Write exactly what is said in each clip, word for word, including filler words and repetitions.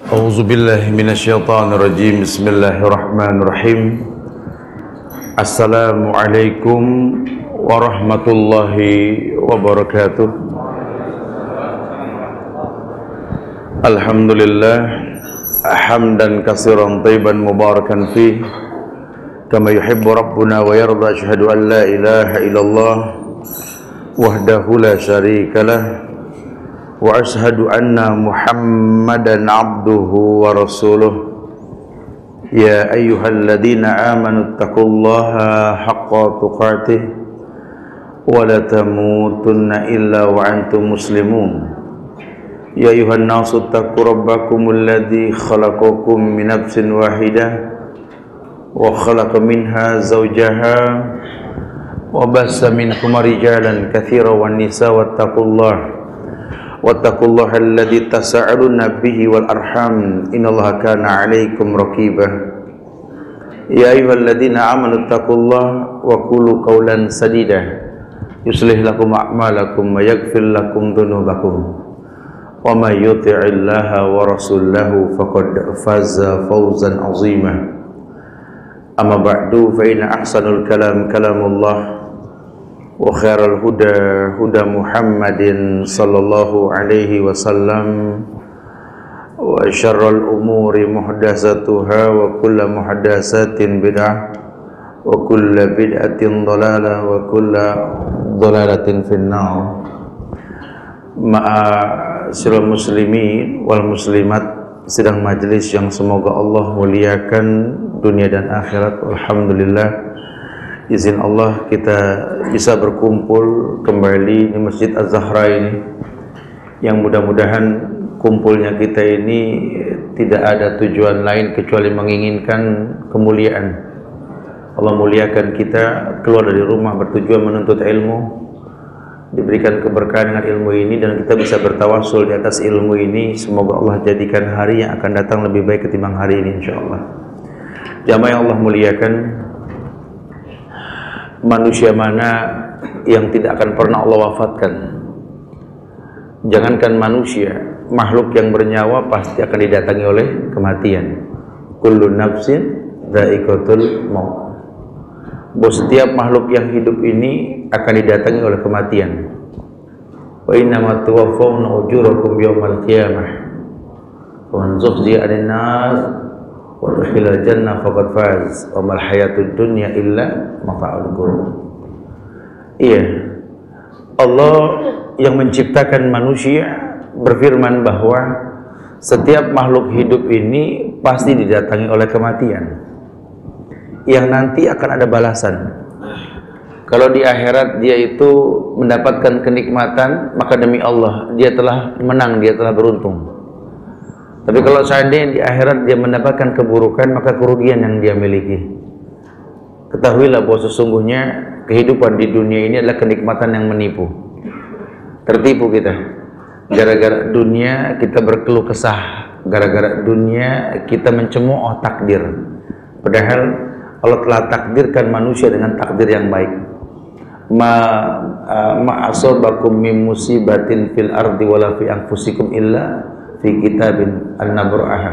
A'udzu billahi minasyaitonir rajim. Bismillahirrahmanirrahim. Assalamualaikum warahmatullahi wabarakatuh. Alhamdulillah hamdan katsiran thayyiban mubarakan fih kama yuhibbu rabbuna wa yarda. Asyhadu an la ilaha illallah wahdahu la syarikalah wa ashhadu anna Muhammadan abduhu wa rasuluh. Ya ayyuhalladzina amanu taqullaha haqqa tuqatih wa la tamutunna illa wa antum muslimun. Ya ayyuhan nasu taqu rabbakumul ladzi khalaqakum min nafsin wahidah wa khalaqa minha zawjaha wa bassa minhuma rijalan katsiran wan nisaa wattaqullaha wattaqullaha alladzi tasaaluna bihi wal arham innallaha kana 'alaikum raqibah. Ya ayyuhalladzina amanu taqullaha wa qulu qawlan sadida yuslih lakum a'malakum wa yaghfir lakum dhunubakum wa may yuti'illaha wa rasulahu faqad faza fawzan 'azima. Amma ba'du, fa inna ahsanul kalam kalamullah wa khairal huda huda Muhammadin sallallahu alaihi wasallam wa syarrul umuri muhdatsatuha wa kullu muhdatsatin bid'ah wa kullu bid'atin dhalalah wa kullu dhalalatin finnar. Ma'asyiral muslimin wal muslimat, sidang majelis yang semoga Allah muliakan dunia dan akhirat. Alhamdulillah, izin Allah kita bisa berkumpul kembali di Masjid Az-Zahra ini, yang mudah-mudahan kumpulnya kita ini tidak ada tujuan lain kecuali menginginkan kemuliaan. Allah muliakan kita keluar dari rumah bertujuan menuntut ilmu, diberikan keberkahan dengan ilmu ini, dan kita bisa bertawasul di atas ilmu ini. Semoga Allah jadikan hari yang akan datang lebih baik ketimbang hari ini, insyaallah. Jamaah yang Allah muliakan, manusia mana yang tidak akan pernah Allah wafatkan? Jangankan manusia, makhluk yang bernyawa pasti akan didatangi oleh kematian. Kullu nafsin dha'iqatul maut. Bahwa setiap makhluk yang hidup ini akan didatangi oleh kematian. Wa innama tuwaffawna ujurakum yawmal qiyamah wa man zuhziha 'anil nar wa udkhilal jannah faqad faz wa mal hayatud dunya illa mata'ul ghurur. Iya, Allah yang menciptakan manusia berfirman bahwa setiap makhluk hidup ini pasti didatangi oleh kematian, yang nanti akan ada balasan. Kalau di akhirat dia itu mendapatkan kenikmatan, maka demi Allah dia telah menang, dia telah beruntung. Tapi kalau seandainya di akhirat dia mendapatkan keburukan, maka kerugian yang dia miliki. Ketahuilah bahwa sesungguhnya kehidupan di dunia ini adalah kenikmatan yang menipu. Tertipu kita. Gara-gara dunia kita berkeluh kesah, gara-gara dunia kita mencemooh takdir. Padahal Allah telah takdirkan manusia dengan takdir yang baik. Ma ma asabakum min musibatin fil ardi wala fi anfusikum illa fi kitabin an-nabra'aha.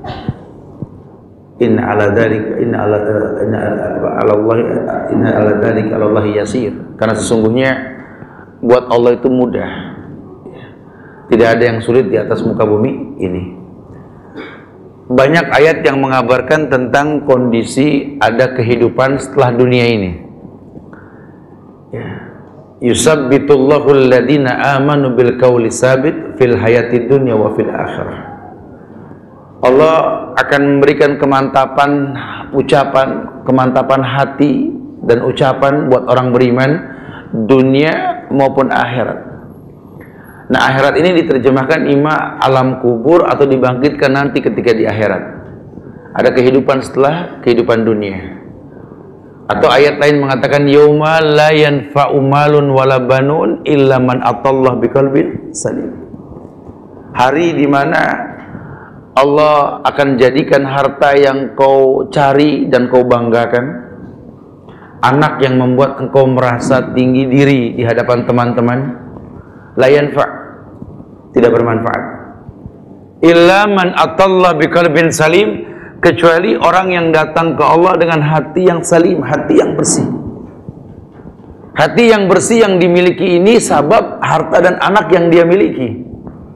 Inna ala dzalika inna ala inna ala Allah inna ala dzalika ala Allah yasir. Karena sesungguhnya buat Allah itu mudah. Tidak ada yang sulit di atas muka bumi ini. Banyak ayat yang mengabarkan tentang kondisi ada kehidupan setelah dunia ini. Ya. Yusabbitullahu alladhina amanu bil qawli sabit fil hayati dunya wa fil akhirah. Allah akan memberikan kemantapan ucapan, kemantapan hati dan ucapan buat orang beriman dunia maupun akhirat. Nah, akhirat ini diterjemahkan ima alam kubur atau dibangkitkan nanti ketika di akhirat. Ada kehidupan setelah kehidupan dunia. Atau ayat lain mengatakan yauma la yanfa'u malun wala banun illa man atallah biqalbin salim. Hari di mana Allah akan jadikan harta yang kau cari dan kau banggakan, anak yang membuat engkau merasa tinggi diri di hadapan teman-teman, la yanfa', tidak bermanfaat. illa man atallah biqalbin salim, kecuali orang yang datang ke Allah dengan hati yang salim, hati yang bersih. Hati yang bersih yang dimiliki ini sabab harta dan anak yang dia miliki.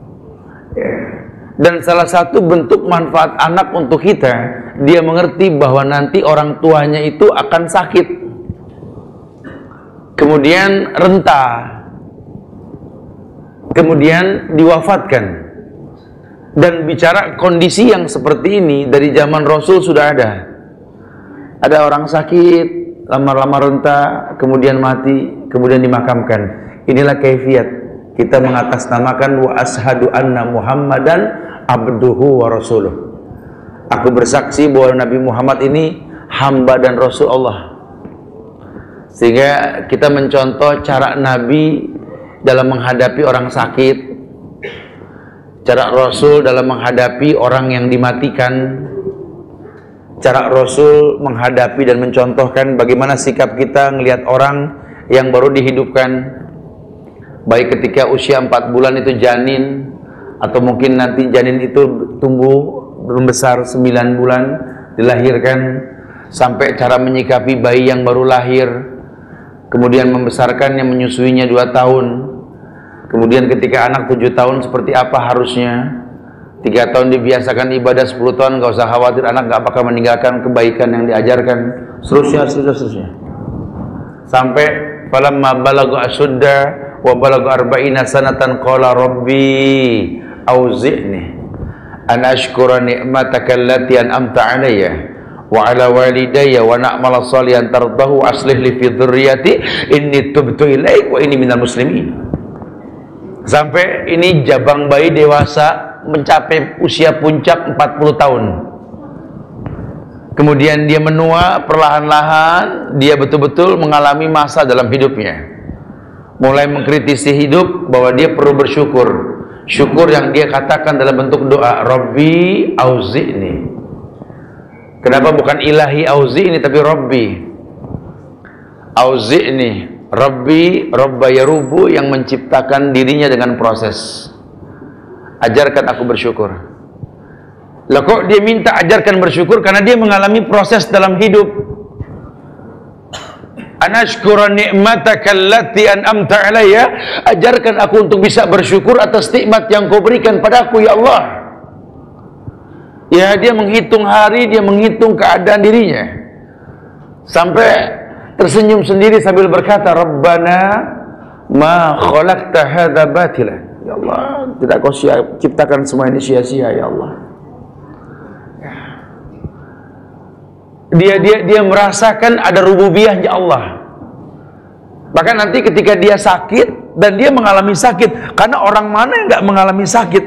Dan salah satu bentuk manfaat anak untuk kita, dia mengerti bahwa nanti orang tuanya itu akan sakit, kemudian renta, kemudian diwafatkan. Dan bicara kondisi yang seperti ini dari zaman Rasul sudah ada. Ada orang sakit, lama-lama renta, kemudian mati, kemudian dimakamkan. Inilah kaifiat kita mengatasnamakan wa ashadu anna Muhammadan abduhu wa rasuluh. Aku bersaksi bahwa Nabi Muhammad ini hamba dan Rasul Allah. Sehingga kita mencontoh cara Nabi dalam menghadapi orang sakit, cara Rasul dalam menghadapi orang yang dimatikan, cara Rasul menghadapi dan mencontohkan bagaimana sikap kita melihat orang yang baru dihidupkan, baik ketika usia empat bulan itu janin, atau mungkin nanti janin itu tumbuh membesar sembilan bulan dilahirkan, sampai cara menyikapi bayi yang baru lahir, kemudian membesarkannya, menyusuinya dua tahun, kemudian ketika anak tujuh tahun seperti apa harusnya, tiga tahun dibiasakan ibadah, sepuluh tahun gak usah khawatir anak gak bakal meninggalkan kebaikan yang diajarkan, seterusnya, seterusnya, seterusnya. Sampai falamma balagha asudda wa balagha arba'ina sanatan qala rabbi auzi'ni an ashkura ni'mataka allati an'amta 'alayya wa 'ala walidayya wa na'mala shalihan tardahu wa aslih li fi dzurriyyati inni tubtu ilaik wa inni minal muslimin. Sampai ini jabang bayi dewasa mencapai usia puncak empat puluh tahun. Kemudian dia menua perlahan-lahan, dia betul-betul mengalami masa dalam hidupnya, mulai mengkritisi hidup bahwa dia perlu bersyukur. Syukur yang dia katakan dalam bentuk doa, Rabbi auzi'ni. Kenapa bukan ilahi auzi'ni tapi Rabbi auzi'ni? Rabbi, Rabba yarubu, yang menciptakan dirinya dengan proses. Ajarkan aku bersyukur. Lah kok dia minta ajarkan bersyukur? Karena dia mengalami proses dalam hidup. Anashkura ni'mataka allati an'amta 'alayya, ajarkan aku untuk bisa bersyukur atas nikmat yang kau berikan padaku ya Allah. Ya, dia menghitung hari, dia menghitung keadaan dirinya, sampai tersenyum sendiri sambil berkata, Rabbana ma khalaqta hadza batila. Ya Allah, tidak kau ciptakan semua ini sia-sia ya Allah. Dia dia dia merasakan ada rububiyahnya Allah. Bahkan nanti ketika dia sakit, dan dia mengalami sakit, karena orang mana yang nggak mengalami sakit?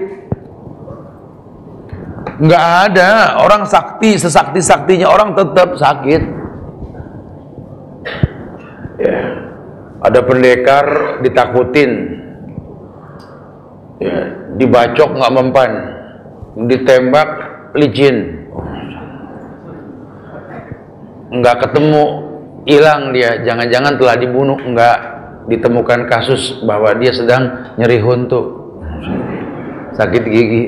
Nggak ada orang sakti sesakti-saktinya orang tetap sakit. Ya, ada pendekar ditakutin, ya, dibacok nggak mempan, ditembak licin, nggak ketemu, hilang dia, jangan-jangan telah dibunuh, nggak ditemukan kasus bahwa dia sedang nyeri huntu, sakit gigi.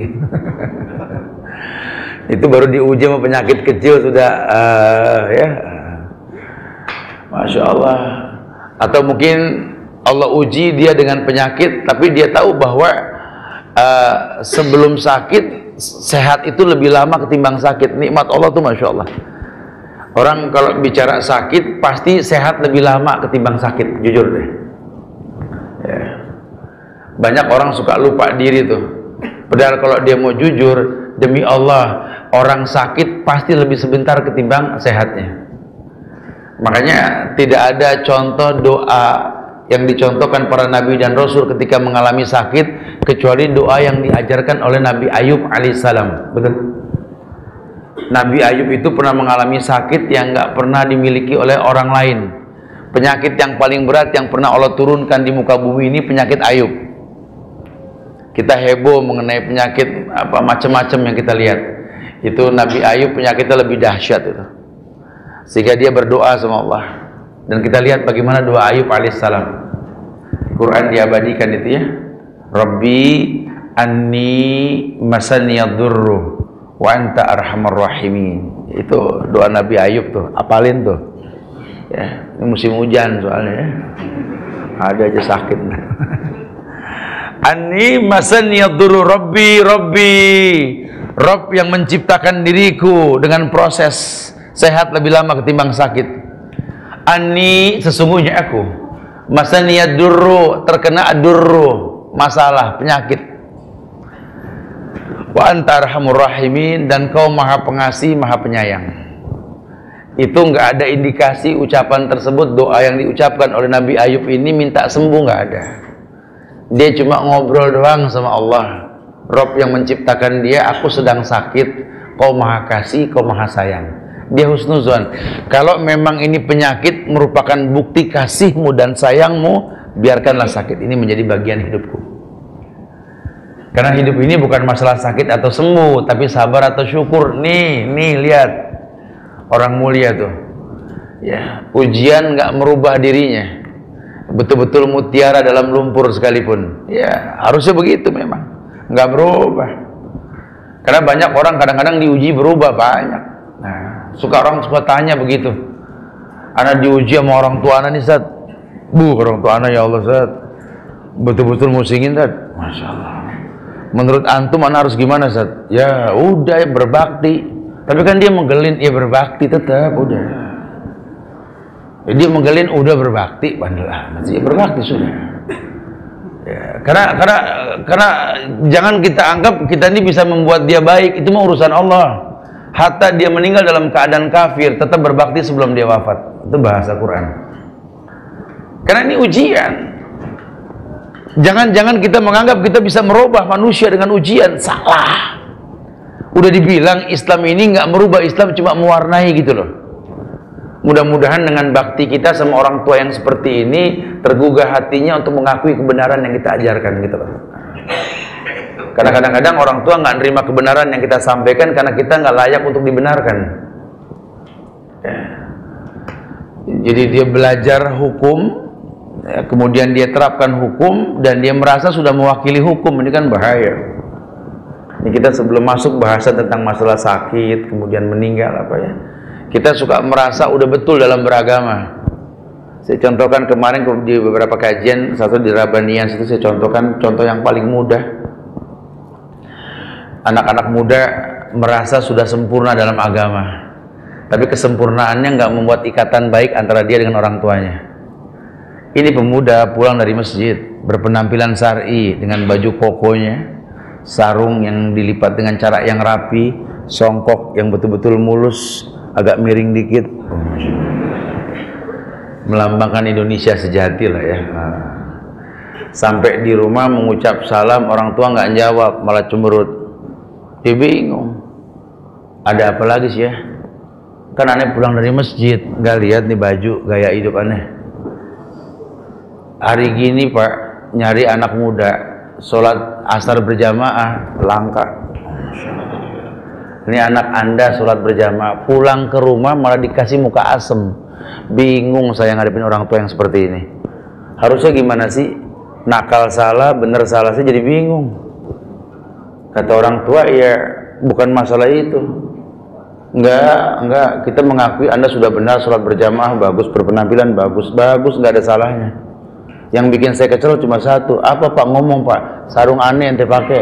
Itu baru diuji sama penyakit kecil sudah, uh, ya, Masya Allah. Atau mungkin Allah uji dia dengan penyakit, tapi dia tahu bahwa uh, sebelum sakit, sehat itu lebih lama ketimbang sakit. Nikmat Allah tuh Masya Allah. Orang kalau bicara sakit pasti sehat lebih lama ketimbang sakit, jujur deh. Ya. Banyak orang suka lupa diri tuh. Padahal kalau dia mau jujur, demi Allah, orang sakit pasti lebih sebentar ketimbang sehatnya. Makanya tidak ada contoh doa yang dicontohkan para nabi dan rasul ketika mengalami sakit kecuali doa yang diajarkan oleh Nabi Ayub alaihissalam. Betul? Nabi Ayub itu pernah mengalami sakit yang nggak pernah dimiliki oleh orang lain. Penyakit yang paling berat yang pernah Allah turunkan di muka bumi ini penyakit Ayub. Kita heboh mengenai penyakit apa macam-macam yang kita lihat. Itu Nabi Ayub penyakitnya lebih dahsyat itu. Sehingga dia berdoa sama Allah. Dan kita lihat bagaimana doa Ayub alaihissalam. Quran diabadikan itu ya. Rabbi anni masaniyadurru wa anta arhamar rahimin. Itu doa Nabi Ayub tuh, apalin tuh ya, ini musim hujan soalnya ya. Ada aja sakit. Anni masaniyadurru rabbi rabbi, Rabb yang menciptakan diriku dengan proses sehat lebih lama ketimbang sakit. Anni, sesungguhnya aku, masaniyadurru, terkena adurru, masalah, penyakit. Wa anta arhamur rahimin, dan kau maha pengasih, maha penyayang. Itu nggak ada indikasi ucapan tersebut, doa yang diucapkan oleh Nabi Ayub ini minta sembuh, nggak ada. Dia cuma ngobrol doang sama Allah. Rob yang menciptakan dia, aku sedang sakit, kau maha kasih, kau maha sayang. Dia husnuzon. Kalau memang ini penyakit merupakan bukti kasihmu dan sayangmu, biarkanlah sakit ini menjadi bagian hidupku. Karena hidup ini bukan masalah sakit atau sembuh, tapi sabar atau syukur. Nih, nih lihat orang mulia tuh. Ya, ujian nggak merubah dirinya. Betul-betul mutiara dalam lumpur sekalipun. Ya, harusnya begitu memang. Nggak berubah. Karena banyak orang kadang-kadang diuji berubah banyak. Nah, suka orang suka tanya begitu. Anak diuji sama orang tua anak nih, Ustaz. Bu, orang tua anak, ya Allah, Ustaz. Betul-betul musingin, Ustaz. Masya Allah. Menurut antum anak harus gimana, Ustaz? Ya, udah ya, berbakti. Tapi kan dia menggelin, ya berbakti tetap, udah. Jadi dia menggelin, udah berbakti, bandel amat sih, berbakti sudah. Ya, karena karena karena jangan kita anggap kita ini bisa membuat dia baik, itu mah urusan Allah. Hatta dia meninggal dalam keadaan kafir, tetap berbakti sebelum dia wafat. Itu bahasa Quran. Karena ini ujian. Jangan-jangan kita menganggap kita bisa merubah manusia dengan ujian. Salah. Udah dibilang Islam ini nggak merubah, Islam cuma mewarnai gitu loh. Mudah-mudahan dengan bakti kita sama orang tua yang seperti ini tergugah hatinya untuk mengakui kebenaran yang kita ajarkan gitu loh. Karena kadang-kadang orang tua nggak nerima kebenaran yang kita sampaikan karena kita nggak layak untuk dibenarkan. Ya. Jadi dia belajar hukum, ya, kemudian dia terapkan hukum dan dia merasa sudah mewakili hukum. Ini kan bahaya. Ini kita sebelum masuk bahasan tentang masalah sakit kemudian meninggal apa ya, kita suka merasa udah betul dalam beragama. Saya contohkan kemarin di beberapa kajian, satu di Rabanian, itu saya contohkan contoh yang paling mudah. Anak-anak muda merasa sudah sempurna dalam agama, tapi kesempurnaannya nggak membuat ikatan baik antara dia dengan orang tuanya. Ini pemuda pulang dari masjid berpenampilan syar'i dengan baju kokonya, sarung yang dilipat dengan cara yang rapi, songkok yang betul-betul mulus, agak miring dikit, melambangkan Indonesia sejati lah ya. Sampai di rumah mengucap salam, orang tua nggak jawab, malah cemberut. Dia bingung, ada apa lagi sih ya? Kan aneh pulang dari masjid, nggak lihat nih baju, gaya hidup aneh. Hari gini Pak, nyari anak muda, sholat asar berjamaah langka. Ini anak anda sholat berjamaah, pulang ke rumah malah dikasih muka asem. Bingung saya ngadepin orang tua yang seperti ini. Harusnya gimana sih? Nakal salah, bener salah, saya jadi bingung. Kata orang tua, ya bukan masalah itu. Enggak, enggak, kita mengakui anda sudah benar sholat berjamaah, bagus, berpenampilan bagus, bagus, nggak ada salahnya. Yang bikin saya kecel cuma satu, apa Pak ngomong Pak? Sarung aneh ente pakai.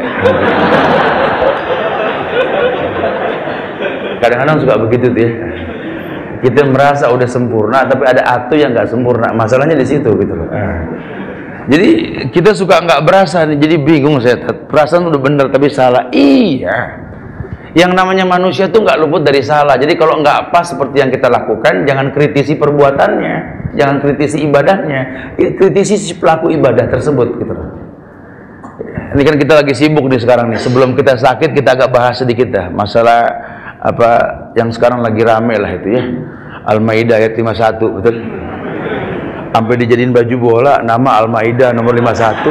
Kadang-kadang suka begitu tuh ya. Kita merasa udah sempurna, tapi ada atu yang nggak sempurna. Masalahnya di situ gitu loh. Jadi kita suka nggak berasa nih, jadi bingung saya. Perasaan udah bener tapi salah. Iya. Yang namanya manusia tuh nggak luput dari salah. Jadi kalau nggak pas seperti yang kita lakukan, jangan kritisi perbuatannya, jangan kritisi ibadahnya, kritisi si pelaku ibadah tersebut gitu loh. Ini kan kita lagi sibuk nih sekarang nih. Sebelum kita sakit kita agak bahas sedikit dah masalah apa yang sekarang lagi rame lah itu ya, Al-Maidah ayat lima puluh satu, betul? Sampai dijadiin baju bola nama Al-Maidah nomor lima puluh satu.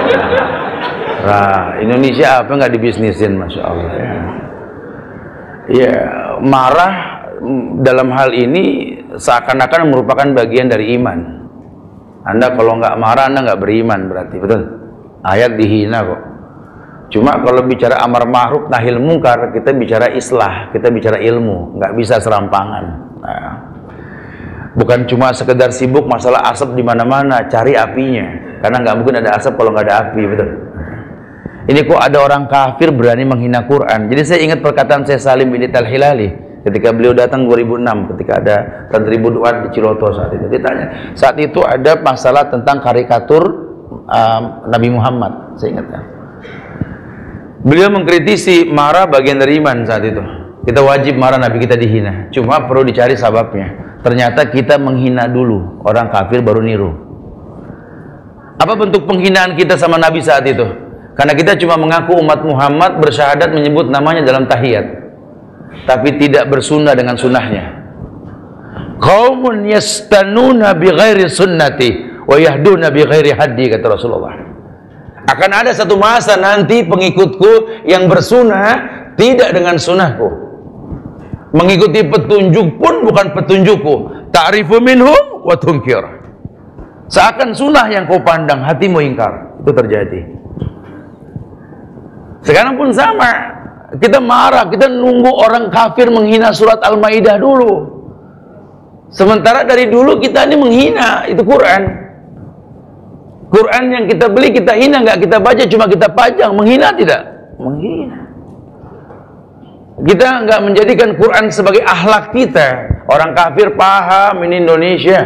Nah, Indonesia apa nggak dibisnisin, masya Allah ya. Ya, marah dalam hal ini seakan-akan merupakan bagian dari iman. Anda kalau nggak marah Anda nggak beriman berarti, betul? Ayat dihina kok. Cuma kalau bicara amar ma'ruf nahil mungkar, kita bicara islah, kita bicara ilmu, nggak bisa serampangan. Nah, bukan cuma sekedar sibuk masalah asap di mana-mana, cari apinya, karena nggak mungkin ada asap kalau nggak ada api, betul. Ini kok ada orang kafir berani menghina Quran. Jadi saya ingat perkataan Syekh Salim bin Al-Hilali ketika beliau datang dua ribu enam, ketika ada Tanribu Duat di Ciloto saat itu. Ditanya, saat itu ada masalah tentang karikatur um, Nabi Muhammad, saya ingatkan. Beliau mengkritisi, marah bagian dari iman saat itu. Kita wajib marah Nabi kita dihina. Cuma perlu dicari sababnya. Ternyata kita menghina dulu, orang kafir baru niru. Apa bentuk penghinaan kita sama Nabi saat itu? Karena kita cuma mengaku umat Muhammad, bersyahadat menyebut namanya dalam tahiyat, tapi tidak bersunnah dengan sunnahnya. Qaumun yastanuna bi ghairi sunnati wa yahduna bi ghairi hadi, kata Rasulullah. Akan ada satu masa nanti pengikutku yang bersunnah tidak dengan sunnahku, mengikuti petunjuk pun bukan petunjukku. Ta'rifu minhum wa tunkir. Seakan sunnah yang kau pandang, hatimu ingkar. Itu terjadi. Sekarang pun sama, kita marah, kita nunggu orang kafir menghina surat Al-Maidah dulu. Sementara dari dulu kita ini menghina itu Quran. Quran yang kita beli kita hina, nggak kita baca, cuma kita pajang. Menghina tidak? Menghina. Kita nggak menjadikan Quran sebagai akhlak kita. Orang kafir paham ini Indonesia,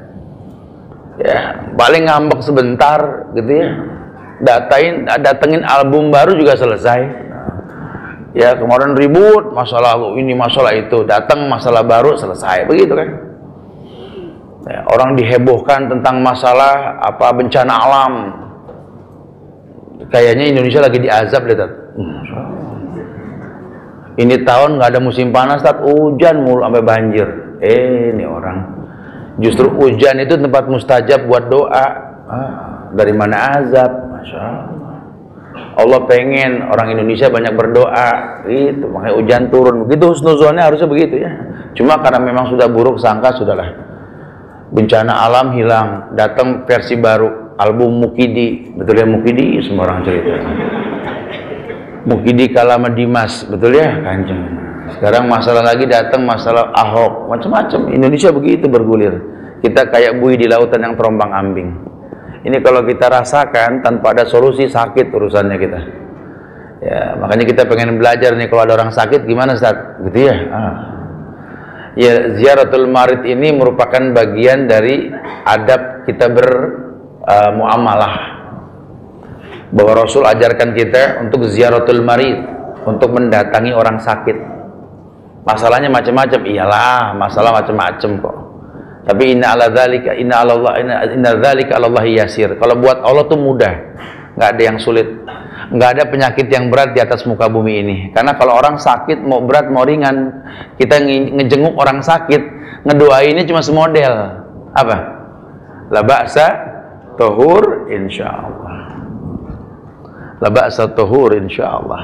ya paling ngambek sebentar gitu ya. Datain, datengin album baru juga selesai. Ya kemarin ribut masalah ini masalah itu, datang masalah baru selesai, begitu kan? Ya, orang dihebohkan tentang masalah apa bencana alam, kayaknya Indonesia lagi diazab, lihat. Ini tahun nggak ada musim panas, tat hujan mulu sampai banjir. Eh ini orang, justru hujan itu tempat mustajab buat doa. Ah, dari mana azab? Masya Allah. Allah pengen orang Indonesia banyak berdoa, itu makanya hujan turun. Begitu husnuzonnya harusnya begitu ya. Cuma karena memang sudah buruk sangka, sudahlah. Bencana alam hilang, datang versi baru, album Mukidi, betul ya Mukidi, semua orang cerita. Mukidi kalama Dimas, betul ya Kanjeng. Sekarang masalah lagi datang masalah Ahok, macam-macam. Indonesia begitu bergulir. Kita kayak buih di lautan yang terombang ambing. Ini kalau kita rasakan tanpa ada solusi, sakit urusannya kita. Ya, makanya kita pengen belajar nih, kalau ada orang sakit gimana Ustaz? Gitu ya. Ah. Ya, ziaratul marid ini merupakan bagian dari adab kita bermuamalah. Uh, Bahwa Rasul ajarkan kita untuk ziaratul marid, untuk mendatangi orang sakit. Masalahnya macam-macam, iyalah, masalah macam-macam kok. Tapi inna ala dzalika inna Allah inna dzalika 'alallahi yasir. Kalau buat Allah tuh mudah, nggak ada yang sulit, nggak ada penyakit yang berat di atas muka bumi ini. Karena kalau orang sakit mau berat mau ringan, kita ngejenguk orang sakit, ngedoainnya cuma semodel apa? La ba'sa tuhur insyaallah. La ba'sa tuhur insyaallah.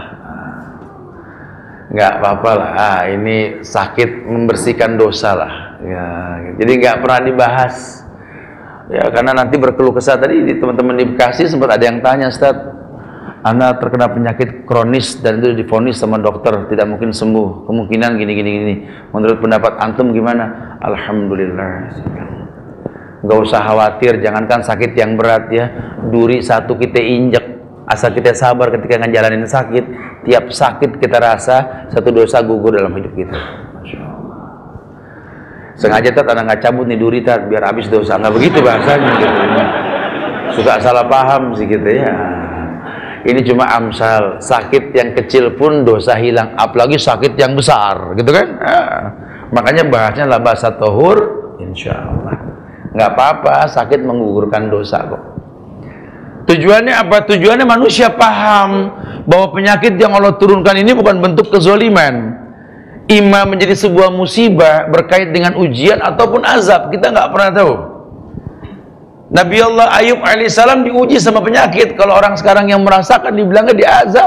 Nggak apa-apa lah. Ah, ini sakit membersihkan dosa lah. Ya, jadi nggak pernah dibahas. Ya, karena nanti berkeluh kesah. Tadi di teman-teman di Bekasi sempat ada yang tanya, Ustaz, Anda terkena penyakit kronis dan itu divonis sama dokter tidak mungkin sembuh, kemungkinan gini gini gini. Menurut pendapat antum gimana? Alhamdulillah. Nggak usah khawatir, jangankan sakit yang berat ya, duri satu kita injek, asal kita sabar ketika ngejalanin sakit. Tiap sakit kita rasa satu dosa gugur dalam hidup kita. Masya Allah. Sengaja tat anak nggak cabut nih duri tat biar habis dosa, nggak begitu bahasanya gitu. Suka salah paham sih gitu ya. Ini cuma amsal, sakit yang kecil pun dosa hilang, apalagi sakit yang besar gitu kan. Nah, makanya bahasnya la ba'sa tuhur insyaallah. Nggak apa-apa, sakit menggugurkan dosa kok. Tujuannya apa? Tujuannya manusia paham bahwa penyakit yang Allah turunkan ini bukan bentuk kezaliman. Ima menjadi sebuah musibah berkait dengan ujian ataupun azab, kita nggak pernah tahu. Nabi Allah Ayub alaihissalam diuji sama penyakit. Kalau orang sekarang yang merasakan dibilangnya diazab.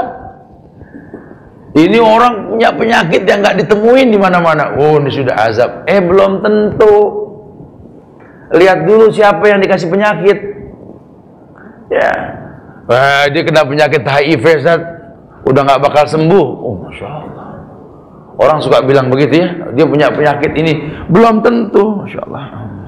Ini orang punya penyakit yang nggak ditemuin di mana-mana. Oh, ini sudah azab. Eh, belum tentu. Lihat dulu siapa yang dikasih penyakit. Ya, wah, dia kena penyakit H I V, Ustaz. udah nggak bakal sembuh. Oh, masya Allah. Orang suka bilang begitu ya, dia punya penyakit ini, belum tentu. Masya Allah.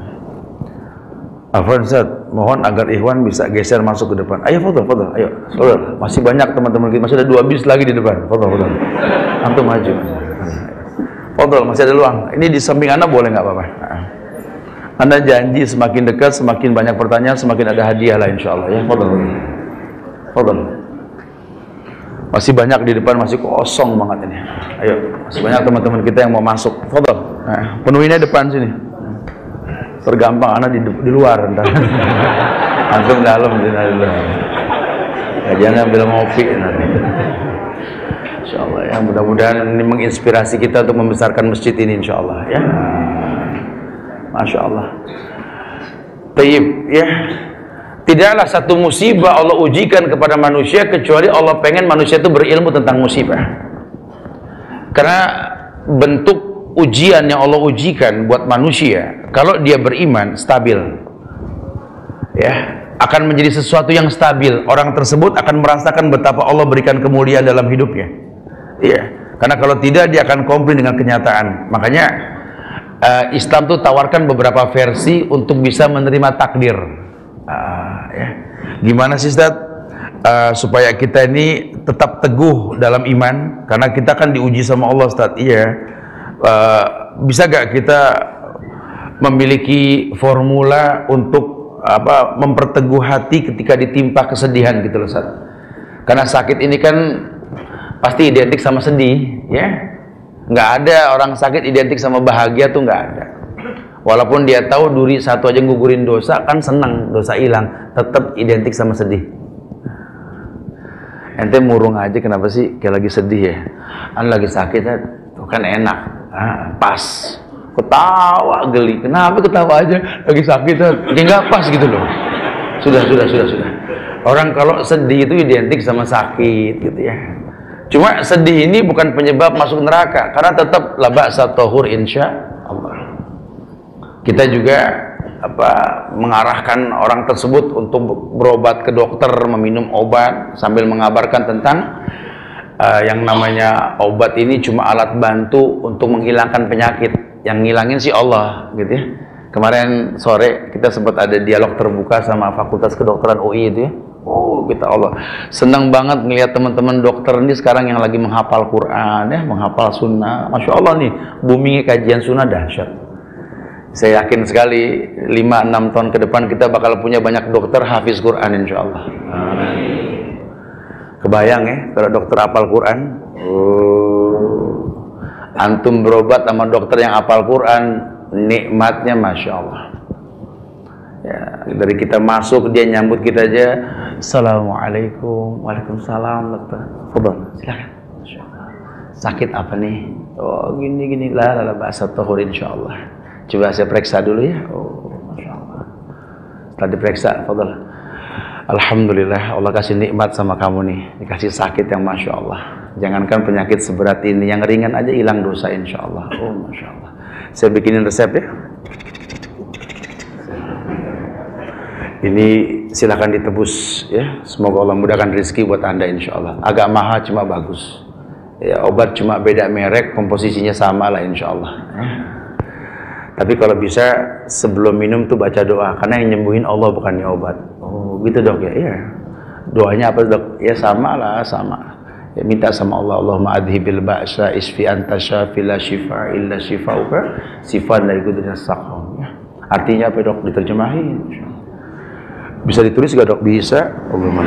Afwan Ustaz, mohon agar Ikhwan bisa geser masuk ke depan. Ayo foto, foto, ayo. Saudara, masih banyak teman-teman kita, masih ada dua bis lagi di depan. Foto, foto. Antum maju. Foto, masih ada luang. Ini di samping Anda boleh nggak apa-apa? Anda janji semakin dekat, semakin banyak pertanyaan, semakin ada hadiah lah insya Allah ya. Foto, foto. Masih banyak di depan, masih kosong banget ini. Ayo, masih banyak teman-teman kita yang mau masuk. Foto, nah, penuhinnya depan sini. Tergampang anak di, di luar entar. Antum dalam di dalam. Ya, jangan ambil ngopi nanti. Insyaallah ya, mudah-mudahan ini menginspirasi kita untuk membesarkan masjid ini insyaallah ya. Masya Allah. Tayyib ya. Tidaklah satu musibah Allah ujikan kepada manusia kecuali Allah pengen manusia itu berilmu tentang musibah. Karena bentuk ujian yang Allah ujikan buat manusia, kalau dia beriman stabil ya, akan menjadi sesuatu yang stabil. Orang tersebut akan merasakan betapa Allah berikan kemuliaan dalam hidupnya ya, karena kalau tidak dia akan komplain dengan kenyataan. Makanya uh, Islam tuh tawarkan beberapa versi untuk bisa menerima takdir. uh, ya. Gimana sih Ustaz uh, supaya kita ini tetap teguh dalam iman, karena kita kan diuji sama Allah Ustaz. Iya. Uh, bisa gak kita memiliki formula untuk apa memperteguh hati ketika ditimpa kesedihan gitu loh Ustaz. Karena sakit ini kan pasti identik sama sedih ya. Nggak ada orang sakit identik sama bahagia tuh, nggak ada. Walaupun dia tahu duri satu aja ngugurin dosa kan senang, dosa hilang, tetap identik sama sedih. Ente murung aja kenapa sih kayak lagi sedih ya? An lagi sakit ya, tuh kan enak. Ah, pas ketawa geli, kenapa ketawa aja lagi sakit ya nggak pas gitu loh. Sudah sudah sudah sudah orang kalau sedih itu identik sama sakit gitu ya. Cuma sedih ini bukan penyebab masuk neraka, karena tetap la ba'sa tahur insya Allah. Kita juga apa mengarahkan orang tersebut untuk berobat ke dokter, meminum obat sambil mengabarkan tentang Uh, yang namanya obat ini cuma alat bantu untuk menghilangkan penyakit. Yang ngilangin sih Allah gitu ya. Kemarin sore kita sempat ada dialog terbuka sama Fakultas Kedokteran U I itu ya. Oh kita Allah senang banget melihat teman-teman dokter ini sekarang yang lagi menghafal Quran ya, menghafal sunnah. Masya Allah nih, boomingnya kajian sunnah dahsyat. Saya yakin sekali lima enam tahun ke depan kita bakal punya banyak dokter hafiz Quran insya Allah. Amin. Kebayang ya kalau dokter hafal Quran. Oh, antum berobat sama dokter yang hafal Quran, nikmatnya Masya Allah ya. Dari kita masuk dia nyambut kita aja, Assalamualaikum. Waalaikumsalam dokter. Fadhal, silakan. Masya Allah. Sakit apa nih? Oh gini gini lah lah bahasa tahur insya Allah. Coba saya periksa dulu ya. Oh Masya Allah. Setelah diperiksa, fadhal. Alhamdulillah Allah kasih nikmat sama kamu nih, dikasih sakit yang Masya Allah. Jangankan penyakit seberat ini, yang ringan aja hilang dosa insya Allah. Oh Masya Allah. Saya bikinin resep ya. Ini silakan ditebus ya. Semoga Allah mudahkan rezeki buat anda insya Allah. Agak mahal cuma bagus ya, obat cuma beda merek, komposisinya sama lah insya Allah ya. Tapi kalau bisa sebelum minum tuh baca doa, karena yang nyembuhin Allah bukannya obat. Oh gitu dok ya, iya. Doanya apa dok? Ya sama lah, sama. Ya minta sama Allah, Allahumma adhibil ba'sa isfi anta syafi la shifa illa shifauka sifan la yugadiru saqam ya. Artinya apa dok? Diterjemahin. Bisa ditulis gak dok? Bisa. Allahumma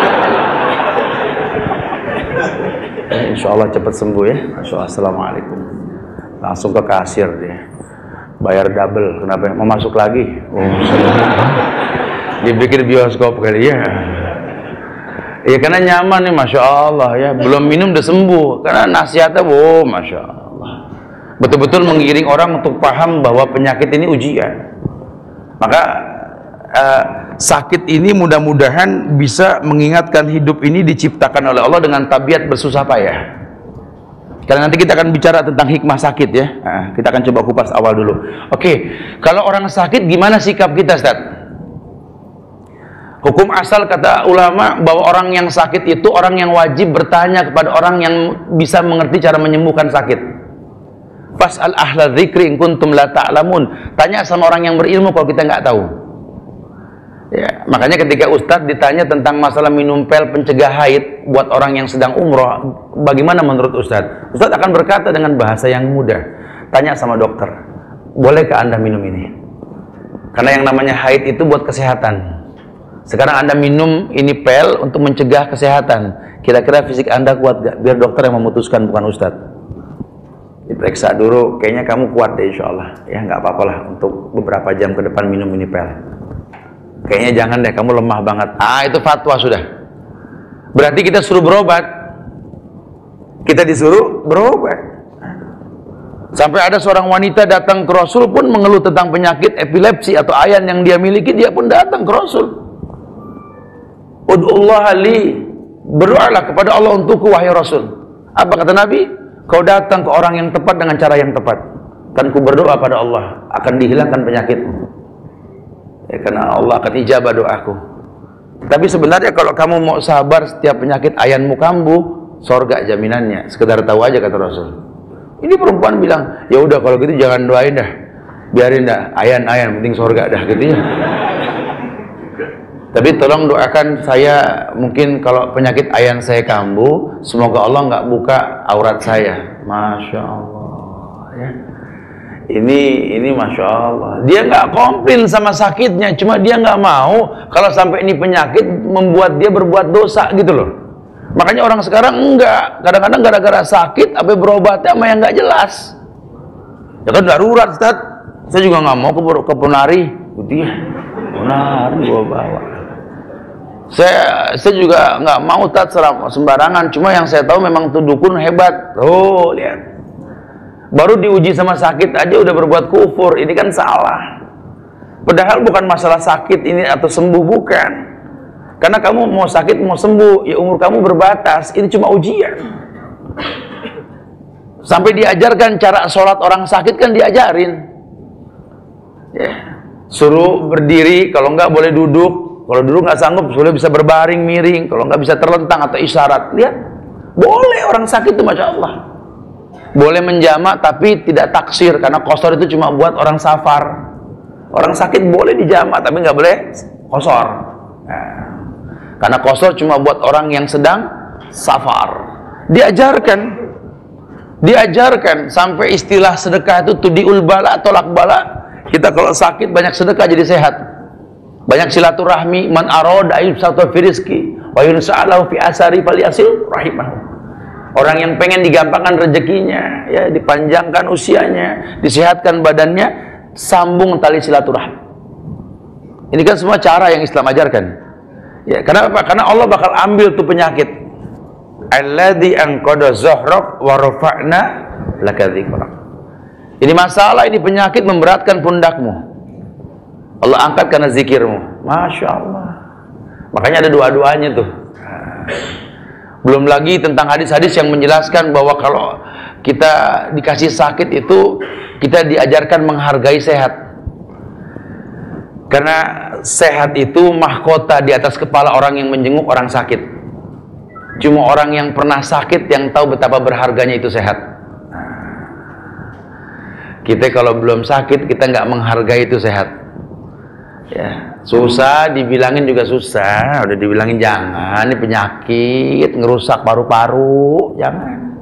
ya, insya Allah cepat sembuh ya. Masya Allah. Assalamualaikum. Langsung ke kasir dia. Bayar double, kenapa? Mau masuk lagi? Oh, dipikir bioskop kali ya. Ya karena nyaman nih, Masya Allah ya. Belum minum udah sembuh, karena nasihatnya, oh Masya Allah. Betul-betul mengiring orang untuk paham bahwa penyakit ini ujian. Maka uh, sakit ini mudah-mudahan bisa mengingatkan hidup ini diciptakan oleh Allah dengan tabiat bersusah payah. Karena nanti kita akan bicara tentang hikmah sakit ya. Nah, kita akan coba kupas awal dulu. Oke, kalau orang sakit gimana sikap kita, Ustaz? Hukum asal kata ulama bahwa orang yang sakit itu orang yang wajib bertanya kepada orang yang bisa mengerti cara menyembuhkan sakit. Fas'al ahla dzikri in kuntum la ta'lamun. Tanya sama orang yang berilmu kalau kita nggak tahu. Ya, makanya ketika Ustadz ditanya tentang masalah minum pil pencegah haid buat orang yang sedang umroh, bagaimana menurut Ustadz? Ustadz akan berkata dengan bahasa yang mudah. Tanya sama dokter, bolehkah Anda minum ini? Karena yang namanya haid itu buat kesehatan. Sekarang Anda minum ini pil untuk mencegah kesehatan. Kira-kira fisik Anda kuat gak? Biar dokter yang memutuskan, bukan Ustadz. Diperiksa dulu, kayaknya kamu kuat deh insya Allah. Ya nggak apa-apa lah untuk beberapa jam ke depan minum ini pil. Kayaknya jangan deh, kamu lemah banget. Ah, itu fatwa sudah. Berarti kita suruh berobat. Kita disuruh berobat. Sampai ada seorang wanita datang ke Rasul pun mengeluh tentang penyakit epilepsi atau ayan yang dia miliki, dia pun datang ke Rasul. Ud'ullah li, berdoalah kepada Allah untukku wahai Rasul. Apa kata Nabi? Kau datang ke orang yang tepat dengan cara yang tepat. Dan ku berdoa pada Allah, akan dihilangkan penyakitmu. Ya, karena Allah akan ijabah doaku. Tapi sebenarnya kalau kamu mau sabar setiap penyakit ayanmu kambuh, sorga jaminannya. Sekedar tahu aja kata Rasul. Ini perempuan bilang, ya udah kalau gitu jangan doain dah, biarin dah, ayan-ayan, penting sorga dah gitu ya. Tapi tolong doakan saya, mungkin kalau penyakit ayan saya kambuh, semoga Allah nggak buka aurat saya. Masya Allah ya. Ini ini Masya Allah. Dia nggak komplain sama sakitnya, cuma dia nggak mau kalau sampai ini penyakit membuat dia berbuat dosa gitu loh. Makanya orang sekarang enggak, kadang-kadang gara-gara sakit apa berobatnya sama yang nggak jelas. Ya kan darurat, Ustaz. Saya juga nggak mau ke, ke Ponari, gitu ya. Ponari gua bawa. Saya saya juga nggak mau Ustaz sembarangan, cuma yang saya tahu memang tuh dukun hebat. Oh, lihat. Baru diuji sama sakit aja udah berbuat kufur. Ini kan salah. Padahal bukan masalah sakit ini atau sembuh, bukan. Karena kamu mau sakit mau sembuh, ya umur kamu berbatas. Ini cuma ujian. Sampai diajarkan cara sholat orang sakit kan diajarin. Ya. Suruh berdiri, kalau enggak boleh duduk. Kalau duduk nggak sanggup, boleh bisa berbaring miring. Kalau nggak bisa terlentang atau isyarat. Lihat, boleh orang sakit itu Masya Allah. Boleh menjamak tapi tidak taksir, karena kosor itu cuma buat orang safar. Orang sakit boleh dijamak tapi nggak boleh kosor. Nah, karena kosor cuma buat orang yang sedang safar. Diajarkan, diajarkan sampai istilah sedekah itu tudiul bala, tolak bala. Kita kalau sakit banyak sedekah jadi sehat. Banyak silaturahmi, man arada ayyubsata fi rizqi wa yunsa'alahu fi asari falyasil rahimahu. Orang yang pengen digampangkan rezekinya, ya, dipanjangkan usianya, disehatkan badannya, sambung tali silaturahmi. Ini kan semua cara yang Islam ajarkan. Ya, karena apa? Karena Allah bakal ambil tuh penyakit. Alladzi anqadha zahrak wa rafa'na laka dzikrak. Ini masalah, ini penyakit memberatkan pundakmu. Allah angkat karena zikirmu. Masya Allah. Makanya ada doa-doanya tuh. Belum lagi tentang hadis-hadis yang menjelaskan bahwa kalau kita dikasih sakit itu kita diajarkan menghargai sehat. Karena sehat itu mahkota di atas kepala orang yang menjenguk orang sakit. Cuma orang yang pernah sakit yang tahu betapa berharganya itu sehat. Kita kalau belum sakit kita nggak menghargai itu sehat. Ya, susah dibilangin juga susah, udah dibilangin jangan, ini penyakit ngerusak paru-paru, jangan.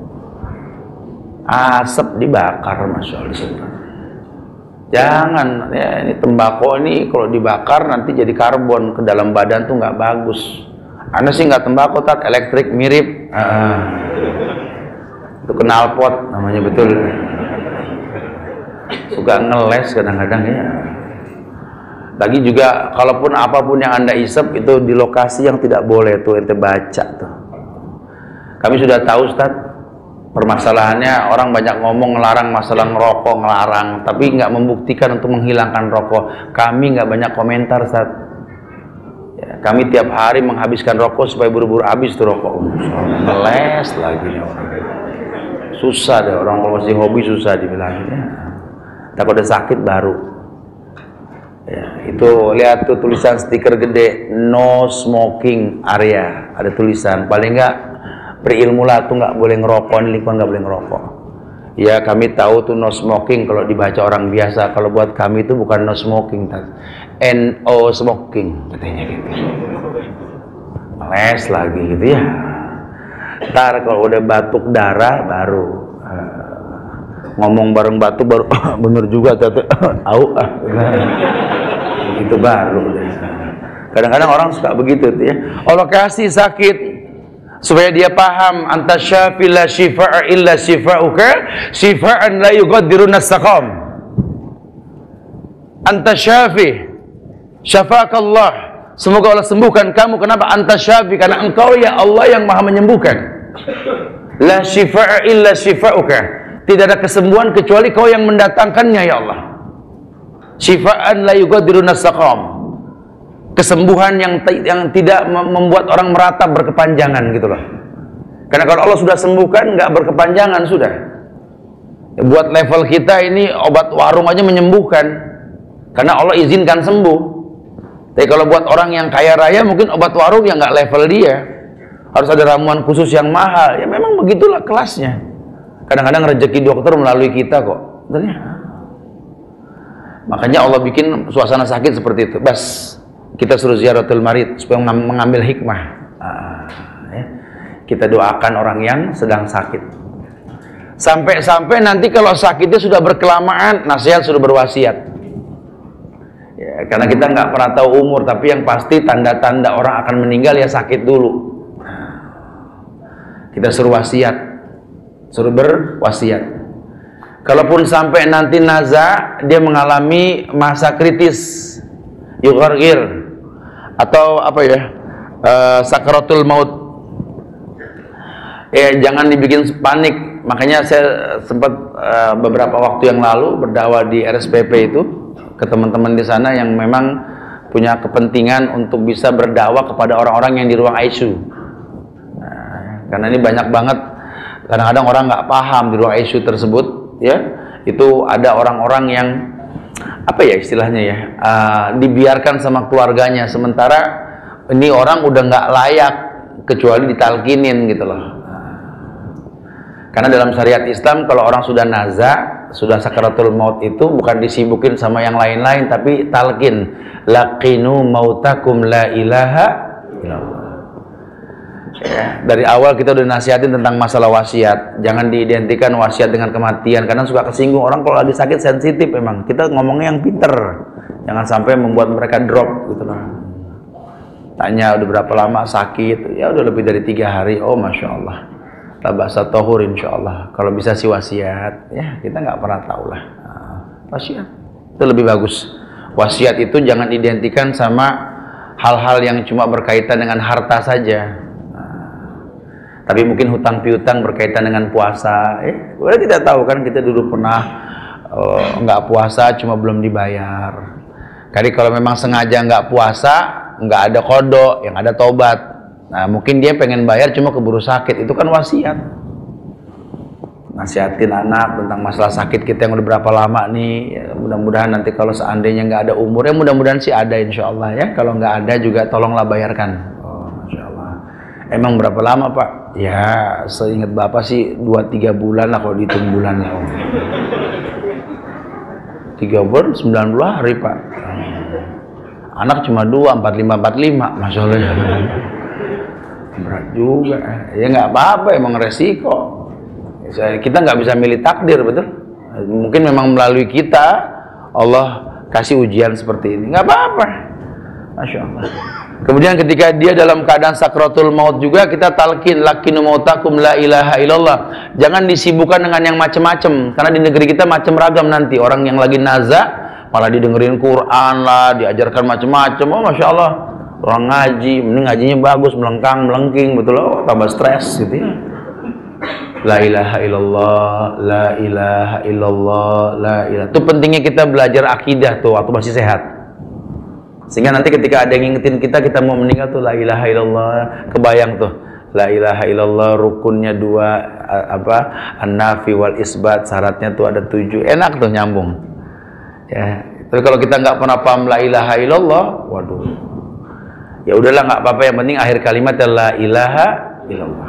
Asap dibakar, Masya Allah. Jangan, ya, ini tembakau ini kalau dibakar nanti jadi karbon ke dalam badan tuh nggak bagus. Anda sih nggak tembakau, tat elektrik mirip. Ah, itu knalpot namanya, betul. Suka ngeles kadang-kadang ya. Lagi juga, kalaupun apapun yang Anda isep itu di lokasi yang tidak boleh tuh, ente baca tuh. Kami sudah tahu, Ustaz, permasalahannya orang banyak ngomong ngelarang masalah ngerokok, ngelarang, tapi nggak membuktikan untuk menghilangkan rokok. Kami nggak banyak komentar, Ustaz. Ya, kami tiap hari menghabiskan rokok supaya buru-buru habis tuh rokok. Ngeles lagi nih orang. Susah deh, orang kalau masih hobi susah dibilangin. Takut udah sakit baru. Ya, itu lihat tuh tulisan stiker gede, no smoking area. Ada tulisan, paling enggak berilmulah tuh nggak boleh ngerokok, di lingkungan nggak boleh ngerokok. Ya kami tahu tuh no smoking kalau dibaca orang biasa, kalau buat kami itu bukan no smoking, no smoking katanya gitu. Les lagi gitu ya. Ntar kalau udah batuk darah baru uh, ngomong bareng batuk baru bener juga tete au ah itu baru. Kadang-kadang orang suka begitu tuh ya. Allah kasih sakit supaya dia paham, anta syafi la shifa'a illa shifa'uka shifa'an la yughadiru nasaqam. Anta syafi syafaqallah, semoga Allah sembuhkan kamu. Kenapa? Anta syafi, karena engkau ya Allah yang maha menyembuhkan. La shifa'a illa shifa'uka, tidak ada kesembuhan kecuali kau yang mendatangkannya ya Allah. Shifa'an la yughadiru nasaqam, kesembuhan yang yang tidak membuat orang meratap berkepanjangan gitu loh. Karena kalau Allah sudah sembuhkan nggak berkepanjangan sudah. Ya, buat level kita ini obat warung aja menyembuhkan karena Allah izinkan sembuh. Tapi kalau buat orang yang kaya raya mungkin obat warung yang nggak level dia, harus ada ramuan khusus yang mahal. Ya memang begitulah kelasnya. Kadang-kadang rezeki dokter melalui kita kok. Betulnya. Makanya Allah bikin suasana sakit seperti itu. Bas, kita suruh ziaratul marid supaya mengambil hikmah. Nah, ya. Kita doakan orang yang sedang sakit. Sampai-sampai nanti kalau sakitnya sudah berkelamaan, nasihat sudah berwasiat. Ya, karena kita nggak pernah tahu umur, tapi yang pasti tanda-tanda orang akan meninggal ya sakit dulu. Kita suruh wasiat, suruh berwasiat. Kalaupun sampai nanti naza, dia mengalami masa kritis, yughargir, atau apa ya, uh, sakaratul maut, ya jangan dibikin panik. Makanya saya sempat uh, beberapa waktu yang lalu berdakwah di R S P P itu ke teman-teman di sana yang memang punya kepentingan untuk bisa berdakwah kepada orang-orang yang di ruang I C U. Nah, karena ini banyak banget, kadang-kadang orang nggak paham di ruang I C U tersebut, ya itu ada orang-orang yang apa ya istilahnya ya, uh, dibiarkan sama keluarganya, sementara ini orang udah nggak layak kecuali ditalkinin gitu loh. Karena dalam syariat Islam kalau orang sudah naza, sudah sakaratul maut itu bukan disibukin sama yang lain-lain, tapi talqin, laqinu mautakum la ilaha illallah. Ya, dari awal kita udah nasihatin tentang masalah wasiat. Jangan diidentikan wasiat dengan kematian, karena suka kesinggung orang kalau lagi sakit, sensitif memang. Kita ngomongnya yang pinter, jangan sampai membuat mereka drop gitu loh. Tanya udah berapa lama sakit, ya udah lebih dari tiga hari. Oh masya Allah, tabasa tohur insya Allah. Kalau bisa sih wasiat, ya kita nggak pernah tahu lah. Nah, wasiat itu lebih bagus. Wasiat itu jangan identikan sama hal-hal yang cuma berkaitan dengan harta saja. Tapi mungkin hutang piutang berkaitan dengan puasa. Eh, kita tidak tahu kan, kita dulu pernah uh, nggak puasa cuma belum dibayar. Jadi kalau memang sengaja nggak puasa, nggak ada kodok, yang ada tobat. Nah mungkin dia pengen bayar cuma keburu sakit, itu kan wasiat. Nasihatin anak tentang masalah sakit kita yang udah berapa lama nih. Ya, mudah-mudahan nanti kalau seandainya nggak ada umur, ya mudah-mudahan sih ada insya Allah ya. Kalau nggak ada juga tolonglah bayarkan. Oh, masya Allah. Emang berapa lama Pak? Ya, seingat Bapak sih dua tiga bulan lah kalau dihitung bulan lah. tiga bulan sembilan puluh hari Pak. Anak cuma dua, empat lima empat lima, masya Allah. Berat juga. Ya nggak apa-apa, emang resiko. Kita nggak bisa milih takdir, betul. Mungkin memang melalui kita Allah kasih ujian seperti ini. Nggak apa-apa, masya Allah. Kemudian ketika dia dalam keadaan sakratul maut juga kita talqin, laqinu mautakum la ilaha illallah. Jangan disibukkan dengan yang macam-macam, karena di negeri kita macam ragam nanti. Orang yang lagi naza malah didengerin Quran lah, diajarkan macam-macam. Oh masya Allah, orang ngaji, mending ngajinya bagus, melengkang, melengking, betul loh, tambah stres gitu ya. La ilaha illallah, la ilaha illallah, la ilaha. Itu pentingnya kita belajar akidah tuh waktu masih sehat. Sehingga nanti ketika ada yang ngingetin kita, kita mau meninggal tuh la ilaha illallah, kebayang tuh la ilaha illallah, rukunnya dua, apa, an-nafi wal isbat, syaratnya tuh ada tujuh, enak tuh nyambung. Ya, Tapi kalau kita nggak pernah paham la ilaha illallah, waduh, ya udahlah, nggak apa-apa, yang penting akhir kalimat la ilaha illallah.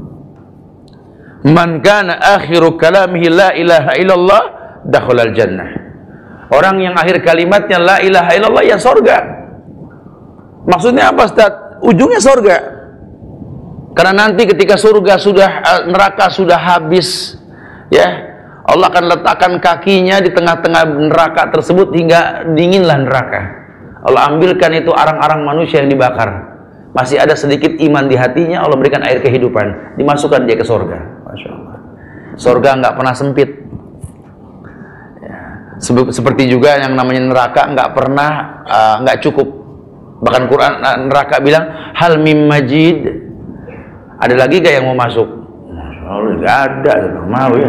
Man kana akhiru kalamihi la ilaha illallah dakhalal jannah. Orang yang akhir kalimatnya la ilaha illallah, ya surga. Maksudnya apa, Ustaz? Ujungnya surga. Karena nanti ketika surga sudah, neraka sudah habis, ya, Allah akan letakkan kakinya di tengah-tengah neraka tersebut hingga dinginlah neraka. Allah ambilkan itu arang-arang manusia yang dibakar. Masih ada sedikit iman di hatinya, Allah berikan air kehidupan, dimasukkan dia ke surga. Masya Allah. Surga nggak pernah sempit. Ya. Seperti juga yang namanya neraka nggak pernah uh, nggak cukup. Bahkan Quran neraka bilang hal mim majid. Ada lagi gak yang mau masuk? Masya Allah, nggak ada. Mau ya.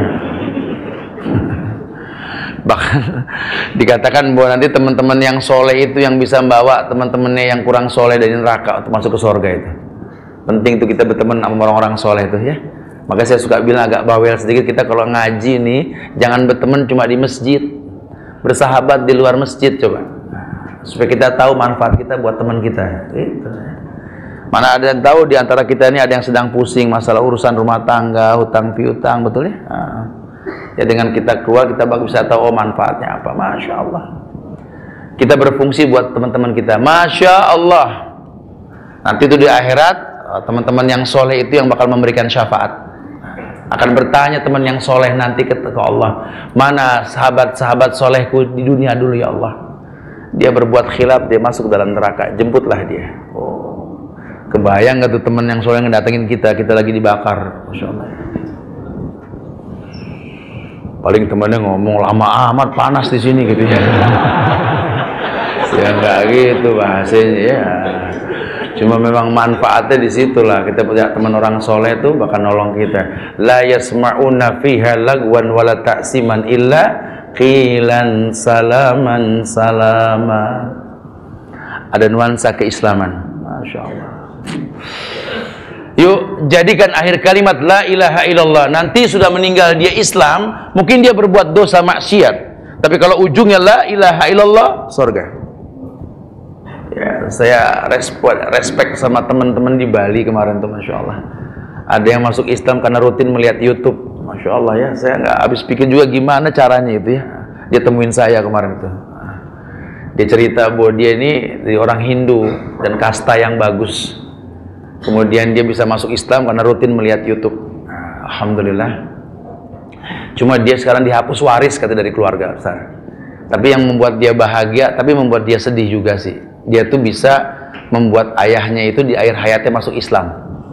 Bahkan dikatakan bahwa nanti teman-teman yang soleh itu yang bisa membawa teman-temannya yang kurang soleh dari neraka untuk masuk ke surga itu. Penting itu kita berteman sama orang-orang soleh itu, ya. Maka saya suka bilang agak bawel sedikit, kita kalau ngaji nih jangan berteman cuma di masjid, bersahabat di luar masjid, coba, supaya kita tahu manfaat kita buat teman kita. Gitu. Mana ada yang tahu di antara kita ini ada yang sedang pusing masalah urusan rumah tangga, hutang piutang, betul ya? Nah, ya dengan kita keluar kita bagus bisa tahu oh, manfaatnya apa. Masya Allah. Kita berfungsi buat teman-teman kita. Masya Allah. Nanti itu di akhirat teman-teman yang soleh itu yang bakal memberikan syafaat. Akan bertanya teman yang soleh nanti ke Allah, mana sahabat-sahabat solehku di dunia dulu ya Allah. Dia berbuat khilaf, dia masuk dalam neraka, jemputlah dia. Oh, kebayang gak tuh teman yang soleh ngedatengin kita, kita lagi dibakar. Masya Allah. Paling temannya ngomong lama amat, panas di sini gitu ya. Ya nggak gitu bahasanya ya. Cuma memang manfaatnya di situlah. Kita punya teman orang soleh itu bakal nolong kita. La yasma'una fiha lagwan wala ta'siman illa qilan salaman salama. Ada nuansa keislaman. Masya Allah. Yuk jadikan akhir kalimat la ilaha illallah. Nanti sudah meninggal dia Islam, mungkin dia berbuat dosa maksiat, tapi kalau ujungnya la ilaha illallah, surga. Ya, saya respect, respect sama teman-teman di Bali kemarin tuh, Masya Allah. Ada yang masuk Islam karena rutin melihat YouTube. Masya Allah ya, saya nggak habis pikir juga gimana caranya itu ya. Dia temuin saya kemarin itu. Dia cerita bahwa dia ini dari orang Hindu dan kasta yang bagus. Kemudian dia bisa masuk Islam karena rutin melihat YouTube. Alhamdulillah. Cuma dia sekarang dihapus waris kata dari keluarga besar. Tapi yang membuat dia bahagia, tapi membuat dia sedih juga sih. Dia tuh bisa membuat ayahnya itu di akhir hayatnya masuk Islam.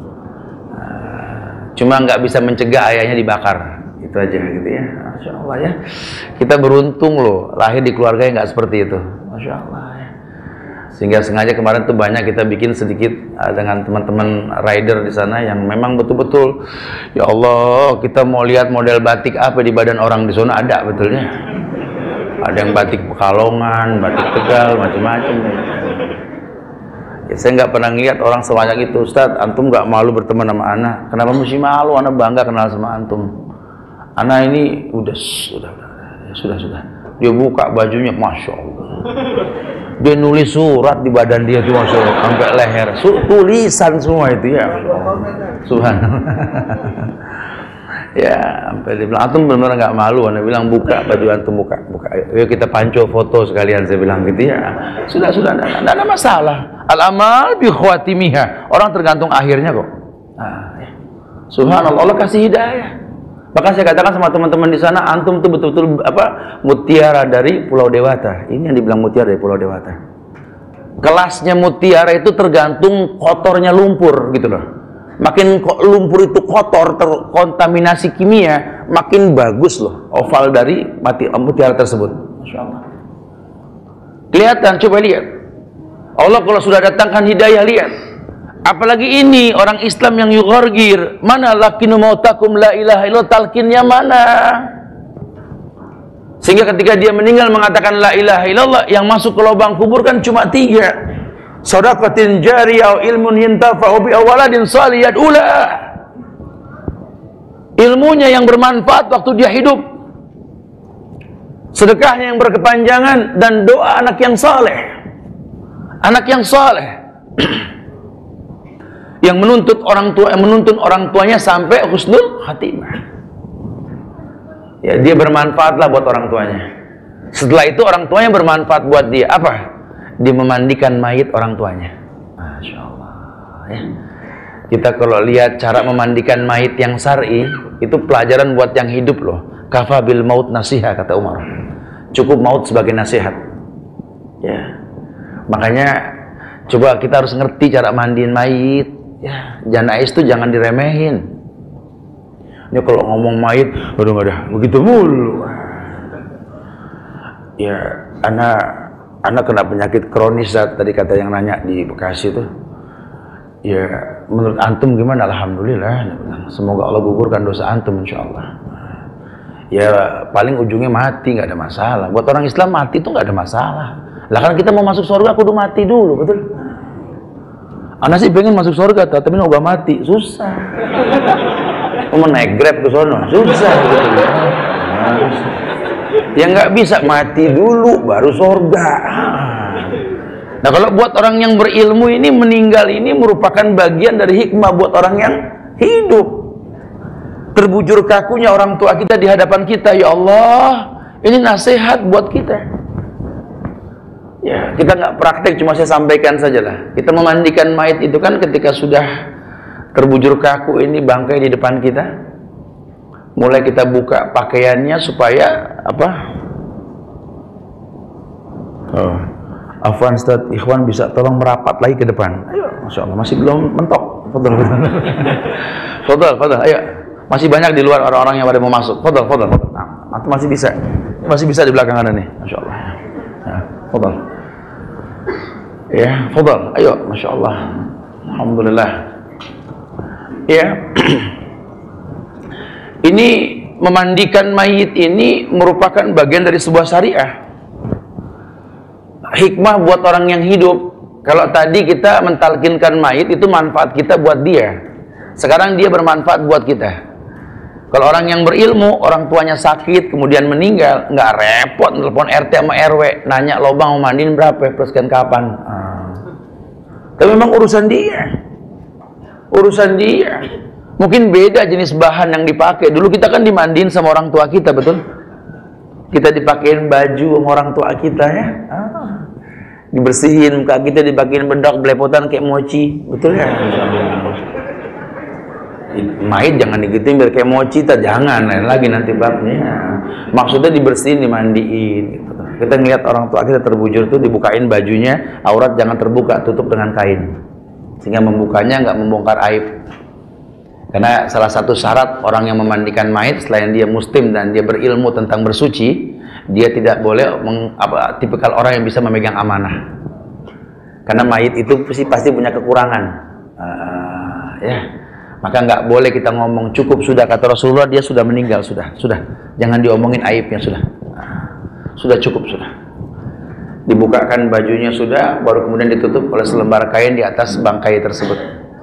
Cuma nggak bisa mencegah ayahnya dibakar. Itu aja gitu ya. Masya Allah ya. Kita beruntung loh lahir di keluarga yang nggak seperti itu. Masya Allah ya. Sehingga sengaja kemarin tuh banyak kita bikin sedikit uh, dengan teman-teman rider di sana yang memang betul-betul ya Allah, kita mau lihat model batik apa di badan orang di sana ada betulnya. Ada yang batik Pekalongan, batik Tegal, macam-macam. Ya, saya nggak pernah lihat orang sebanyak itu. Ustadz, antum nggak malu berteman sama anak? Kenapa mesti malu? Anak bangga kenal sama antum. Anak ini udah sudah sudah sudah. Dia buka bajunya, Masya Allah. Dia nulis surat di badan dia tuh, Masya Allah, sampai leher. Tulisan semua itu ya. Subhanallah. Ya, sampai dia bilang, antum benar-benar nggak malu. Anda bilang buka baju antum, buka, buka. Ayo kita panco foto sekalian. Saya bilang gitu ya. Sudah sudah, tidak ada masalah. Al-amal bi khawatimiha. Orang tergantung akhirnya kok. Nah, ya. Subhanallah, Allah kasih hidayah. Bahkan saya katakan sama teman-teman di sana, antum tuh betul-betul apa mutiara dari Pulau Dewata. Ini yang dibilang mutiara dari Pulau Dewata. Kelasnya mutiara itu tergantung kotornya lumpur gitu loh. Makin lumpur itu kotor, terkontaminasi kimia, makin bagus loh oval dari mati mutiara tersebut. Masya Allah. Kelihatan, coba lihat. Allah kalau sudah datangkan hidayah, lihat. Apalagi ini orang Islam yang yughargir. Mana lakinu mautakum la ilaha illallah, talqinnya mana? Sehingga ketika dia meninggal mengatakan la ilaha illallah, yang masuk ke lubang kubur kan cuma tiga. Shadaqatin jariyah, ilmun yintafa'u bi waladin salih yad'ulah. Ilmunya yang bermanfaat waktu dia hidup. sedekah yang berkepanjangan, dan doa anak yang saleh. Anak yang saleh yang menuntut orang tua, yang menuntun orang tuanya sampai husnul khatimah. Ya, dia bermanfaatlah buat orang tuanya. Setelah itu orang tuanya bermanfaat buat dia. Apa? Dia memandikan mayit orang tuanya. Masya Allah. Ya. Kita kalau lihat cara memandikan mayit yang syar'i, itu pelajaran buat yang hidup loh. Kafa bil maut nasiha, kata Umar. Cukup maut sebagai nasihat. Ya. Makanya coba kita harus ngerti cara mandiin mayit. Ya, janais itu jangan diremehin. Ini kalau ngomong mayit, aduh nggak ada begitu mulu. Ya, anak anak kena penyakit kronis tadi kata yang nanya di Bekasi itu. Ya, menurut antum gimana? Alhamdulillah. Semoga Allah gugurkan dosa antum, insya Allah. Ya, paling ujungnya mati, nggak ada masalah. Buat orang Islam mati itu nggak ada masalah. Lah kan kita mau masuk surga, aku udah mati dulu, betul? Anak sih pengen masuk surga, tapi nggak mati, susah. Mau naik Grab ke sono, susah gitu. Ya nggak bisa, mati dulu baru surga. Nah, kalau buat orang yang berilmu ini, meninggal ini merupakan bagian dari hikmah buat orang yang hidup. Terbujur kakunya orang tua kita di hadapan kita, ya Allah, ini nasihat buat kita. Ya, kita nggak praktek, cuma saya sampaikan sajalah. Kita memandikan mayit itu kan ketika sudah terbujur kaku ini bangkai di depan kita, mulai kita buka pakaiannya supaya apa? Oh, Afwan Ustaz, Ikhwan bisa tolong merapat lagi ke depan. Ayo, Masya Allah, masih belum mentok. Fadal, fadal. Fadal, fadal, ayo. Masih banyak di luar orang-orang yang pada mau masuk. Fadal, fadal, fadal. Nah, masih bisa, masih bisa di belakang Anda nih, Masya Allah. Ya, fadal. Ya, fadal, ayo, Masya Allah. Alhamdulillah. Ya, ini memandikan mayit ini merupakan bagian dari sebuah syariah. Hikmah buat orang yang hidup. Kalau tadi kita mentalkinkan mayit itu manfaat kita buat dia, sekarang dia bermanfaat buat kita. Kalau orang yang berilmu, orang tuanya sakit kemudian meninggal, nggak repot telepon R T sama R W nanya lobang mau mandiin berapa, teruskan kapan. Ah. Tapi memang urusan dia. Urusan dia. Mungkin beda jenis bahan yang dipakai. Dulu kita kan dimandiin sama orang tua kita, betul? Kita dipakein baju sama orang tua kita, ya. Ah. Dibersihin muka kita, dipakein bedak, belepotan kayak mochi, betul ya? Mayit jangan digituin biar kayak mochi, tak jangan, lain lagi nanti babnya. Maksudnya dibersihin, dimandiin. Gitu. Kita ngeliat orang tua kita terbujur tuh, dibukain bajunya, aurat jangan terbuka, tutup dengan kain. Sehingga membukanya nggak membongkar aib. Karena salah satu syarat orang yang memandikan mayit selain dia muslim dan dia berilmu tentang bersuci, dia tidak boleh meng, apa, tipikal orang yang bisa memegang amanah. Karena mayit itu pasti pasti punya kekurangan, uh, ya. Maka nggak boleh kita ngomong cukup sudah, kata Rasulullah, dia sudah meninggal, sudah, sudah. Jangan diomongin aibnya, sudah, uh, sudah cukup, sudah. Dibukakan bajunya sudah, baru kemudian ditutup oleh selembar kain di atas bangkai tersebut.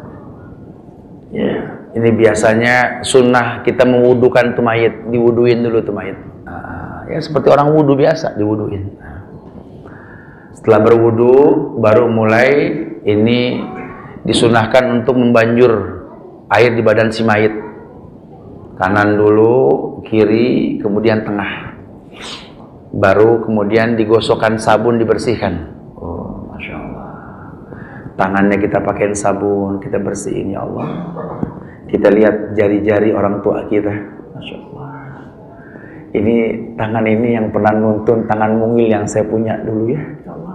Ya, ini biasanya sunnah kita mewudukan tuh mayit, diwuduin dulu tuh mayit. Nah, ya seperti orang wudu biasa, diwuduin. Nah, setelah berwudu, baru mulai ini disunahkan untuk membanjur air di badan si mayit. Kanan dulu, kiri, kemudian tengah. Baru kemudian digosokkan sabun, dibersihkan. Oh, Masya Allah. Tangannya kita pakai sabun, kita bersihin, ya Allah. Kita lihat jari-jari orang tua kita, Masya Allah. Ini tangan ini yang pernah nuntun tangan mungil yang saya punya dulu, ya, ya Allah.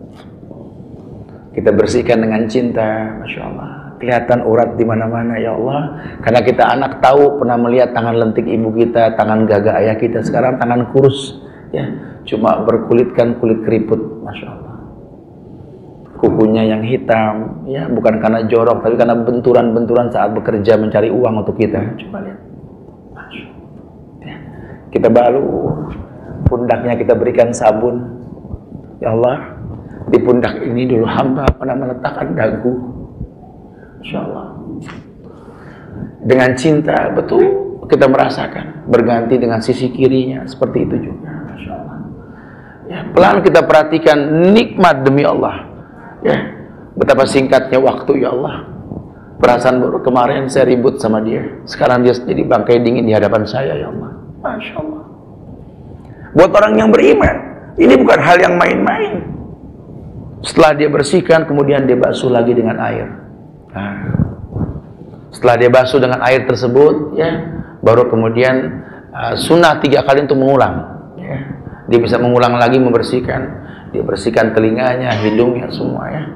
Kita bersihkan dengan cinta, Masya Allah. Kelihatan urat di mana-mana, ya Allah. Karena kita anak tahu, pernah melihat tangan lentik ibu kita, tangan gagah ayah kita. Sekarang tangan kurus. Ya, cuma berkulitkan kulit keriput, Masya Allah. Kukunya yang hitam, ya, bukan karena jorok, tapi karena benturan-benturan saat bekerja mencari uang untuk kita. Coba lihat, Masya Allah. Ya, kita balu, pundaknya kita berikan sabun. Ya Allah, di pundak ini dulu hamba pernah meletakkan dagu. Masya Allah. Dengan cinta, betul kita merasakan, berganti dengan sisi kirinya, seperti itu juga. Masya Allah. Ya, pelan kita perhatikan nikmat demi Allah. Ya, betapa singkatnya waktu ya Allah. Perasaan baru kemarin saya ribut sama dia, sekarang dia jadi bangkai dingin di hadapan saya ya Allah. Masya Allah. Buat orang yang beriman, ini bukan hal yang main-main. Setelah dia bersihkan, kemudian dia basuh lagi dengan air. Nah, setelah dia basuh dengan air tersebut, ya, baru kemudian uh, sunnah tiga kali untuk mengulang. Ya. Dia bisa mengulang lagi membersihkan, dia bersihkan telinganya, hidungnya, semua ya.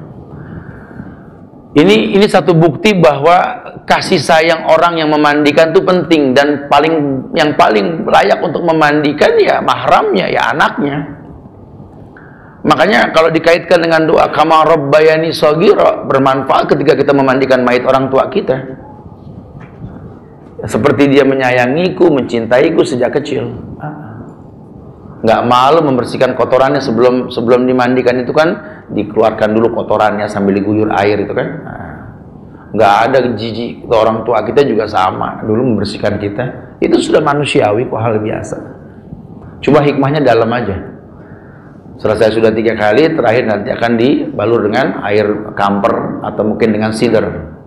Ini ini satu bukti bahwa kasih sayang orang yang memandikan itu penting, dan paling yang paling layak untuk memandikan ya mahramnya, ya anaknya. Makanya kalau dikaitkan dengan doa kama rabbayani shaghira, bermanfaat ketika kita memandikan mayit orang tua kita. Seperti dia menyayangiku, mencintaiku sejak kecil. Nggak malu membersihkan kotorannya sebelum sebelum dimandikan itu kan, dikeluarkan dulu kotorannya sambil diguyur air itu kan. Nggak ada jijik. Orang tua kita juga sama, dulu membersihkan kita. Itu sudah manusiawi kok, hal biasa. Coba hikmahnya dalam aja. Selesai sudah tiga kali, terakhir nanti akan dibalur dengan air kamper atau mungkin dengan sider.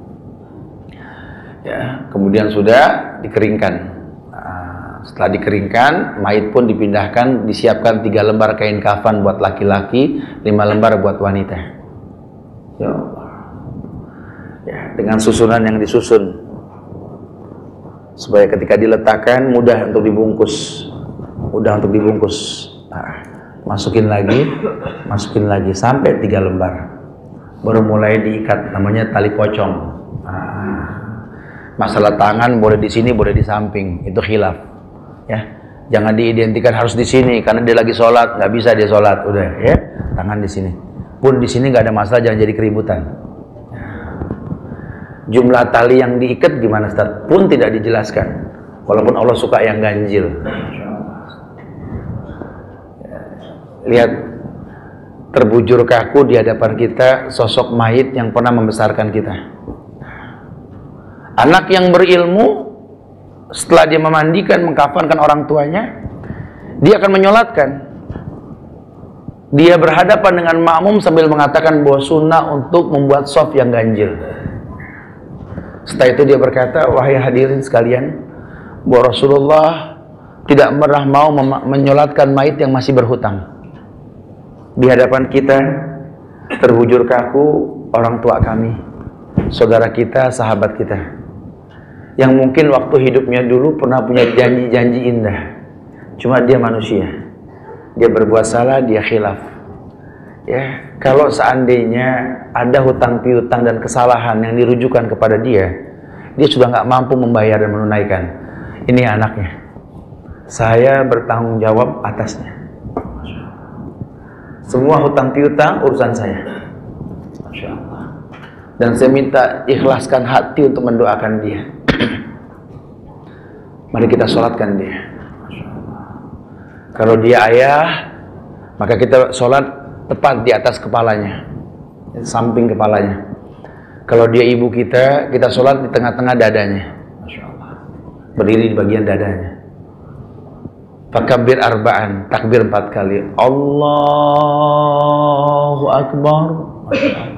Ya, kemudian sudah dikeringkan. Setelah dikeringkan, mayit pun dipindahkan, disiapkan tiga lembar kain kafan buat laki-laki, lima lembar buat wanita. Ya Allah. Ya, dengan susunan yang disusun, supaya ketika diletakkan mudah untuk dibungkus, mudah untuk dibungkus. Nah, masukin lagi, masukin lagi sampai tiga lembar, baru mulai diikat, namanya tali pocong. Nah, masalah tangan boleh di sini, boleh di samping, itu khilaf. Ya, jangan diidentikan harus di sini karena dia lagi sholat, nggak bisa dia sholat, udah ya tangan di sini. Pun di sini nggak ada masalah, jangan jadi keributan. Jumlah tali yang diikat gimana Ustaz? Pun tidak dijelaskan, walaupun Allah suka yang ganjil. Lihat, terbujur kaku di hadapan kita sosok mayit yang pernah membesarkan kita. Anak yang berilmu, setelah dia memandikan, mengkafankan orang tuanya, dia akan menyolatkan. Dia berhadapan dengan makmum sambil mengatakan bahwa sunnah untuk membuat shaf yang ganjil. Setelah itu dia berkata, wahai hadirin sekalian, bahwa Rasulullah tidak pernah mau menyolatkan mayit yang masih berhutang. Di hadapan kita terbujur kaku orang tua kami, saudara kita, sahabat kita, yang mungkin waktu hidupnya dulu pernah punya janji-janji indah. Cuma dia manusia, dia berbuat salah, dia khilaf. Ya, kalau seandainya ada hutang piutang dan kesalahan yang dirujukan kepada dia, dia sudah nggak mampu membayar dan menunaikan. Ini anaknya, saya bertanggung jawab atasnya. Semua hutang piutang urusan saya. Masya Allah. Dan saya minta ikhlaskan hati untuk mendoakan dia. Mari kita sholatkan dia. Kalau dia ayah, maka kita sholat tepat di atas kepalanya, samping kepalanya. Kalau dia ibu kita, kita sholat di tengah-tengah dadanya. Masya Allah. Berdiri di bagian dadanya. Fakabir arba'an, takbir empat kali. Allahu Akbar. Masya Allah.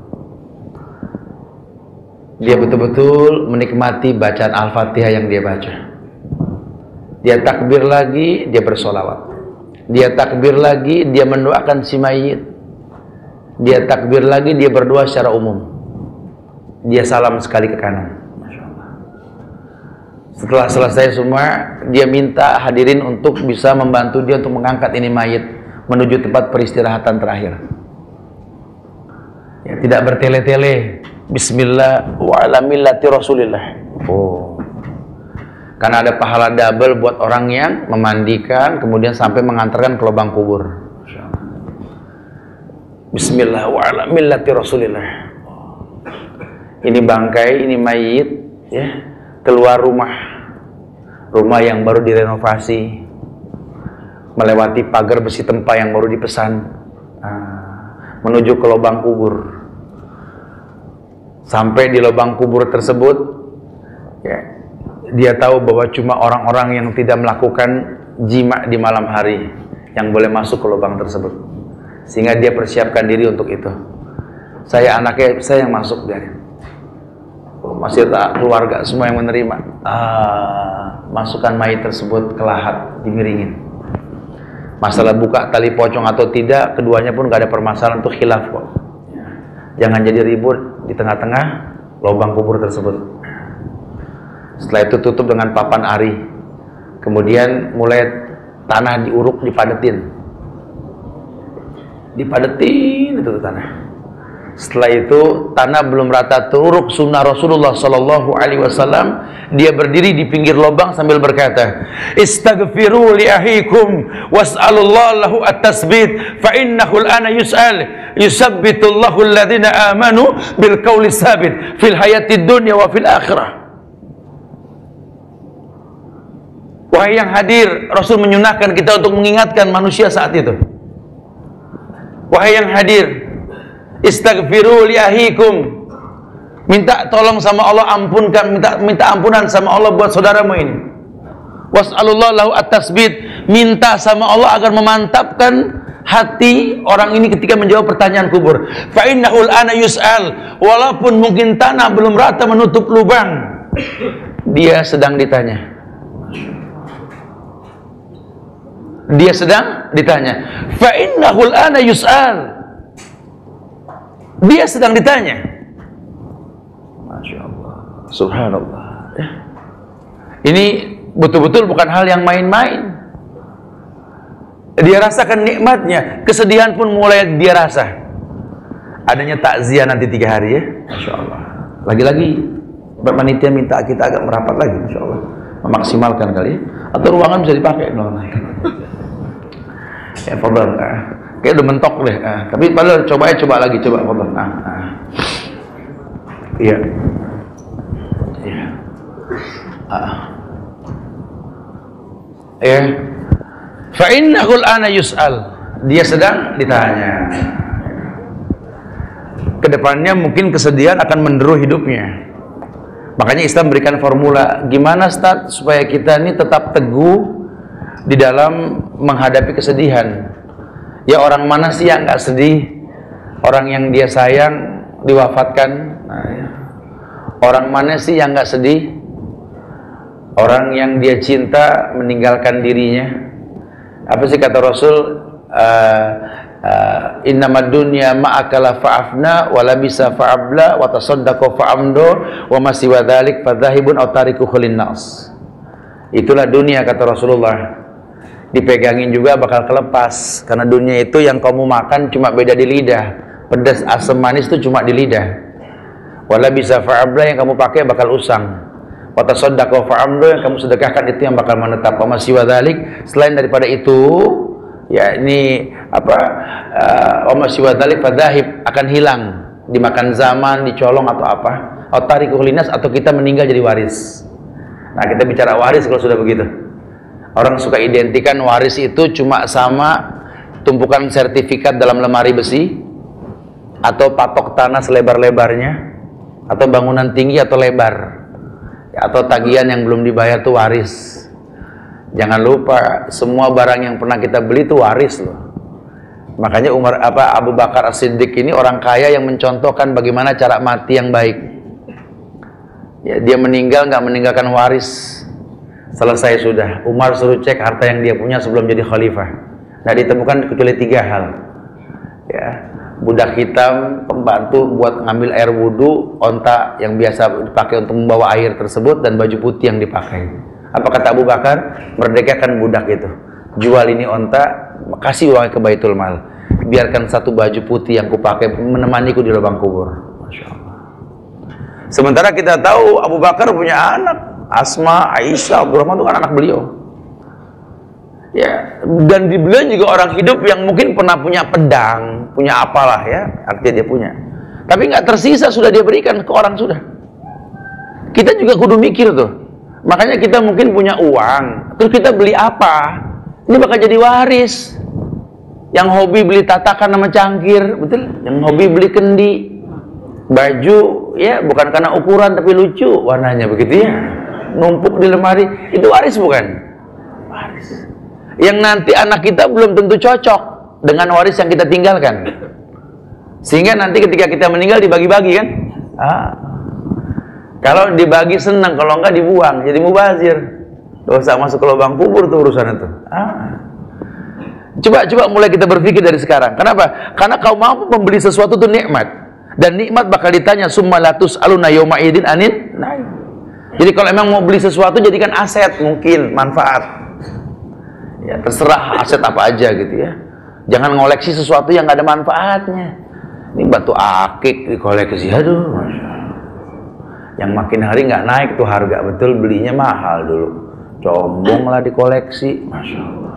Dia betul-betul menikmati bacaan Al-Fatihah yang dia baca. Dia takbir lagi, dia bersolawat. Dia takbir lagi, dia mendoakan si mayit. Dia takbir lagi, dia berdoa secara umum. Dia salam sekali ke kanan. Masya Allah. Setelah selesai semua, dia minta hadirin untuk bisa membantu dia untuk mengangkat ini mayit menuju tempat peristirahatan terakhir. Ya, tidak bertele-tele. Bismillah wa ala millati Rasulillah. Oh. Karena ada pahala double buat orang yang memandikan kemudian sampai mengantarkan ke lubang kubur. Bismillah wa ala millati Rasulillah. Ini bangkai, ini mayit ya, keluar rumah. Rumah yang baru direnovasi, melewati pagar besi tempa yang baru dipesan, nah, menuju ke lubang kubur. Sampai di lubang kubur tersebut, ya, dia tahu bahwa cuma orang-orang yang tidak melakukan jima di malam hari yang boleh masuk ke lubang tersebut, sehingga dia persiapkan diri untuk itu. Saya anaknya, saya yang masuk, biarin. Masih tak keluarga semua yang menerima. Ah, masukkan mayit tersebut ke lahat, dimiringin. Masalah buka tali pocong atau tidak, keduanya pun gak ada permasalahan, untuk khilaf kok. Jangan jadi ribut di tengah-tengah lubang kubur tersebut. Setelah itu tutup dengan papan ari. Kemudian mulai tanah diuruk, dipadetin. Dipadetin itu tanah. Setelah itu tanah belum rata teruruk, sunnah Rasulullah Sallallahu Alaihi Wasallam, dia berdiri di pinggir lubang sambil berkata, "Istaghfiru li ahikum was'alullah lahu at-tasbit fa innahu al-ana yus'al yusabbitullahu alladhina amanu bil qawli sabit fil hayatid dunya wa fil akhirah." Wahai yang hadir, Rasul menyunahkan kita untuk mengingatkan manusia saat itu. Wahai yang hadir, istaghfiru li ahikum, minta tolong sama Allah, ampunkan, minta minta ampunan sama Allah buat saudaramu ini. Was'alullah lahu at-tasbit, minta sama Allah agar memantapkan hati orang ini ketika menjawab pertanyaan kubur. Fa innahul ana yus'al, walaupun mungkin tanah belum rata menutup lubang, dia sedang ditanya. Dia sedang ditanya. Fa innahul ana yus'al, dia sedang ditanya. Masya Allah, subhanallah. Ini betul-betul bukan hal yang main-main. Dia rasakan nikmatnya, kesedihan pun mulai dia rasa. Adanya takziah nanti tiga hari ya, Masya Allah. Lagi-lagi panitia minta kita agak merapat lagi, Masya Allah, memaksimalkan kali ya. Atau ruangan bisa dipakai. Ya, fadal. Kayak udah mentok deh, ah, tapi padahal coba ya, coba lagi, coba fadal. Ah, ah. Iya. Iya. Ah. Ya. Fa innahul ana yus'al, dia sedang ditanya. Kedepannya mungkin kesedihan akan menderu hidupnya. Makanya Islam berikan formula, gimana Ustaz supaya kita ini tetap teguh di dalam menghadapi kesedihan. Ya, orang mana sih yang nggak sedih? Orang yang dia sayang diwafatkan. Nah, ya. Orang mana sih yang nggak sedih? Orang yang dia cinta meninggalkan dirinya. Apa sih kata Rasul? Uh, uh, Innamad dunya ma'akala fa'afna wa labisa fa'abla wa tasaddaqa fa'amdo wa masiwa dhalik fadhahibun aw tariku khulin nas. Itulah dunia, kata Rasulullah. Dipegangin juga bakal kelepas, karena dunia itu yang kamu makan cuma beda di lidah, pedas, asam, manis itu cuma di lidah. Wala bisa fa'abla, yang kamu pakai bakal usang. Wa tasaddaqa fa'amdo, yang kamu sedekahkan itu yang bakal menetap. Wa masih wadhalik, selain daripada itu, ya ini apa? Wa masih wadhalik fadhahib, akan hilang, dimakan zaman, dicolong atau apa? Atau tariku linas, atau kita meninggal jadi waris. Nah, kita bicara waris kalau sudah begitu. Orang suka identikan waris itu cuma sama tumpukan sertifikat dalam lemari besi, atau patok tanah selebar-lebarnya, atau bangunan tinggi atau lebar, atau tagihan yang belum dibayar itu waris. Jangan lupa, semua barang yang pernah kita beli itu waris loh. Makanya Umar apa Abu Bakar As-Siddiq ini orang kaya yang mencontohkan bagaimana cara mati yang baik. Ya, dia meninggal nggak meninggalkan waris. Selesai sudah, Umar suruh cek harta yang dia punya sebelum jadi khalifah. Nah, ditemukan kecuali tiga hal. Ya, budak hitam, pembantu buat ngambil air wudhu, onta yang biasa dipakai untuk membawa air tersebut, dan baju putih yang dipakai. Apa kata Abu Bakar? Merdekakan budak itu. Jual ini onta, kasih uangnya ke Baitul Mal. Biarkan satu baju putih yang kupakai menemaniku di lubang kubur. Masya Allah. Sementara kita tahu Abu Bakar punya anak. Asma, Aisyah, Abdurrahman itu kan anak beliau. Ya, dan di beliau juga orang hidup yang mungkin pernah punya pedang, punya apalah ya, artinya dia punya. Tapi nggak tersisa, sudah dia berikan ke orang sudah. Kita juga kudu mikir tuh. Makanya kita mungkin punya uang, terus kita beli apa? Ini bakal jadi waris. Yang hobi beli tatakan sama cangkir, betul? Yang hobi beli kendi, baju, ya bukan karena ukuran tapi lucu warnanya begitu ya. Numpuk di lemari, itu waris bukan? Waris. yang nanti anak kita belum tentu cocok dengan waris yang kita tinggalkan. Sehingga nanti ketika kita meninggal dibagi-bagi kan? Ah. Kalau dibagi senang, kalau enggak dibuang, jadi mubazir. Dosa masuk ke lubang kubur tuh urusan itu. Ah. Coba coba mulai kita berpikir dari sekarang. Kenapa? Karena kau mampu membeli sesuatu itu nikmat. Dan nikmat bakal ditanya summa latus aluna yauma idin anin. Nah. Jadi kalau emang mau beli sesuatu jadikan aset, mungkin manfaat. Ya terserah aset apa aja gitu ya. Jangan ngoleksi sesuatu yang nggak ada manfaatnya. Ini batu akik dikoleksi, aduh, masya Allah. Yang makin hari nggak naik tuh harga, betul, belinya mahal dulu. Combong lah dikoleksi, masya Allah.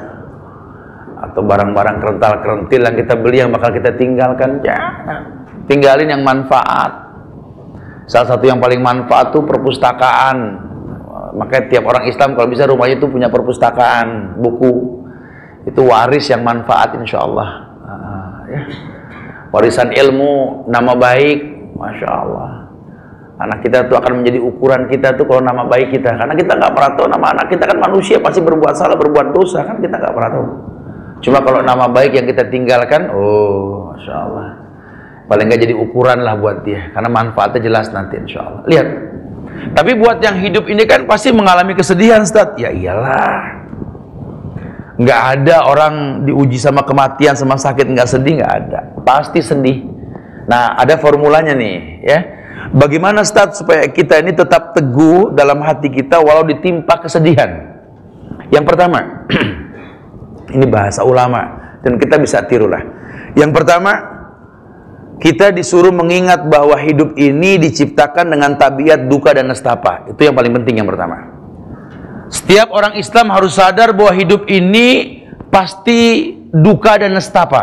Atau barang-barang kerental-kerentil yang kita beli yang bakal kita tinggalkan, jangan. Tinggalin yang manfaat. Salah satu yang paling manfaat tuh perpustakaan. Makanya tiap orang Islam kalau bisa rumahnya itu punya perpustakaan, buku. Itu waris yang manfaat insya Allah. Ah, ya. Warisan ilmu, nama baik, masya Allah. Anak kita tuh akan menjadi ukuran kita tuh kalau nama baik kita. Karena kita nggak pernah tahu nama anak kita kan manusia pasti berbuat salah, berbuat dosa kan kita nggak pernah tahu. Cuma kalau nama baik yang kita tinggalkan, oh, masya Allah. Paling nggak jadi ukuran lah buat dia. Karena manfaatnya jelas nanti insya Allah. Lihat. Tapi buat yang hidup ini kan pasti mengalami kesedihan, Ustaz. Ya iyalah. Nggak ada orang diuji sama kematian, sama sakit nggak sedih, nggak ada. Pasti sedih. Nah, ada formulanya nih, ya. Bagaimana, Ustaz, supaya kita ini tetap teguh dalam hati kita walau ditimpa kesedihan? Yang pertama, ini bahasa ulama dan kita bisa tirulah. Yang pertama, kita disuruh mengingat bahwa hidup ini diciptakan dengan tabiat duka dan nestapa. Itu yang paling penting yang pertama. Setiap orang Islam harus sadar bahwa hidup ini pasti duka dan nestapa.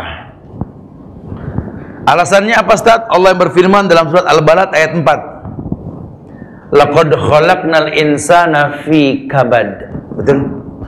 Alasannya apa, Ustaz? Allah yang berfirman dalam surat Al-Balad ayat empat. Laqad khalaqnal insana fi kabad. Betul?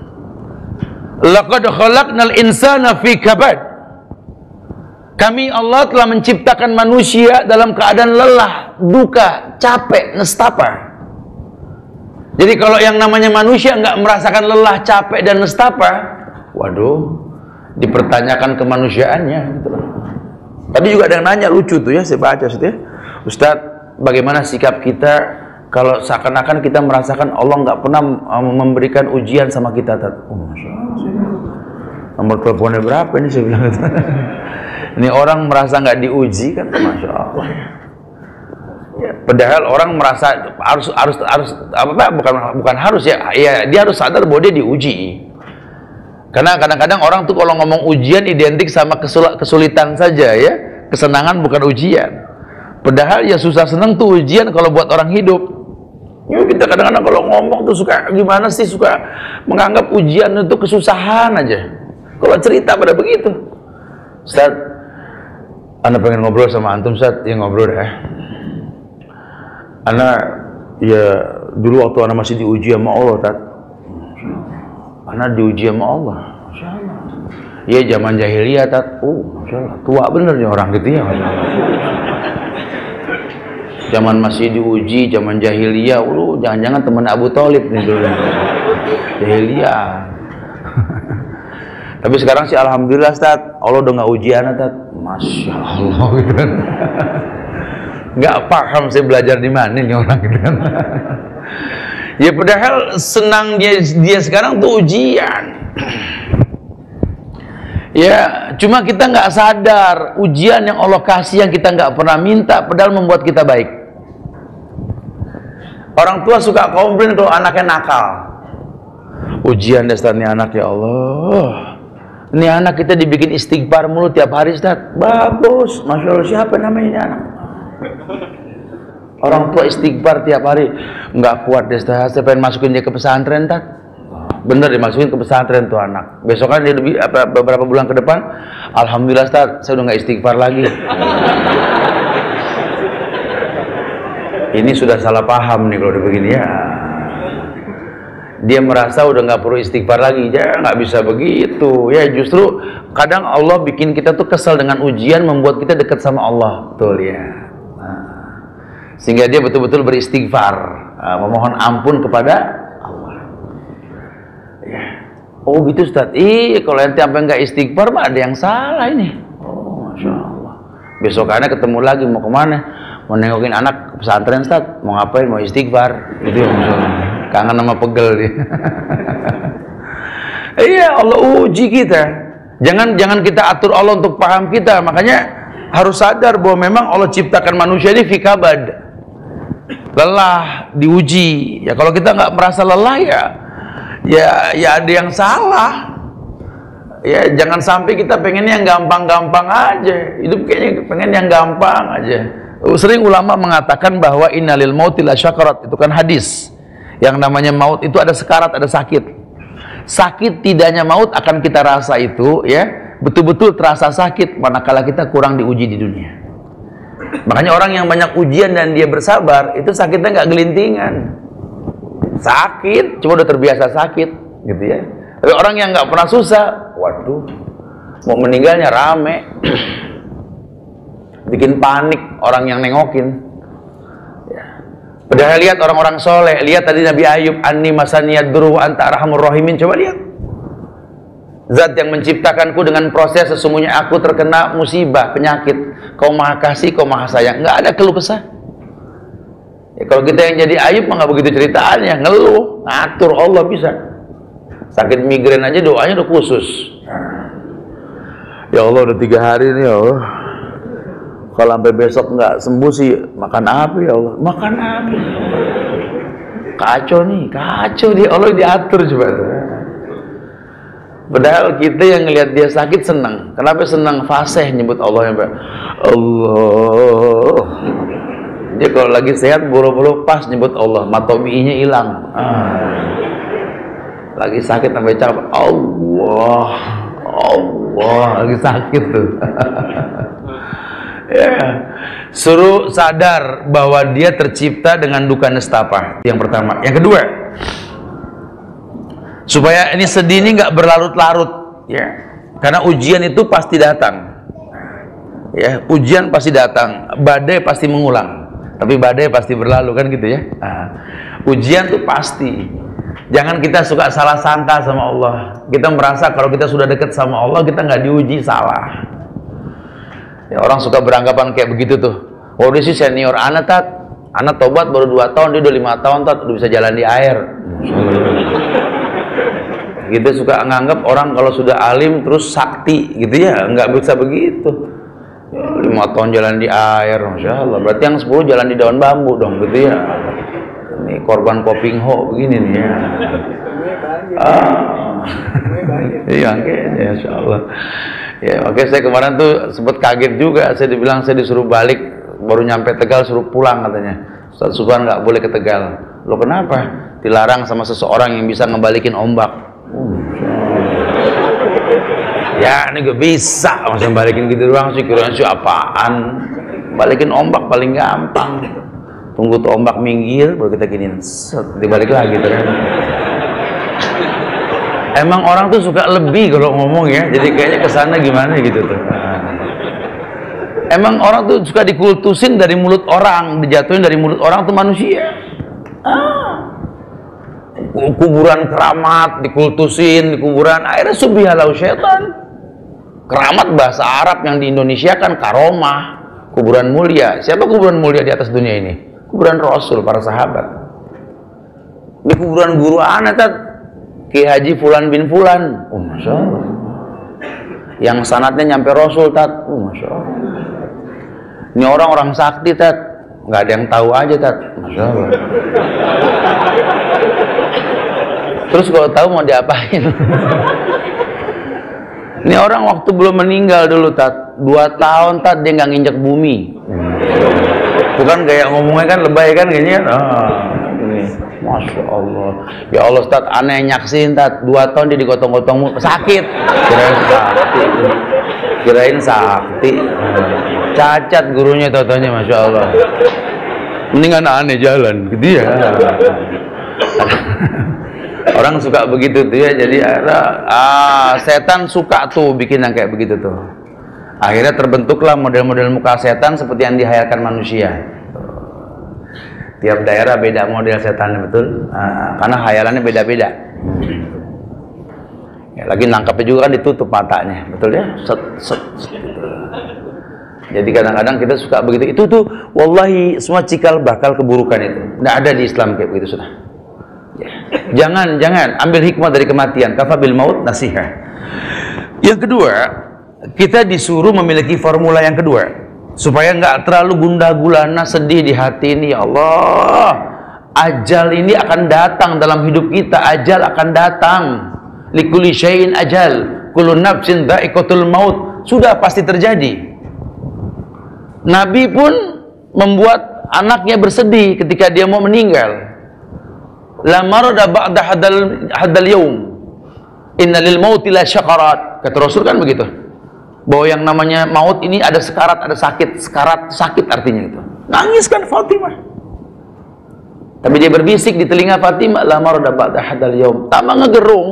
Laqad khalaqnal insana fi kabad. Kami Allah telah menciptakan manusia dalam keadaan lelah, duka, capek, nestapa. Jadi kalau yang namanya manusia nggak merasakan lelah, capek, dan nestapa, waduh, dipertanyakan kemanusiaannya. Gitu loh. Tadi juga ada yang nanya, lucu tuh ya, saya baca ya. Ustadz, bagaimana sikap kita kalau seakan-akan kita merasakan Allah nggak pernah memberikan ujian sama kita? Oh, masya Allah. Nomor teleponnya berapa ini saya bilang? Ini orang merasa nggak diuji kan, masya Allah. Ya, padahal orang merasa harus harus harus apa bukan bukan harus ya, ya dia harus sadar bahwa dia diuji. Karena kadang-kadang orang tuh kalau ngomong ujian identik sama kesul kesulitan saja ya, kesenangan bukan ujian. Padahal ya susah senang tuh ujian kalau buat orang hidup. Ya kita kadang-kadang kalau ngomong tuh suka gimana sih, suka menganggap ujian itu kesusahan aja. Kalau cerita pada begitu. Ustaz, Anda pengen ngobrol sama antum, Ustaz, ya ngobrol deh. Ana ya dulu waktu ana masih diuji sama Allah, Tat. Ana diuji sama Allah. Masyaallah. Ya zaman jahiliyah, Tat. Oh, masyaallah. Tua bener nih orang gitu ya. Zaman masih diuji, zaman jahiliyah, lu jangan-jangan teman Abu Thalib nih dulu. Jahiliyah. Tapi sekarang sih alhamdulillah, Tat. Allah udah nggak uji ana, Tat. Masya Allah. Nggak paham saya belajar di mana nih orang gitu kan. Ya padahal senang dia dia sekarang tuh ujian. Ya cuma kita nggak sadar ujian yang Allah kasih yang kita nggak pernah minta padahal membuat kita baik. Orang tua suka komplain kalau anaknya nakal. Ujian dasarnya anak, ya Allah. Ini anak kita dibikin istighfar mulu tiap hari, Ustaz. Bagus, masya Allah. Siapa namanya ini anak? Orang tua istighfar tiap hari. Nggak kuat deh, Ustaz. Saya pengen masukin dia ke pesantren, Tat. Bener dimasukin ke pesantren tuh anak. Besok kan dia lebih, apa, beberapa bulan ke depan, alhamdulillah, Ustaz, saya udah nggak istighfar lagi. Ini sudah salah paham nih kalau begini ya. Dia merasa udah nggak perlu istighfar lagi, ya nggak bisa begitu. Ya justru kadang Allah bikin kita tuh kesal dengan ujian, membuat kita dekat sama Allah, betul ya. Nah, sehingga dia betul-betul beristighfar, uh, memohon ampun kepada Allah. Ya. Oh gitu Ustaz. Iya, kalau ente sampai nggak istighfar mah ada yang salah ini. Oh, Masya Allah. Besokannya ketemu lagi, mau kemana? Mau nengokin anak ke pesantren Ustaz. Mau ngapain? Mau istighfar. Gitu ya, Masya Allah. Kangen sama pegel dia. Iya, Allah uji kita. Jangan jangan kita atur Allah untuk paham kita. Makanya harus sadar bahwa memang Allah ciptakan manusia ini fi kabad. Lelah, diuji. Ya kalau kita nggak merasa lelah ya ya ya ada yang salah. Ya jangan sampai kita pengen yang gampang-gampang aja. Hidup kayaknya pengen yang gampang aja. Sering ulama mengatakan bahwa innalil mauti lasyakarat, itu kan hadis. Yang namanya maut itu ada sekarat, ada sakit. Sakit tidaknya maut akan kita rasa itu ya, betul-betul terasa sakit manakala kita kurang diuji di dunia. Makanya orang yang banyak ujian dan dia bersabar, itu sakitnya nggak gelintingan. Sakit, cuma udah terbiasa sakit, gitu ya. Tapi orang yang nggak pernah susah, waduh, mau meninggalnya rame, bikin panik orang yang nengokin. Ya. Padahal lihat orang-orang soleh, lihat tadi Nabi Ayub, anni masaniyad duru wa anta arhamur rahimin. Coba lihat, Zat yang menciptakanku dengan proses, sesungguhnya aku terkena musibah, penyakit. Kau maha kasih, kau maha sayang. Nggak ada keluh kesah. Ya, kalau kita yang jadi Ayub mah nggak begitu ceritaannya, ngeluh, ngatur Allah bisa. Sakit migrain aja doanya udah khusus. Ya Allah, udah tiga hari nih ya Allah. Kalau sampai besok nggak sembuh sih, makan apa ya Allah? Makan apa? Kacau nih, kacau dia. Allah diatur coba tuh. Padahal kita yang ngelihat dia sakit senang. Kenapa senang? Fasih nyebut Allah yang ber Allah. Dia kalau lagi sehat buru-buru pas nyebut Allah, matobi'inya hilang. Ah. Lagi sakit sampai capek, Allah, Allah, lagi sakit tuh. Ya. Suruh sadar bahwa dia tercipta dengan duka nestapa. Yang pertama. Yang kedua, supaya ini sedih ini nggak berlarut-larut, ya. Karena ujian itu pasti datang. Ya, ujian pasti datang, badai pasti mengulang. Tapi badai pasti berlalu kan gitu ya. Nah, ujian tuh pasti. Jangan kita suka salah sangka sama Allah. Kita merasa kalau kita sudah dekat sama Allah kita nggak diuji, salah. Ya, orang suka beranggapan kayak begitu tuh. Oh dia sih senior anak tat, anak tobat baru dua tahun, dia udah lima tahun tat, udah bisa jalan di air. Kita suka nganggap orang kalau sudah alim terus sakti gitu ya, nggak bisa begitu. Ya, lima tahun jalan di air, Masya Allah. Berarti yang sepuluh jalan di daun bambu dong gitu ya. Ini korban kopingho begini nih ya. Ah. Iya kayaknya, Insya Allah. Ya, oke, saya kemarin tuh sempat kaget juga. Saya dibilang saya disuruh balik, baru nyampe Tegal suruh pulang katanya. Ustaz Subhan nggak boleh ke Tegal. Loh kenapa? Dilarang sama seseorang yang bisa ngebalikin ombak. Uh, ya ini gak bisa, masa balikin gitu doang sih, kira-kira sih apaan? Balikin ombak paling gampang. Tunggu tuh ombak minggir, baru kita giniin, set, dibalik lagi terus. Emang orang tuh suka lebih kalau ngomong ya, jadi kayaknya kesana gimana gitu tuh. Emang orang tuh suka dikultusin dari mulut orang, dijatuhin dari mulut orang tuh manusia. Ah. Kuburan keramat dikultusin, di kuburan akhirnya subhihalau syaitan. Keramat bahasa Arab yang di Indonesia kan karomah, kuburan mulia. Siapa kuburan mulia di atas dunia ini? Kuburan Rasul, para sahabat. Di kuburan guru anak tat, Ki Haji Fulan bin Fulan. Oh Masya Allah. Yang sanatnya nyampe Rasul tat. Oh Masya Allah. Ini orang-orang sakti tat, nggak ada yang tahu aja tat. Masya Allah. Terus kalau tahu mau diapain? Ini orang waktu belum meninggal dulu tat, dua tahun tat dia nggak nginjek bumi. Bukan kayak ngomongnya kan lebay kan kayaknya. Ah, ini, Masya Allah. Ya Allah tat, aneh nyaksin tat, dua tahun dia digotong-gotong sakit. Kirain sakti, kirain sakti. Cacat gurunya totonya, Masya Allah. Mendingan aneh jalan, gitu ya. Orang suka begitu tuh ya, jadi ada ah, setan suka tuh bikin yang kayak begitu tuh. Akhirnya terbentuklah model-model muka setan seperti yang dihayalkan manusia. Tiap daerah beda model setannya, betul, ah, karena hayalannya beda-beda. Ya, lagi nangkapnya juga kan ditutup matanya, betul ya? Set, set, set, gitu. Jadi kadang-kadang kita suka begitu. Itu tuh, wallahi semua cikal bakal keburukan itu. Nggak ada di Islam kayak begitu sudah. Ya. Jangan, jangan ambil hikmah dari kematian. Kafabil maut nasihah. Yang kedua, kita disuruh memiliki formula yang kedua supaya nggak terlalu gundah gulana sedih di hati ini. Ya Allah, ajal ini akan datang dalam hidup kita. Ajal akan datang. Likulli syai'in ajal, kullu nafsin dha'iqatul maut. Sudah pasti terjadi. Nabi pun membuat anaknya bersedih ketika dia mau meninggal. La marada ba'da hadal hadal yaum. Inna lil mauti la syakarat. Kata Rasul kan begitu. Bahwa yang namanya maut ini ada sekarat, ada sakit. Sekarat, sakit artinya itu. Nangis kan Fatimah. Tapi dia berbisik di telinga Fatimah, la marada ba'da hadal yaum. Tambah ngegerung.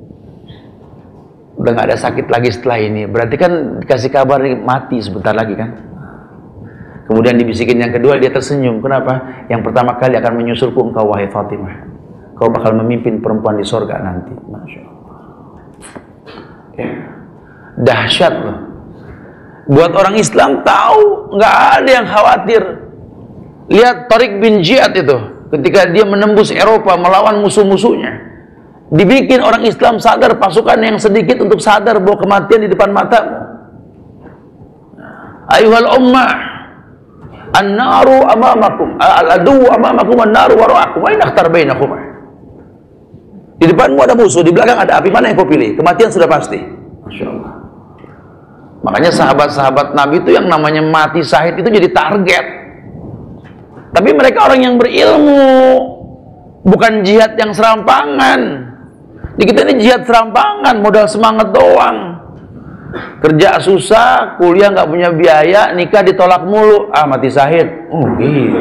Udah nggak ada sakit lagi setelah ini. Berarti kan dikasih kabar nih, mati sebentar lagi kan. Kemudian dibisikin yang kedua, dia tersenyum. Kenapa? Yang pertama kali akan menyusulku engkau wahai Fatimah. Kau bakal memimpin perempuan di sorga nanti. Masya Allah. Ya. Dahsyat loh. Buat orang Islam tahu, nggak ada yang khawatir. Lihat Tariq bin Ziyad itu, ketika dia menembus Eropa melawan musuh-musuhnya, dibikin orang Islam sadar, pasukan yang sedikit untuk sadar bahwa kematian di depan matamu. Ayuhal ummah, an-naru amamakum, al-adu amamakum, an-naru wara'akum, wa in akhtar bainakum. Di depanmu ada musuh, di belakang ada api, mana yang kau pilih? Kematian sudah pasti. Masya Allah. Makanya sahabat-sahabat Nabi itu yang namanya mati syahid itu jadi target. Tapi mereka orang yang berilmu, bukan jihad yang serampangan. Di kita ini jihad serampangan, modal semangat doang. Kerja susah, kuliah nggak punya biaya, nikah ditolak mulu, ah mati syahid. Oh gitu.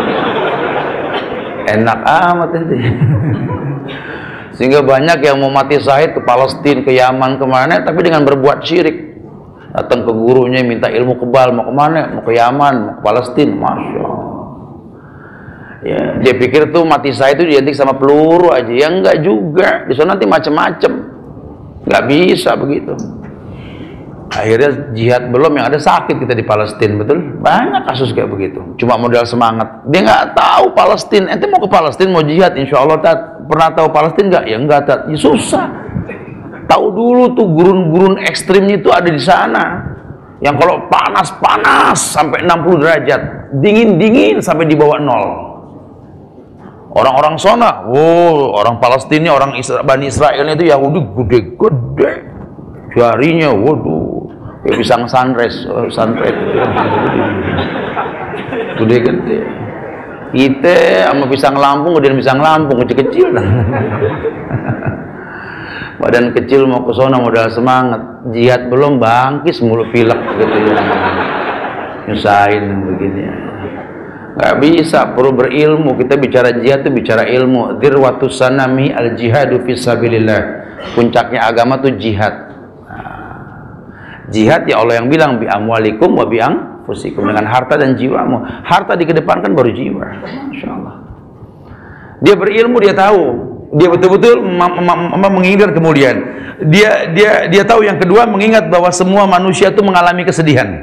Enak amat nanti. Sehingga banyak yang mau mati syahid ke Palestina, ke Yaman, kemana, tapi dengan berbuat syirik. Datang ke gurunya minta ilmu kebal, mau kemana? Mau ke Yaman, mau ke Palestina. Masya Allah. Ya, dia pikir tuh mati syahid itu identik sama peluru aja. Ya enggak juga. Di sana nanti macam-macam. Nggak bisa begitu. Akhirnya jihad belum, yang ada sakit kita di Palestina, betul? Banyak kasus kayak begitu. Cuma modal semangat. Dia nggak tahu Palestina. Ente mau ke Palestina mau jihad, insya Allah tat. Pernah tahu Palestina nggak? Ya enggak tat. Ya, susah. Tahu dulu tuh gurun-gurun ekstrimnya itu ada di sana. Yang kalau panas-panas sampai enam puluh derajat, dingin-dingin sampai di bawah nol. Orang-orang sana, oh orang Palestina, orang Isra, Bani Israel itu Yahudi gede-gede, jarinya, waduh, kayak pisang sunrise, oh, sunrise, gede-gede. Kita sama pisang Lampung, gedean pisang Lampung, kecil-kecil. Badan kecil mau ke sana modal semangat, jihad belum bangkis mulu pilek gitu ya. Nyusahin begini. Nggak bisa, perlu berilmu. Kita bicara jihad itu bicara ilmu. Dirwatus sanami al jihadu fisabilillah. Puncaknya agama itu jihad. Nah, jihad ya Allah yang bilang bi amwalikum wa bi anfusikum, dengan harta dan jiwamu. Harta dikedepankan baru jiwa. Masyaallah. Dia berilmu, dia tahu. Dia betul-betul mengingat kemudian. Dia dia dia tahu yang kedua, mengingat bahwa semua manusia itu mengalami kesedihan.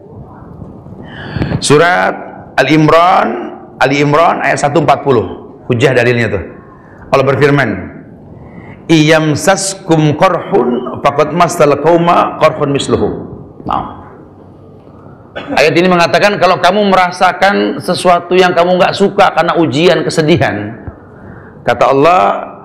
Surat Al-Imran, Ali Imran ayat seratus empat puluh. Hujah dalilnya tuh. Allah berfirman, "Iyamsaskum qarhun faqad massal qauma qarhun misluhu." Nah. Ayat ini mengatakan kalau kamu merasakan sesuatu yang kamu nggak suka karena ujian, kesedihan, kata Allah,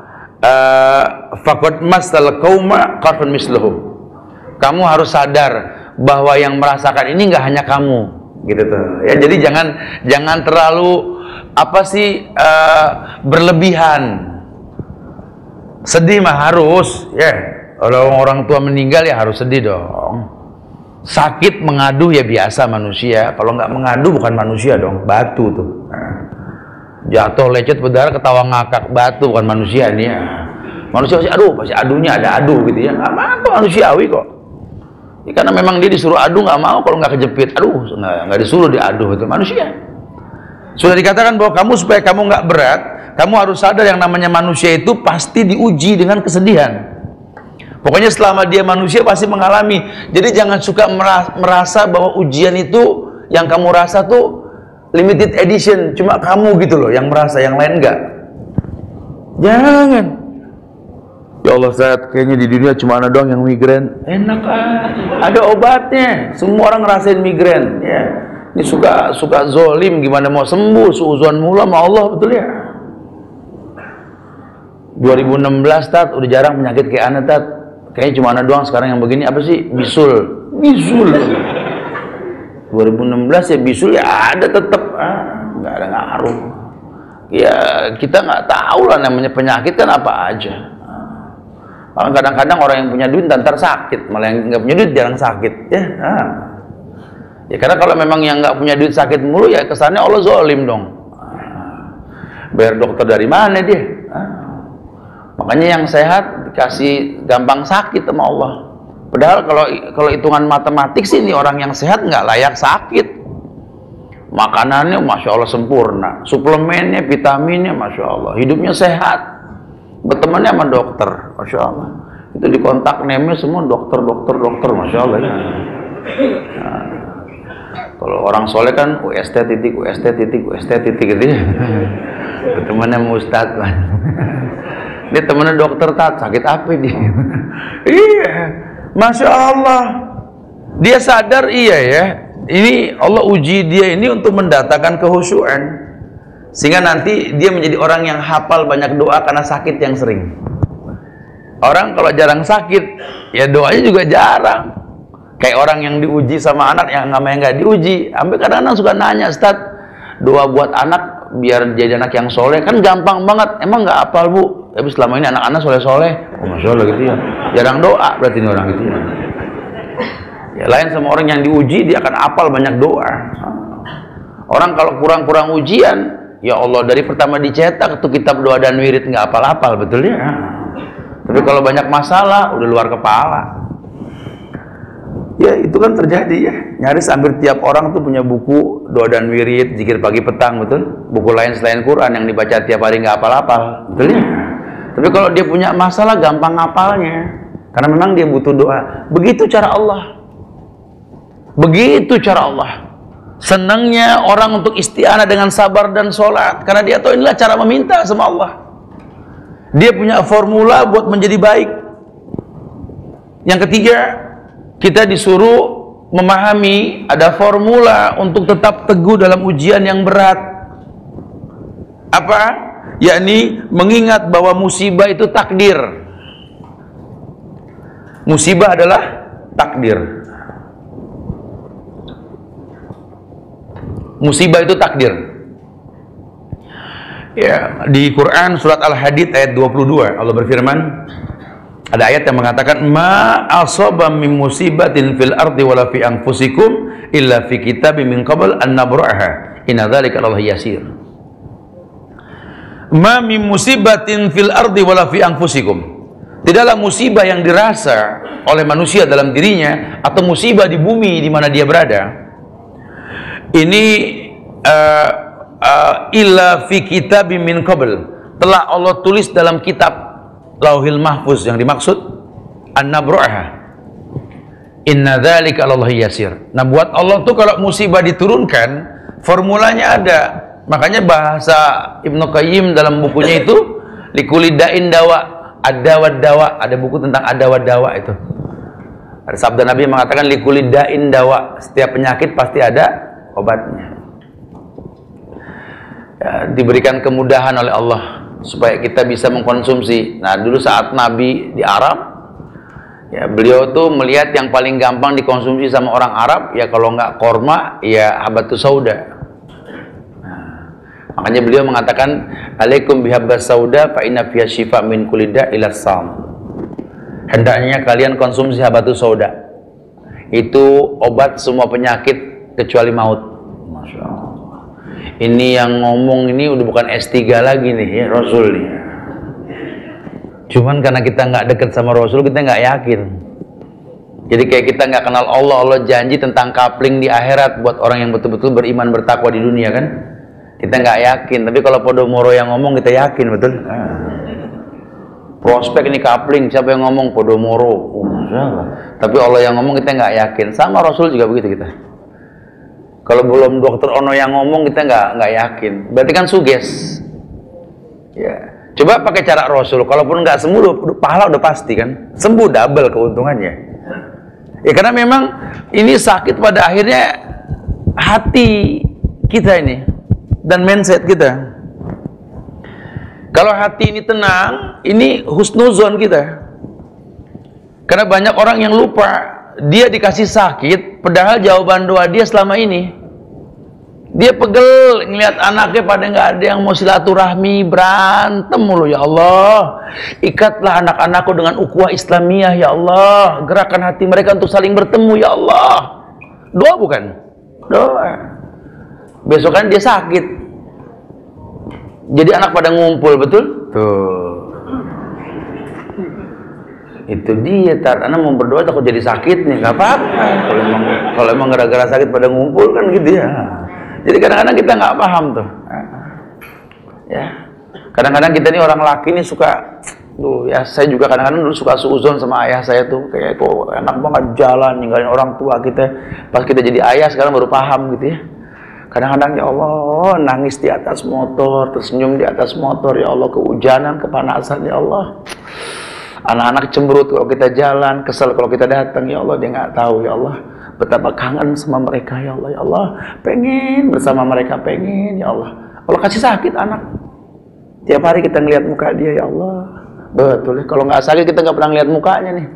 faqad massal qauma qarhun misluhu. Kamu harus sadar bahwa yang merasakan ini nggak hanya kamu. Gitu tuh ya, jadi jangan jangan terlalu apa sih uh, berlebihan. Sedih mah harus ya, kalau orang tua meninggal ya harus sedih dong. Sakit mengadu ya biasa manusia, kalau nggak mengadu bukan manusia dong, batu tuh. Nah, jatuh lecet berdarah ketawa ngakak, batu bukan manusia nih ya. Manusia pasti aduh, pasti adunya ada adu gitu ya, nggak apa-apa, manusiawi kok. Ya, karena memang dia disuruh adu nggak mau, kalau nggak kejepit, aduh nggak, nggak disuruh diadu, itu manusia. Sudah dikatakan bahwa kamu supaya kamu nggak berat, kamu harus sadar yang namanya manusia itu pasti diuji dengan kesedihan. Pokoknya selama dia manusia pasti mengalami. Jadi jangan suka merasa bahwa ujian itu yang kamu rasa tuh limited edition, cuma kamu gitu loh yang merasa, yang lain enggak. Jangan. Ya Allah, saat kayaknya di dunia cuma ada doang yang migrain. Enak ah, ada obatnya. Semua orang ngerasain migrain. Ya, ini suka suka zolim, gimana mau sembuh? Suuzon mula sama Allah, betul ya? dua ribu enam belas tat, udah jarang penyakit kayak aneh tat. Kayaknya cuma ada doang sekarang yang begini, apa sih? Bisul. Bisul. dua ribu enam belas ya bisul ya ada tetap, ah, nggak ada ngaruh. Ya kita nggak tahu lah namanya penyakit kan apa aja. Malah kadang-kadang orang yang punya duit ntar sakit, malah yang nggak punya duit jarang sakit. Ya, ah. Ya karena kalau memang yang nggak punya duit sakit mulu ya kesannya Allah zolim dong. Ah. Bayar dokter dari mana dia? Ah. Makanya yang sehat dikasih gampang sakit sama Allah. Padahal kalau kalau hitungan matematik sih ini orang yang sehat nggak layak sakit. Makanannya masya Allah sempurna, suplemennya, vitaminnya masya Allah, hidupnya sehat, bertemannya sama dokter, masya Allah. Itu di kontak name semua dokter, dokter, dokter, masya Allah. Ya. Nah, kalau orang soleh kan U S T titik, U S T titik, U S T titik gitu ya. Bertemannya sama ustadz kan. Dia temennya dokter, tat sakit apa dia? Iya. Masya Allah, dia sadar iya ya, ini Allah uji dia ini untuk mendatangkan kehusyuan, sehingga nanti dia menjadi orang yang hafal banyak doa karena sakit yang sering. Orang kalau jarang sakit, ya doanya juga jarang. Kayak orang yang diuji sama anak yang namanya nggak diuji, sampai kadang-kadang suka nanya, Ustaz, doa buat anak biar jadi anak yang soleh kan gampang banget, emang nggak hafal bu? Tapi selama ini anak-anak soleh-soleh, oh masya Allah gitu ya, jarang doa berarti ini orang gitu ya. Ya lain sama orang yang diuji, dia akan hafal banyak doa. Orang kalau kurang-kurang ujian, ya Allah dari pertama dicetak tuh kitab doa dan wirid nggak hafal-hafal, betul ya. Tapi kalau banyak masalah, udah luar kepala. Ya itu kan terjadi ya, nyaris hampir tiap orang tuh punya buku doa dan wirid, zikir pagi petang, betul. Buku lain selain Quran yang dibaca tiap hari nggak hafal-hafal, betul ya. Tapi kalau dia punya masalah gampang ngapalnya, karena memang dia butuh doa. Begitu cara Allah. Begitu cara Allah. Senangnya orang untuk isti'anah dengan sabar dan sholat, karena dia tahu inilah cara meminta sama Allah. Dia punya formula buat menjadi baik. Yang ketiga, kita disuruh memahami ada formula untuk tetap teguh dalam ujian yang berat. Apa? Yakni mengingat bahwa musibah itu takdir. Musibah adalah takdir. Musibah itu takdir. Ya, di Quran surat Al-Hadid ayat dua puluh dua Allah berfirman, ada ayat yang mengatakan ma asaba min musibatin fil ardi wala fi anfusikum illa fi kitabim min qabl an nabra'aha inna dzalika 'alallahi yasir. Ma min musibatin fil ardi wala fi anfusikum. Tidaklah musibah yang dirasa oleh manusia dalam dirinya atau musibah di bumi di mana dia berada ini uh, uh, illa fi kitabim min qabl, telah Allah tulis dalam kitab Lauhil Mahfuz, yang dimaksud an-nabra'aha inna dzalika 'alallahi yasir. Nah buat Allah tuh kalau musibah diturunkan formulanya ada. Makanya bahasa Ibnu Qayyim dalam bukunya itu likulidain dawa, ad-dawa dawa, ada buku tentang ad-dawa dawa itu. Ada sabda Nabi yang mengatakan likulidain dawa, setiap penyakit pasti ada obatnya. Ya, diberikan kemudahan oleh Allah supaya kita bisa mengkonsumsi. Nah dulu saat Nabi di Arab, ya beliau tuh melihat yang paling gampang dikonsumsi sama orang Arab, ya kalau nggak korma, ya habatus sauda. Makanya beliau mengatakan alaikum bihabbas sauda fa inna fiha syifa min kulli da'il as-sam. Hendaknya kalian konsumsi habatus sauda. Itu obat semua penyakit kecuali maut. Masya Allah. Ini yang ngomong ini udah bukan S tiga lagi nih ya, Rasul nih. Cuman karena kita nggak dekat sama Rasul, kita nggak yakin. Jadi kayak kita nggak kenal Allah, Allah janji tentang coupling di akhirat buat orang yang betul-betul beriman bertakwa di dunia kan. Kita nggak yakin, tapi kalau Podomoro yang ngomong kita yakin, betul? prospek ini kapling, siapa yang ngomong? Podomoro. Oh, masalah. Tapi Allah yang ngomong kita nggak yakin. Sama Rasul juga begitu kita. Kalau belum dokter Ono yang ngomong kita nggak nggak yakin. Berarti kan suges. Ya. Coba pakai cara Rasul. Kalaupun nggak sembuh, pahala udah pasti kan. Sembuh double keuntungannya. Ya karena memang ini sakit pada akhirnya hati kita ini dan mindset kita. Kalau hati ini tenang, ini husnuzon kita. Karena banyak orang yang lupa, dia dikasih sakit, padahal jawaban doa dia selama ini. Dia pegel ngelihat anaknya pada nggak ada yang mau silaturahmi, berantem mulu. Ya Allah, ikatlah anak-anakku dengan ukhuwah Islamiyah. Ya Allah, gerakan hati mereka untuk saling bertemu. Ya Allah, doa bukan? Doa. Besok kan dia sakit. Jadi anak pada ngumpul, betul? Tuh. Itu dia, tar. Anak mau berdoa takut jadi sakit nih, nggak apa-apa. Kalau emang kalau emang gara-gara sakit pada ngumpul kan gitu ya. Jadi kadang-kadang kita nggak paham tuh. Ya. Kadang-kadang kita nih orang laki nih suka, tuh ya saya juga kadang-kadang dulu suka suuzon sama ayah saya tuh, kayak kok enak banget jalan ninggalin orang tua kita. Pas kita jadi ayah sekarang baru paham gitu ya. Kadang-kadang ya Allah nangis di atas motor, tersenyum di atas motor, ya Allah kehujanan, kepanasan, ya Allah. Anak-anak cemberut kalau kita jalan, kesel kalau kita datang, ya Allah dia nggak tahu, ya Allah betapa kangen sama mereka, ya Allah, ya Allah pengen bersama mereka, pengen, ya Allah. Allah kasih sakit anak, tiap hari kita ngeliat muka dia, ya Allah. Betul ya, kalau nggak sakit kita nggak pernah ngeliat mukanya nih.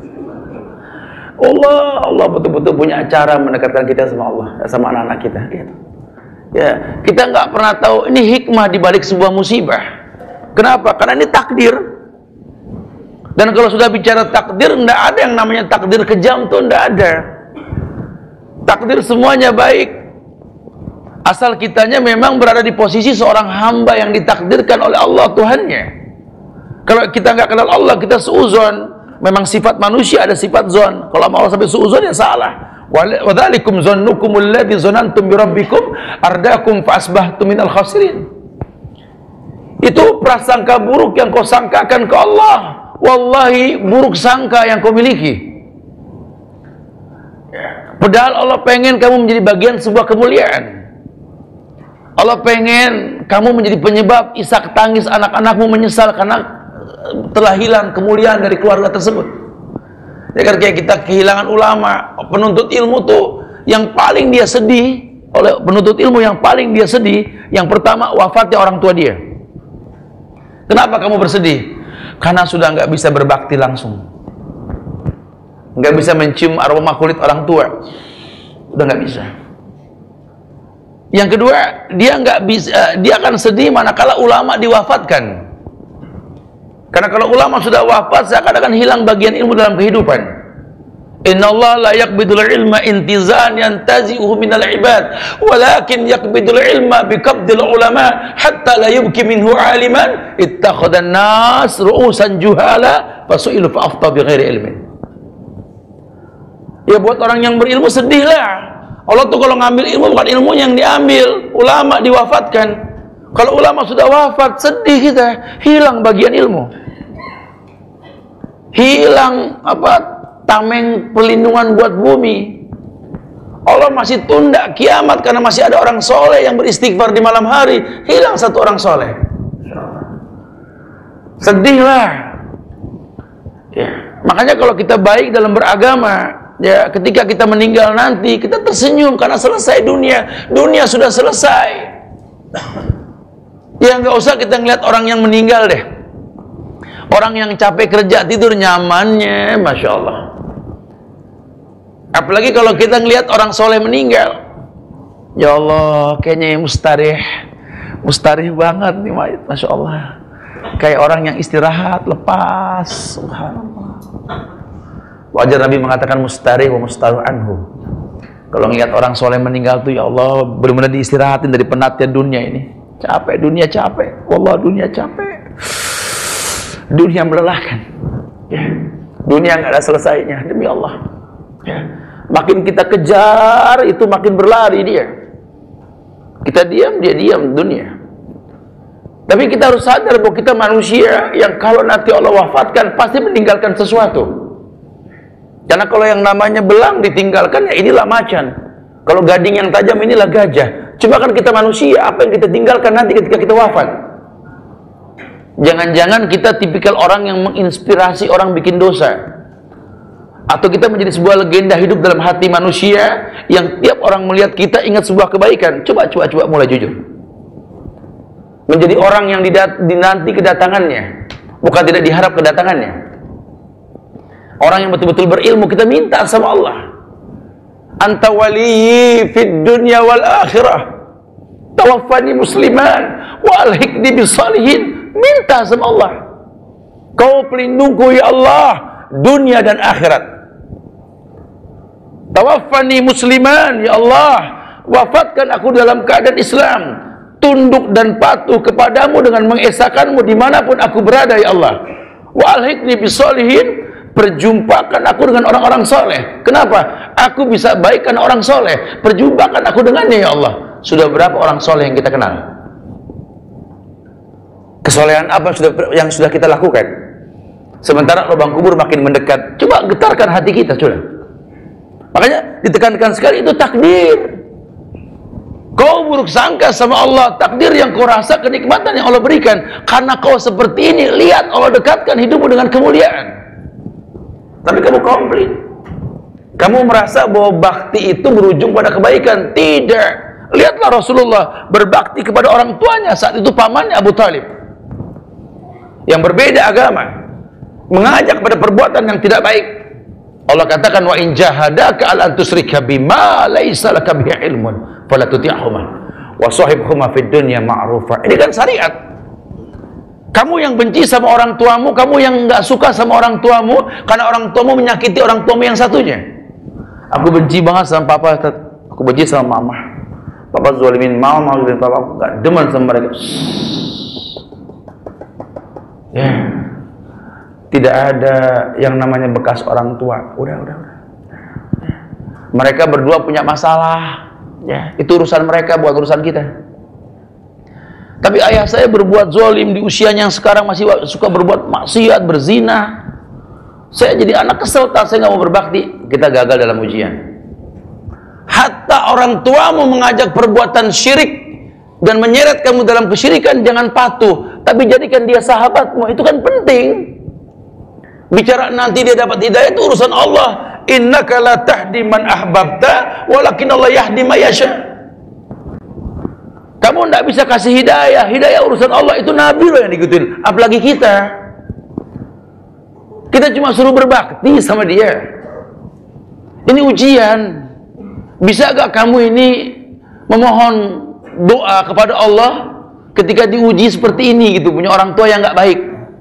Allah, Allah betul-betul punya cara mendekatkan kita sama Allah, sama anak-anak kita. Gitu. Ya, kita nggak pernah tahu ini hikmah di balik sebuah musibah. Kenapa? Karena ini takdir. Dan kalau sudah bicara takdir, nggak ada yang namanya takdir kejam tuh, nggak ada. Takdir semuanya baik. Asal kitanya memang berada di posisi seorang hamba yang ditakdirkan oleh Allah Tuhannya. Kalau kita nggak kenal Allah, kita suuzon. Memang sifat manusia ada sifat zon. Kalau Allah sampai suuzon ya salah. Wa dzalikum zannukum alladzi zanantum bi rabbikum ardakum fa asbahtum minal khasirin. Itu prasangka buruk yang kau sangkakan ke Allah. Wallahi buruk sangka yang kau miliki. Padahal Allah pengen kamu menjadi bagian sebuah kemuliaan. Allah pengen kamu menjadi penyebab isak tangis anak-anakmu menyesal karena telah hilang kemuliaan dari keluarga tersebut. Ya kan kayak kita kehilangan ulama, penuntut ilmu tuh yang paling dia sedih, oleh penuntut ilmu yang paling dia sedih, yang pertama wafatnya orang tua dia. Kenapa kamu bersedih? Karena sudah nggak bisa berbakti langsung, nggak bisa mencium aroma kulit orang tua, udah nggak bisa. Yang kedua, dia nggak bisa, dia akan sedih manakala ulama diwafatkan. Karena kalau ulama sudah wafat, seakan-akan hilang bagian ilmu dalam kehidupan. Innallaha la yaqbidul ilma intizan yantazi'uhu minal ibad, walakin yaqbidul ilma biqabdil ulama hatta la yubki minhu aliman ittakhadhan nas ru'usan juhala fasu'ilu fa'afta bighairi ilmin. Ya buat orang yang berilmu sedihlah. Allah tuh kalau ngambil ilmu bukan ilmunya yang diambil, ulama diwafatkan. Kalau ulama sudah wafat, sedih kita, hilang bagian ilmu. Hilang apa tameng perlindungan buat bumi. Allah masih tunda kiamat karena masih ada orang soleh yang beristighfar di malam hari. Hilang satu orang soleh. Sedihlah. Ya, makanya kalau kita baik dalam beragama, ya ketika kita meninggal nanti kita tersenyum karena selesai dunia. Dunia sudah selesai. Ya nggak usah kita ngeliat orang yang meninggal deh. Orang yang capek kerja tidur nyamannya, masya Allah. Apalagi kalau kita ngelihat orang soleh meninggal, ya Allah, kayaknya mustarih, mustarih banget nih, masya Allah. Kayak orang yang istirahat, lepas, subhanallah. Wajar Nabi mengatakan mustarih wa mustaruh anhu. Kalau ngelihat orang soleh meninggal tuh, ya Allah, benar-benar diistirahatin dari penatnya dunia ini. Capek, dunia capek, wallah dunia capek. Dunia melelahkan, ya. Dunia nggak ada selesainya, demi Allah. Ya. Makin kita kejar, itu makin berlari dia. Kita diam, dia diam, dunia. Tapi kita harus sadar bahwa kita manusia yang kalau nanti Allah wafatkan pasti meninggalkan sesuatu. Karena kalau yang namanya belang ditinggalkan, ya inilah macan. Kalau gading yang tajam, inilah gajah. Cuma kan kita manusia, apa yang kita tinggalkan nanti ketika kita wafat? Jangan-jangan kita tipikal orang yang menginspirasi orang bikin dosa, atau kita menjadi sebuah legenda hidup dalam hati manusia yang tiap orang melihat kita ingat sebuah kebaikan. Coba, coba, coba mulai jujur. Menjadi orang yang dinanti kedatangannya, bukan tidak diharap kedatangannya. Orang yang betul-betul berilmu, kita minta sama Allah, anta waliyyi fid dunya wal akhirah, tawaffani musliman wa alhiqni bis salihin. Minta sama Allah, kau pelindungku ya Allah, dunia dan akhirat. Tawaffani musliman, ya Allah, wafatkan aku dalam keadaan Islam, tunduk dan patuh kepadamu dengan mengesahkanmu dimanapun aku berada ya Allah. Wa alhiqni bis salihin, perjumpakan aku dengan orang-orang soleh. Kenapa? Aku bisa baik karena orang soleh. Perjumpakan aku dengannya ya Allah. Sudah berapa orang soleh yang kita kenal? Kesolehan apa yang sudah, yang sudah kita lakukan? Sementara lubang kubur makin mendekat. Coba getarkan hati kita, coba. Makanya ditekankan sekali, itu takdir. Kau buruk sangka sama Allah, takdir yang kau rasa, kenikmatan yang Allah berikan. Karena kau seperti ini, lihat Allah dekatkan hidupmu dengan kemuliaan. Tapi kamu komplain. Kamu merasa bahwa bakti itu berujung pada kebaikan. Tidak. Lihatlah Rasulullah berbakti kepada orang tuanya, saat itu pamannya Abu Talib, yang berbeda agama, mengajak pada perbuatan yang tidak baik. Allah katakan, wa in jahadaka ala an tusyrika bima laisa laka bihi ilmun fala tuti'huma wa shahibhuma fid dunya ma'rufa. Ini kan syariat. Kamu yang benci sama orang tuamu, kamu yang enggak suka sama orang tuamu karena orang tuamu menyakiti orang tuamu yang satunya. Aku benci banget sama papa, aku benci sama mama. Papa zalimin mama, mama zalimin papa, aku enggak demen sama mereka. Ya. Tidak ada yang namanya bekas orang tua. Udah, udah, udah. Mereka berdua punya masalah. Ya, itu urusan mereka, bukan urusan kita. Tapi ayah saya berbuat zalim di usianya yang sekarang masih suka berbuat maksiat, berzina. Saya jadi anak kesel, tak saya nggak mau berbakti. Kita gagal dalam ujian. Hatta orang tuamu mengajak perbuatan syirik dan menyeret kamu dalam kesyirikan, jangan patuh, tapi jadikan dia sahabatmu. Itu kan penting. Bicara nanti dia dapat hidayah itu urusan Allah. Innaka la tahdi man ahbabta walakin Allah yahdi man yasha. Kamu tidak bisa kasih hidayah. Hidayah urusan Allah, itu Nabi loh yang diikutin. Apalagi kita. Kita cuma suruh berbakti sama dia. Ini ujian. Bisa gak kamu ini memohon doa kepada Allah ketika diuji seperti ini gitu, punya orang tua yang gak baik?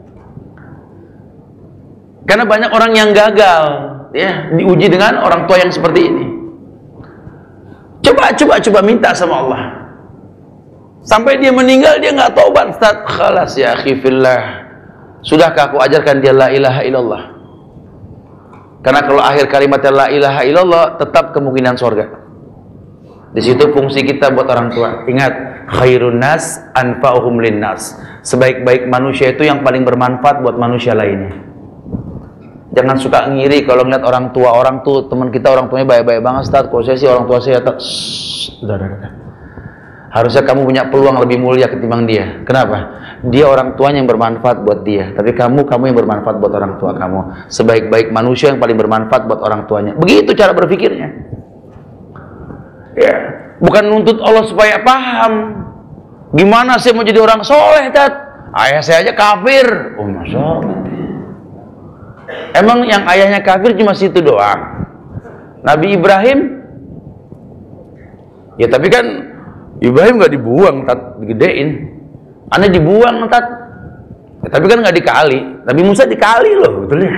Karena banyak orang yang gagal ya diuji dengan orang tua yang seperti ini. Coba coba coba minta sama Allah. Sampai dia meninggal dia nggak taubat, Ustaz. Khalas ya akhi fillah. Sudahkah aku ajarkan dia la ilaha illallah? Karena kalau akhir kalimat la ilaha illallah, tetap kemungkinan surga. Di situ fungsi kita buat orang tua. Ingat, khairun nas anfa'uhum linnas. Sebaik-baik manusia itu yang paling bermanfaat buat manusia lainnya. Jangan suka ngiri kalau ngeliat orang tua, orang tuh teman kita orang tuanya baik-baik banget, Ustaz. Kalau saya sih orang tua saya tak. Udah, udah, udah. Harusnya kamu punya peluang lebih mulia ketimbang dia. Kenapa? Dia orang tuanya yang bermanfaat buat dia, tapi kamu kamu yang bermanfaat buat orang tua kamu. Sebaik-baik manusia yang paling bermanfaat buat orang tuanya. Begitu cara berpikirnya. Ya, bukan nuntut Allah supaya paham. Gimana saya mau jadi orang soleh, Tat? Ayah saya aja kafir. Oh, masya Allah. Emang yang ayahnya kafir cuma situ doang? Nabi Ibrahim? Ya tapi kan Ibrahim nggak dibuang, Tat, digedein. Aneh dibuang, Tat. Ya, tapi kan nggak dikali. Nabi Musa dikali loh, betulnya.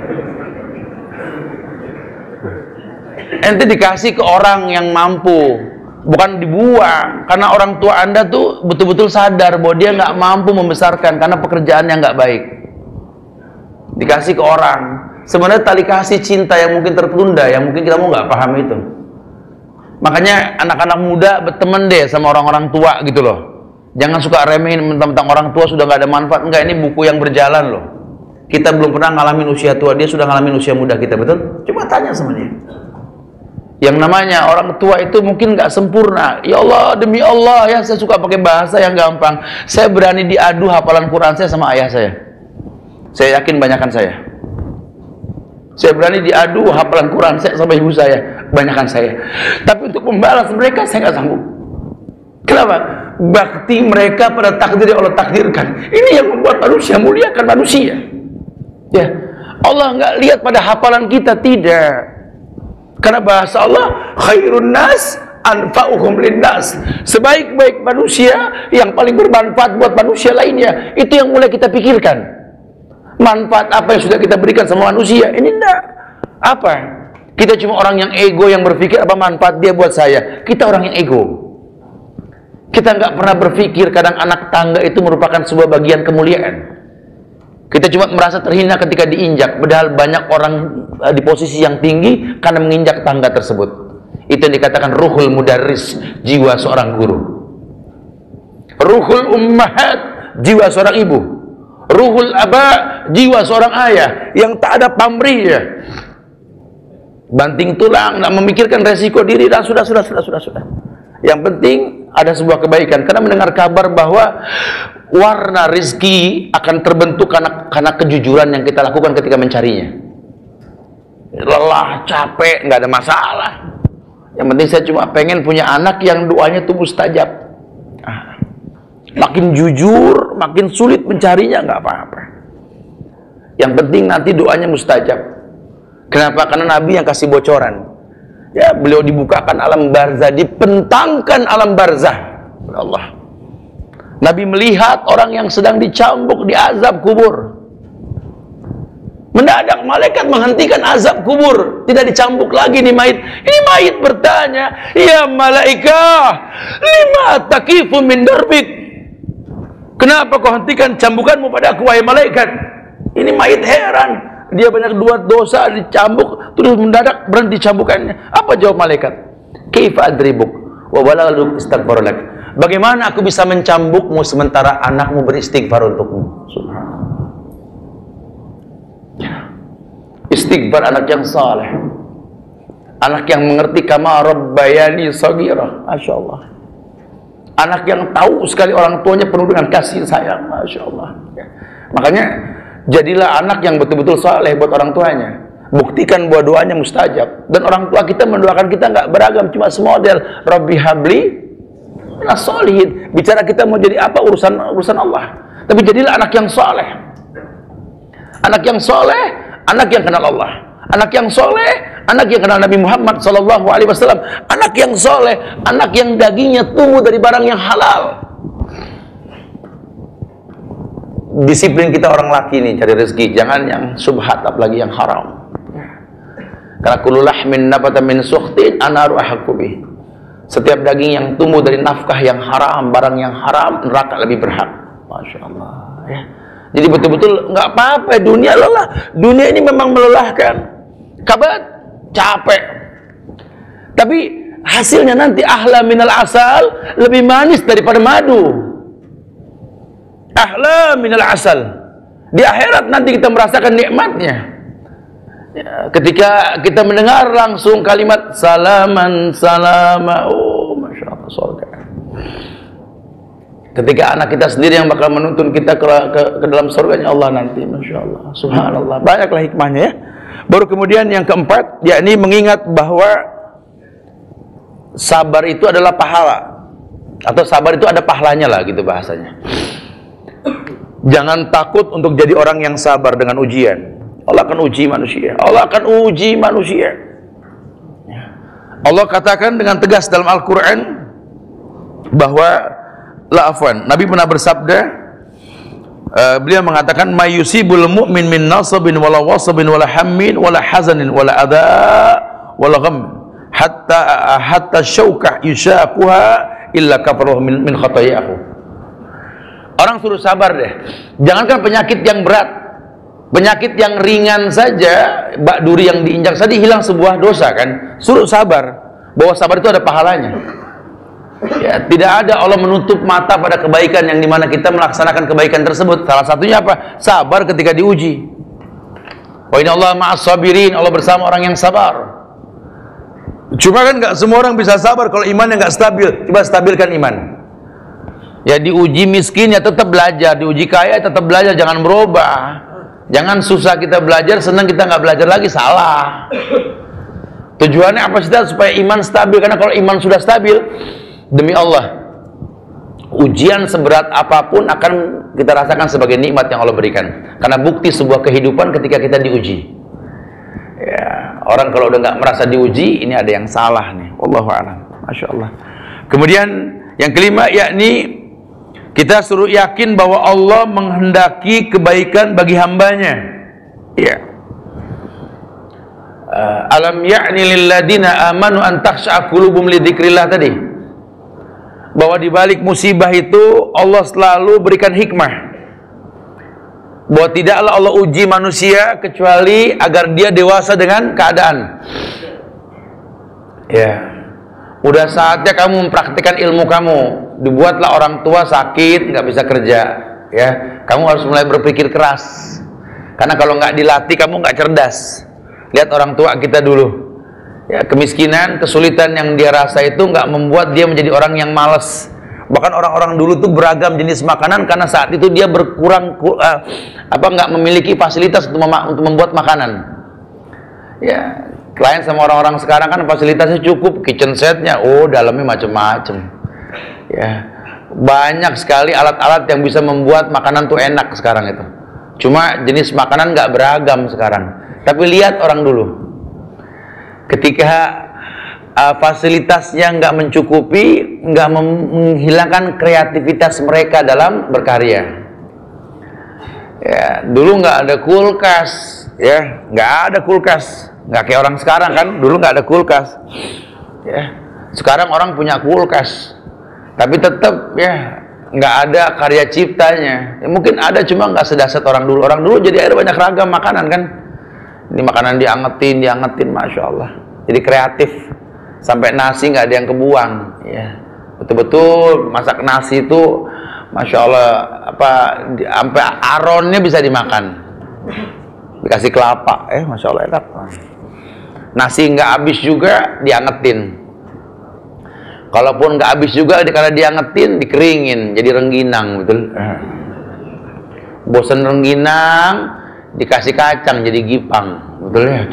Ente dikasih ke orang yang mampu, bukan dibuang. Karena orang tua Anda tuh betul-betul sadar bahwa dia nggak mampu membesarkan karena pekerjaannya nggak baik. Dikasih ke orang. Sebenarnya tali kasih cinta yang mungkin tertunda, yang mungkin kita mau nggak paham itu. Makanya anak-anak muda berteman deh sama orang-orang tua gitu loh. Jangan suka remehin tentang orang tua sudah nggak ada manfaat. Enggak, ini buku yang berjalan loh. Kita belum pernah ngalamin usia tua, dia sudah ngalamin usia muda kita, betul? Coba tanya sama dia. Yang namanya orang tua itu mungkin nggak sempurna. Ya Allah, demi Allah ya, saya suka pakai bahasa yang gampang. Saya berani diadu hafalan Quran saya sama ayah saya. Saya yakin banyakan saya. Saya berani diadu hafalan Quran saya sama ibu saya, banyakan saya. Tapi untuk membalas mereka saya nggak sanggup. Kenapa? Bakti mereka pada takdir yang Allah takdirkan. Ini yang membuat manusia muliakan manusia. Ya, Allah nggak lihat pada hafalan kita, tidak. Karena bahasa Allah, khairun nas anfa'uhum linnas. Sebaik-baik manusia yang paling bermanfaat buat manusia lainnya. Itu yang mulai kita pikirkan. Manfaat apa yang sudah kita berikan sama manusia? Ini enggak. Apa? Kita cuma orang yang ego yang berpikir apa manfaat dia buat saya. Kita orang yang ego. Kita nggak pernah berpikir kadang anak tangga itu merupakan sebuah bagian kemuliaan. Kita cuma merasa terhina ketika diinjak, padahal banyak orang di posisi yang tinggi karena menginjak tangga tersebut. Itu yang dikatakan ruhul mudarris, jiwa seorang guru. Ruhul ummahat, jiwa seorang ibu. Ruhul aba, jiwa seorang ayah yang tak ada pamrihnya. Banting tulang, nak memikirkan resiko diri, dan sudah, sudah, sudah, sudah, sudah. Yang penting ada sebuah kebaikan, karena mendengar kabar bahwa warna rizki akan terbentuk karena, karena kejujuran yang kita lakukan ketika mencarinya. Lelah, capek, nggak ada masalah. Yang penting saya cuma pengen punya anak yang doanya tuh mustajab. Ah. Makin jujur, makin sulit mencarinya, nggak apa-apa. Yang penting nanti doanya mustajab. Kenapa? Karena Nabi yang kasih bocoran. Ya, beliau dibukakan alam barzah, dipentangkan alam barzah. Allah. Nabi melihat orang yang sedang dicambuk di azab kubur. Mendadak malaikat menghentikan azab kubur, tidak dicambuk lagi nih mayit. Ini mayit bertanya, "Ya malaikat, lima taqifu min darbik?" Kenapa kau hentikan cambukanmu pada aku, wahai malaikat? Ini mayit heran. Dia banyak dua dosa, dicambuk, terus mendadak berhenti cambukannya. Apa jawab malaikat? Kaifa adribuk wa waladu istaghfar lak. Bagaimana aku bisa mencambukmu sementara anakmu beristighfar untukmu? Subhanallah. Istighfar anak yang saleh, anak yang mengerti kama rabbayani shaghira. Masya Allah. Anak yang tahu sekali orang tuanya penuh dengan kasih sayang. Masya Allah. Makanya jadilah anak yang betul-betul saleh buat orang tuanya. Buktikan bahwa doanya mustajab. Dan orang tua kita mendoakan kita nggak beragam, cuma semodel. Rabbi habli nasolihin. Bicara kita mau jadi apa urusan urusan Allah. Tapi jadilah anak yang soleh. Anak yang soleh, anak yang kenal Allah. Anak yang soleh, anak yang kenal Nabi Muhammad Sallallahu Alaihi Wasallam. Anak yang soleh, anak yang dagingnya tumbuh dari barang yang halal. Disiplin kita orang laki nih cari rezeki, jangan yang subhat apalagi yang haram. Karena kullu lahmin nabata min sukhtin anaru ahqqu bih. Setiap daging yang tumbuh dari nafkah yang haram, barang yang haram, neraka lebih berhak. Masya Allah. Ya. Jadi betul-betul nggak apa-apa, dunia lelah. Dunia ini memang melelahkan. Kabat, capek. Tapi hasilnya nanti ahla minal asal, lebih manis daripada madu. Ahla minal asal. Di akhirat nanti kita merasakan nikmatnya. Ya, ketika kita mendengar langsung kalimat salaman salama, oh masya Allah, surga. Ketika anak kita sendiri yang bakal menuntun kita ke, ke, ke dalam surganya Allah nanti, masya Allah, subhanallah. Banyaklah hikmahnya ya. Baru kemudian yang keempat, yakni mengingat bahwa sabar itu adalah pahala, atau sabar itu ada pahalanya lah gitu bahasanya. Jangan takut untuk jadi orang yang sabar dengan ujian. Allah akan uji manusia. Allah akan uji manusia. Allah katakan dengan tegas dalam Al-Quran bahwa la afwan. Nabi pernah bersabda, uh, beliau mengatakan mayusibul mu'min min nasabin wala wasabin wala hammin wala hazanin wala adha wala gham hatta hatta syaukah yushaquha illa kafaruhu min, min khatayahu. Orang suruh sabar deh. Jangankan penyakit yang berat, penyakit yang ringan saja, bak duri yang diinjak saja hilang sebuah dosa kan. Suruh sabar, bahwa sabar itu ada pahalanya. Ya, tidak ada Allah menutup mata pada kebaikan yang dimana kita melaksanakan kebaikan tersebut. Salah satunya apa? Sabar ketika diuji. Wa inna Allah ma'as sabirin, Allah bersama orang yang sabar. Cuma kan nggak semua orang bisa sabar kalau imannya nggak stabil. Coba stabilkan iman. Ya, diuji miskin ya tetap belajar, diuji kaya tetap belajar, jangan berubah. Jangan susah kita belajar, senang kita nggak belajar lagi, salah. Tujuannya apa sih? Supaya iman stabil. Karena kalau iman sudah stabil, demi Allah, ujian seberat apapun akan kita rasakan sebagai nikmat yang Allah berikan. Karena bukti sebuah kehidupan ketika kita diuji. Ya, orang kalau udah nggak merasa diuji, ini ada yang salah nih. Wallahu a'lam. Masya Allah. Kemudian yang kelima, yakni kita suruh yakin bahwa Allah menghendaki kebaikan bagi hambanya. Ya. Uh, alam ya'ni lilladina amanu an takhsha'a qulubuhum li dzikrillah tadi. Bahwa di balik musibah itu Allah selalu berikan hikmah. Bahwa tidaklah Allah uji manusia kecuali agar dia dewasa dengan keadaan. Ya. Udah saatnya kamu mempraktikkan ilmu kamu. Dibuatlah orang tua sakit, nggak bisa kerja. Ya, kamu harus mulai berpikir keras. Karena kalau nggak dilatih kamu nggak cerdas. Lihat orang tua kita dulu. Ya, kemiskinan, kesulitan yang dia rasa itu nggak membuat dia menjadi orang yang malas. Bahkan orang-orang dulu tuh beragam jenis makanan karena saat itu dia berkurang uh, apa nggak memiliki fasilitas untuk, mem untuk membuat makanan. Ya, klien sama orang-orang sekarang kan fasilitasnya cukup, kitchen setnya, oh dalamnya macam-macam. Ya, banyak sekali alat-alat yang bisa membuat makanan tuh enak sekarang itu. Cuma jenis makanan nggak beragam sekarang. Tapi lihat orang dulu, ketika uh, fasilitasnya nggak mencukupi, nggak menghilangkan kreativitas mereka dalam berkarya. Ya, dulu nggak ada kulkas, ya, nggak ada kulkas, nggak kayak orang sekarang kan. Dulu nggak ada kulkas. Ya, sekarang orang punya kulkas, tapi tetap ya nggak ada karya ciptanya. Ya, mungkin ada cuma nggak sedahsyat orang dulu. Orang dulu jadi ada banyak ragam makanan kan. Ini makanan diangetin, diangetin, masya Allah. Jadi kreatif. Sampai nasi nggak ada yang kebuang. Ya, betul-betul masak nasi itu, masya Allah, apa sampai aronnya bisa dimakan. Dikasih kelapa, eh, masya Allah enak. Nasi nggak habis juga diangetin. Kalaupun nggak habis juga, karena diangetin, dikeringin, jadi rengginang, betul. Bosan rengginang, dikasih kacang, jadi gipang, betul ya.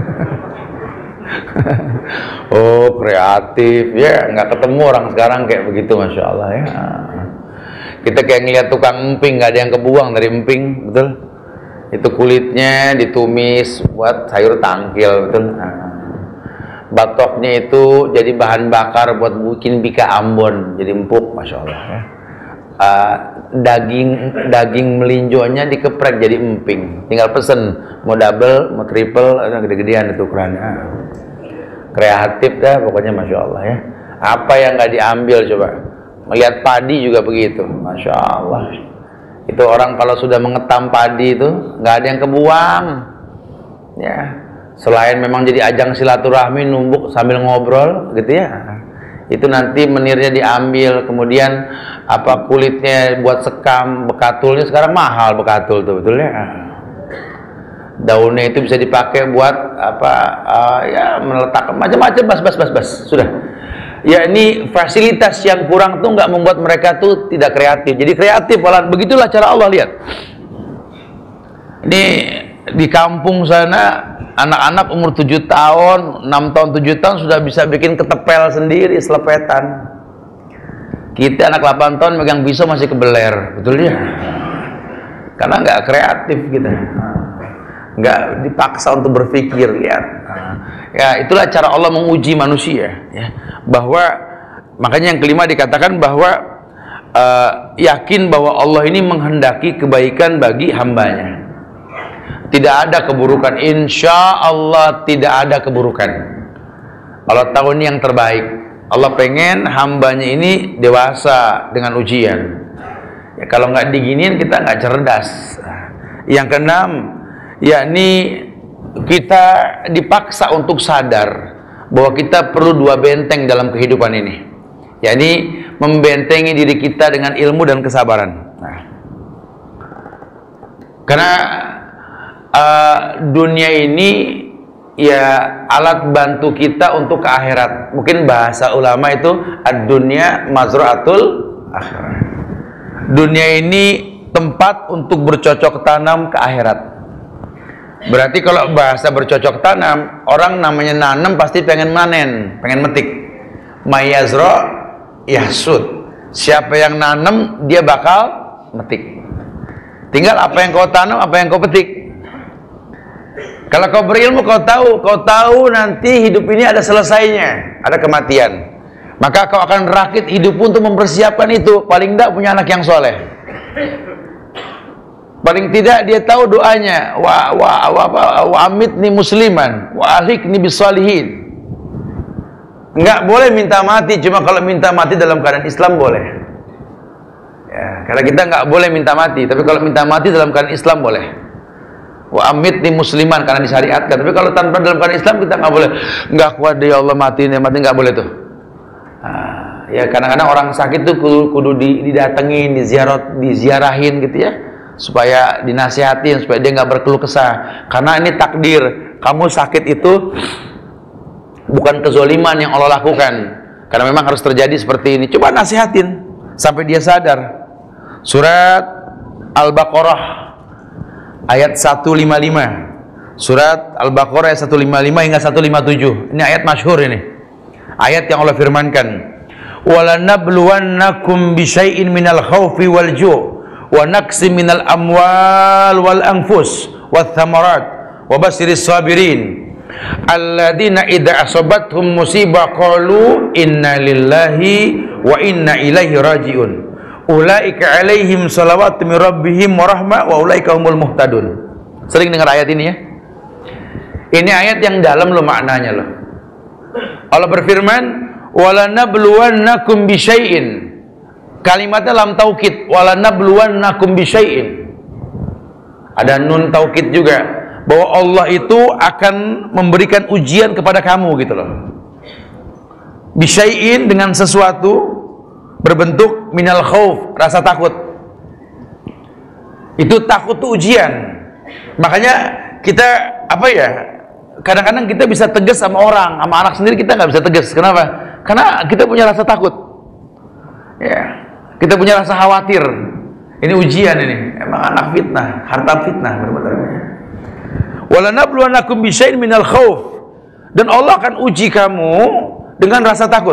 Oh, kreatif ya, nggak ketemu orang sekarang kayak begitu, masya Allah ya. Kita kayak ngeliat tukang emping, nggak ada yang kebuang dari emping, betul. Itu kulitnya ditumis buat sayur tangkil, betul. Batoknya itu jadi bahan bakar buat bikin bika Ambon, jadi empuk, masya Allah ya. Uh, daging daging melinjonya dikeprek jadi emping, tinggal pesen mau double mau triple, gede-gedean itu ukurannya. Kreatif dah pokoknya, masya Allah ya. Apa yang nggak diambil coba. Melihat padi juga begitu, masya Allah. Itu orang kalau sudah mengetam padi itu nggak ada yang kebuang ya. Selain memang jadi ajang silaturahmi, numbuk sambil ngobrol gitu ya, itu nanti menirnya diambil, kemudian apa kulitnya buat sekam, bekatulnya sekarang mahal bekatul tuh, betul ya. Daunnya itu bisa dipakai buat apa uh, ya meletakkan macam-macam, bas bas bas bas sudah. Ya, ini fasilitas yang kurang tuh nggak membuat mereka tuh tidak kreatif. Jadi kreatif, malah begitulah cara Allah. Lihat ini di kampung sana, anak-anak umur tujuh tahun, enam tahun, tujuh tahun sudah bisa bikin ketepel sendiri, selepetan. Kita anak delapan tahun megang pisau masih kebeler, betul ya? Karena nggak kreatif kita, nggak dipaksa untuk berpikir. Lihat, ya itulah cara Allah menguji manusia, ya. Bahwa makanya yang kelima dikatakan bahwa uh, yakin bahwa Allah ini menghendaki kebaikan bagi hambanya. Tidak ada keburukan, insya Allah tidak ada keburukan. Allah tahu ini yang terbaik. Allah pengen hambanya ini dewasa dengan ujian. Ya, kalau nggak diginiin kita nggak cerdas. Yang keenam, yakni kita dipaksa untuk sadar bahwa kita perlu dua benteng dalam kehidupan ini. yakni membentengi diri kita dengan ilmu dan kesabaran. Nah, karena uh, dunia ini ya alat bantu kita untuk ke akhirat. Mungkin bahasa ulama itu ad-dunya mazra'atul akhirat. Dunia ini tempat untuk bercocok tanam ke akhirat. Berarti kalau bahasa bercocok tanam, orang namanya nanam pasti pengen manen, pengen metik. Mayazro yahsud. Siapa yang nanam dia bakal metik. Tinggal apa yang kau tanam, apa yang kau petik. Kalau kau berilmu, kau tahu, kau tahu nanti hidup ini ada selesainya, ada kematian. Maka kau akan rakit hidupmu untuk mempersiapkan itu. Paling tidak punya anak yang soleh. Paling tidak dia tahu doanya, wa wa wa, wa, wa amitni musliman, wa alikni bisalihin. Enggak boleh minta mati, cuma kalau minta mati dalam keadaan Islam boleh. Ya, karena kita enggak boleh minta mati, tapi kalau minta mati dalam keadaan Islam boleh. Wa amitni musliman karena disyariatkan. Tapi kalau tanpa dalam keadaan Islam kita enggak boleh. Enggak kuat dia Allah mati ini mati enggak boleh tuh. Nah, ya kadang-kadang orang sakit tuh kudu, kudu didatengin, diziarot, diziarahin gitu ya. Supaya dinasihatin, supaya dia nggak berkeluh kesah. Karena ini takdir, kamu sakit itu bukan kezoliman yang Allah lakukan. Karena memang harus terjadi seperti ini. Coba nasihatin sampai dia sadar. Surat Al-Baqarah ayat seratus lima puluh lima. Surat Al-Baqarah ayat seratus lima puluh lima hingga seratus lima puluh tujuh. Ini ayat masyhur ini. Ayat yang Allah firmankan, "Walanabluwannakum bisyai'in minal khaufi wal ju'." wa naqsi minal amwal wal anfus wath thamarat wa basiris sabirin alladzina idza asabathum musibah qalu inna lillahi wa inna ilaihi rajiun ulaika alaihim salawatu min rabbihim wa rahmah wa ulaika humul muhtadun. Sering dengar ayat ini ya? Ini ayat yang dalam loh maknanya loh. Allah berfirman, "Walanabluwannakum bisyai'in." Kalimatnya lam taukid, walanabluwannakum bisyai'in. Ada nun taukid juga, bahwa Allah itu akan memberikan ujian kepada kamu gitu loh. Bisyai'in dengan sesuatu berbentuk minal khauf, rasa takut. Itu takut tuh ujian. Makanya kita apa ya? Kadang-kadang kita bisa tegas sama orang, sama anak sendiri kita nggak bisa tegas. Kenapa? Karena kita punya rasa takut. Ya. Kita punya rasa khawatir. Ini ujian ini. Emang anak fitnah, harta fitnah benar-benar. Walanabluwannakum bisyai'in minal khauf. Dan Allah akan uji kamu dengan rasa takut.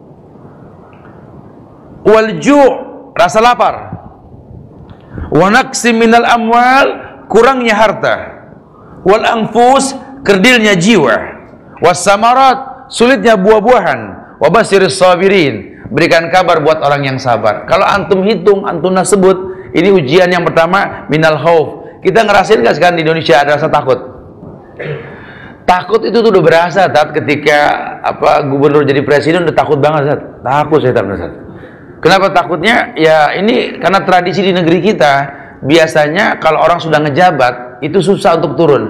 Wal ju', rasa lapar. Wa naqsi minal amwal, kurangnya harta. Wal anfus, kerdilnya jiwa. Was samarat, sulitnya buah-buahan. Wa basiris sabirin, berikan kabar buat orang yang sabar. Kalau antum hitung, antum sebut, ini ujian yang pertama minal khauf. Kita ngerasain gak sekarang di Indonesia ada rasa takut? Takut itu tuh udah berasa tat ketika apa gubernur jadi presiden udah takut banget tat. Takut saya takut tat. Kenapa takutnya? Ya ini karena tradisi di negeri kita biasanya kalau orang sudah ngejabat itu susah untuk turun.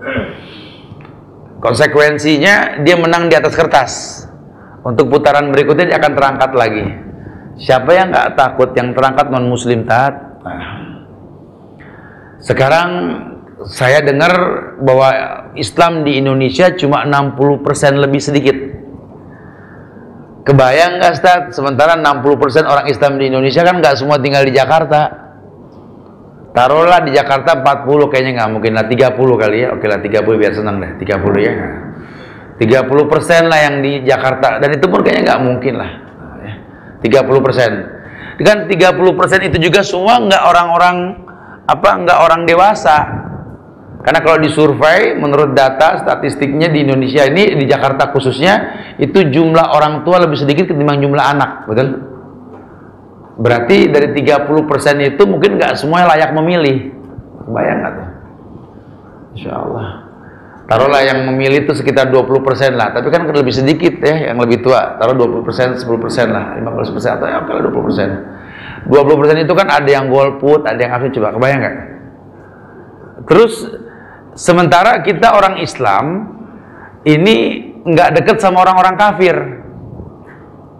Konsekuensinya dia menang di atas kertas. Untuk putaran berikutnya dia akan terangkat lagi. Siapa yang nggak takut yang terangkat non muslim taat? Nah. Sekarang saya dengar bahwa Islam di Indonesia cuma enam puluh persen lebih sedikit. Kebayang nggak Ustaz? Sementara enam puluh persen orang Islam di Indonesia kan nggak semua tinggal di Jakarta. Taruhlah di Jakarta empat puluh, kayaknya nggak mungkin lah, tiga puluh kali ya. Oke lah tiga puluh biar senang deh, tiga puluh ya. tiga puluh persen lah yang di Jakarta, dan itu pun kayaknya nggak mungkin lah. tiga puluh persen. Dengan tiga puluh persen itu juga semua nggak orang-orang apa nggak orang dewasa. Karena kalau disurvei menurut data statistiknya di Indonesia ini, di Jakarta khususnya, itu jumlah orang tua lebih sedikit ketimbang jumlah anak, betul? Berarti dari tiga puluh persen itu mungkin nggak semuanya layak memilih. Bayang nggak tuh? Insya Allah. Taruhlah yang memilih itu sekitar dua puluh persen lah, tapi kan lebih sedikit ya yang lebih tua. Taruh dua puluh persen, sepuluh persen lah, lima belas persen atau ya kalau dua puluh persen. dua puluh persen itu kan ada yang golput, ada yang absen, coba kebayang nggak? Terus sementara kita orang Islam ini nggak deket sama orang-orang kafir.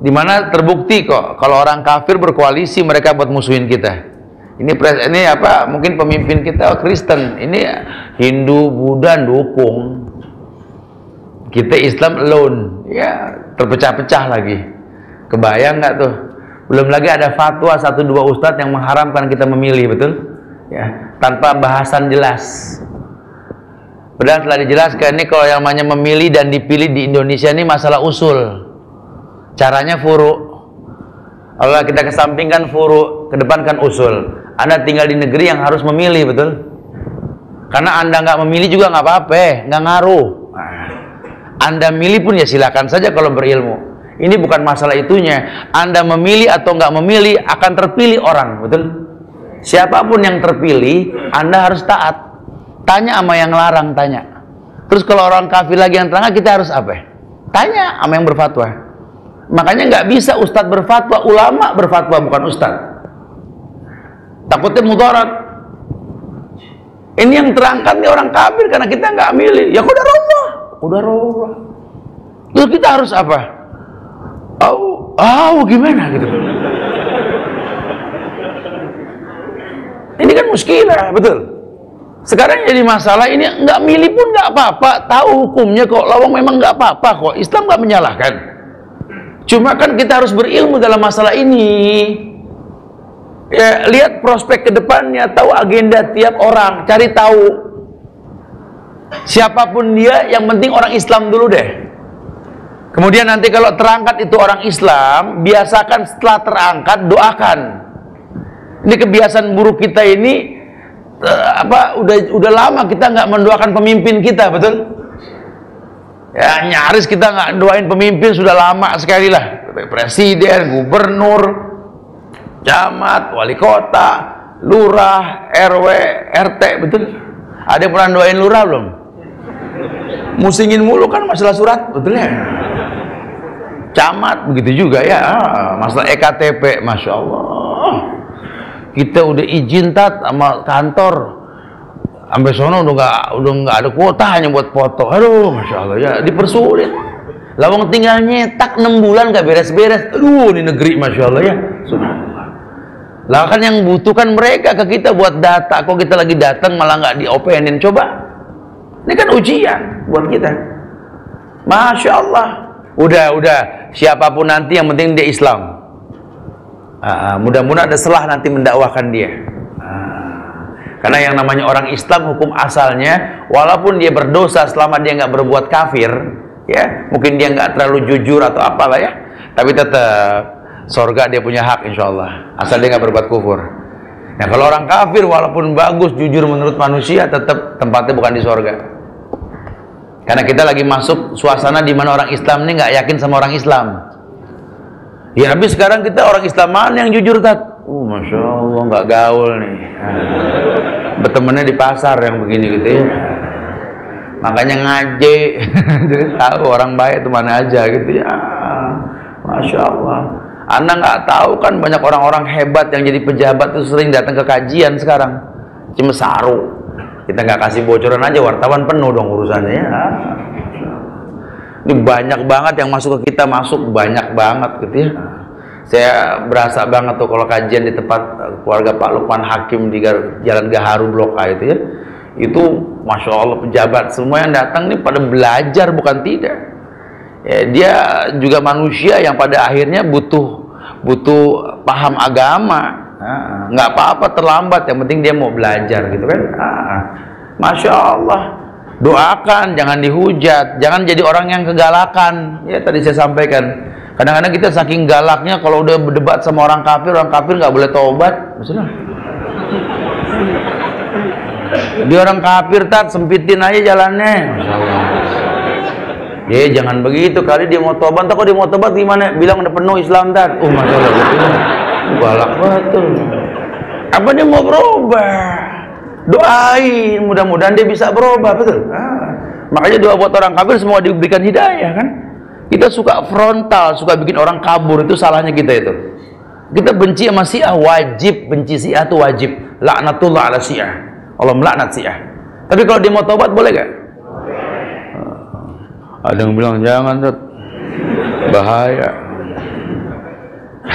Dimana terbukti kok kalau orang kafir berkoalisi mereka buat musuhin kita. Ini pres ini apa? Mungkin pemimpin kita Kristen, ini Hindu, Buddha dukung. Kita Islam alone, ya terpecah-pecah lagi. Kebayang nggak tuh? Belum lagi ada fatwa satu dua ustadz yang mengharamkan kita memilih, betul? Ya, tanpa bahasan jelas. Padahal telah dijelaskan ini kalau yang namanya memilih dan dipilih di Indonesia ini masalah usul. Caranya furu. Kalau kita kesampingkan furu, kedepankan usul. Anda tinggal di negeri yang harus memilih, betul? Karena Anda nggak memilih juga nggak apa-apa, nggak ngaruh. Nah, Anda milih pun ya silakan saja kalau berilmu. Ini bukan masalah itunya. Anda memilih atau nggak memilih akan terpilih orang, betul? Siapapun yang terpilih, Anda harus taat. Tanya sama yang larang, tanya. Terus kalau orang kafir lagi yang terangkan, kita harus apa? Tanya sama yang berfatwa. Makanya nggak bisa ustadz berfatwa, ulama berfatwa, bukan ustadz. Takutnya mudarat. Ini yang terangkat nih orang kafir karena kita nggak milih. Ya udah Allah, udah Allah. Terus kita harus apa? Oh, oh gimana gitu? Ini kan muskilah, betul. Sekarang jadi masalah ini nggak milih pun nggak apa-apa. Tahu hukumnya kok, lawang memang nggak apa-apa kok. Islam nggak menyalahkan. Cuma kan kita harus berilmu dalam masalah ini. Ya, lihat prospek ke depannya, tahu agenda tiap orang, cari tahu. Siapapun dia, yang penting orang Islam dulu deh. Kemudian nanti kalau terangkat itu orang Islam, biasakan setelah terangkat doakan. Ini kebiasaan buruk kita ini, apa? Udah udah lama kita nggak mendoakan pemimpin kita, betul? Ya nyaris kita nggak doain pemimpin sudah lama sekali lah. Presiden, gubernur, camat, wali kota, lurah, R W, R T, betul? Ada yang pernah doain lurah belum? Musingin mulu kan masalah surat, betul ya? Camat begitu juga ya, masalah E K T P, masya Allah. Kita udah izin tat sama kantor. Sampai sono udah nggak udah nggak ada kuota hanya buat foto. Aduh, masya Allah ya, dipersulit. Lawang tinggal nyetak enam bulan nggak beres-beres. Aduh, ini negeri masya Allah ya. Subhanallah. Lah kan yang butuhkan mereka ke kita buat data. Kok kita lagi datang malah nggak diopenin? Coba. Ini kan ujian buat kita. Masya Allah. Udah udah. Siapapun nanti yang penting dia Islam. Ah, mudah-mudahan ada selah nanti mendakwahkan dia. Karena yang namanya orang Islam hukum asalnya, walaupun dia berdosa selama dia nggak berbuat kafir, ya mungkin dia nggak terlalu jujur atau apalah ya, tapi tetap sorga dia punya hak insya Allah, asal dia nggak berbuat kufur. Nah kalau orang kafir walaupun bagus jujur menurut manusia, tetap tempatnya bukan di sorga. Karena kita lagi masuk suasana di mana orang Islam ini nggak yakin sama orang Islam. Ya habis sekarang kita orang Islam mana yang jujur tat? Oh, masya Allah nggak gaul nih. Bertemannya di pasar yang begini gitu ya. Makanya ngaji, jadi tahu orang baik itu mana aja gitu ya. Masya Allah. Anda nggak tahu kan banyak orang-orang hebat yang jadi pejabat itu sering datang ke kajian sekarang. Cuma saru. Kita nggak kasih bocoran aja, wartawan penuh dong urusannya ya. Ini banyak banget yang masuk ke kita, masuk banyak banget gitu ya. Saya berasa banget tuh kalau kajian di tempat keluarga Pak Lukman Hakim di Jalan Gaharu Blok A itu ya. Itu masya Allah pejabat semua yang datang nih pada belajar bukan tidak. Ya, dia juga manusia yang pada akhirnya butuh butuh paham agama. Nah, nggak apa-apa terlambat, yang penting dia mau belajar gitu kan. Nah, masya Allah. Doakan, jangan dihujat, jangan jadi orang yang kegalakan. Ya tadi saya sampaikan. Kadang-kadang kita saking galaknya kalau udah berdebat sama orang kafir, orang kafir nggak boleh taubat, maksudnya. Dia orang kafir tat sempitin aja jalannya. Ya jangan begitu, kali dia mau taubat, kok dia mau taubat gimana? Bilang udah penuh Islam tat. Oh masalah gitu. Galak betul. Apa dia mau berubah? Doain, mudah-mudahan dia bisa berubah, betul. Ah, makanya doa buat orang kafir semua diberikan hidayah kan. Kita suka frontal, suka bikin orang kabur, itu salahnya kita itu. Kita benci sama Syiah, wajib benci Syiah itu wajib. Laknatullah ala Syiah. Allah melaknat Syiah. Tapi kalau dia mau taubat boleh gak? Ada yang bilang jangan, bahaya.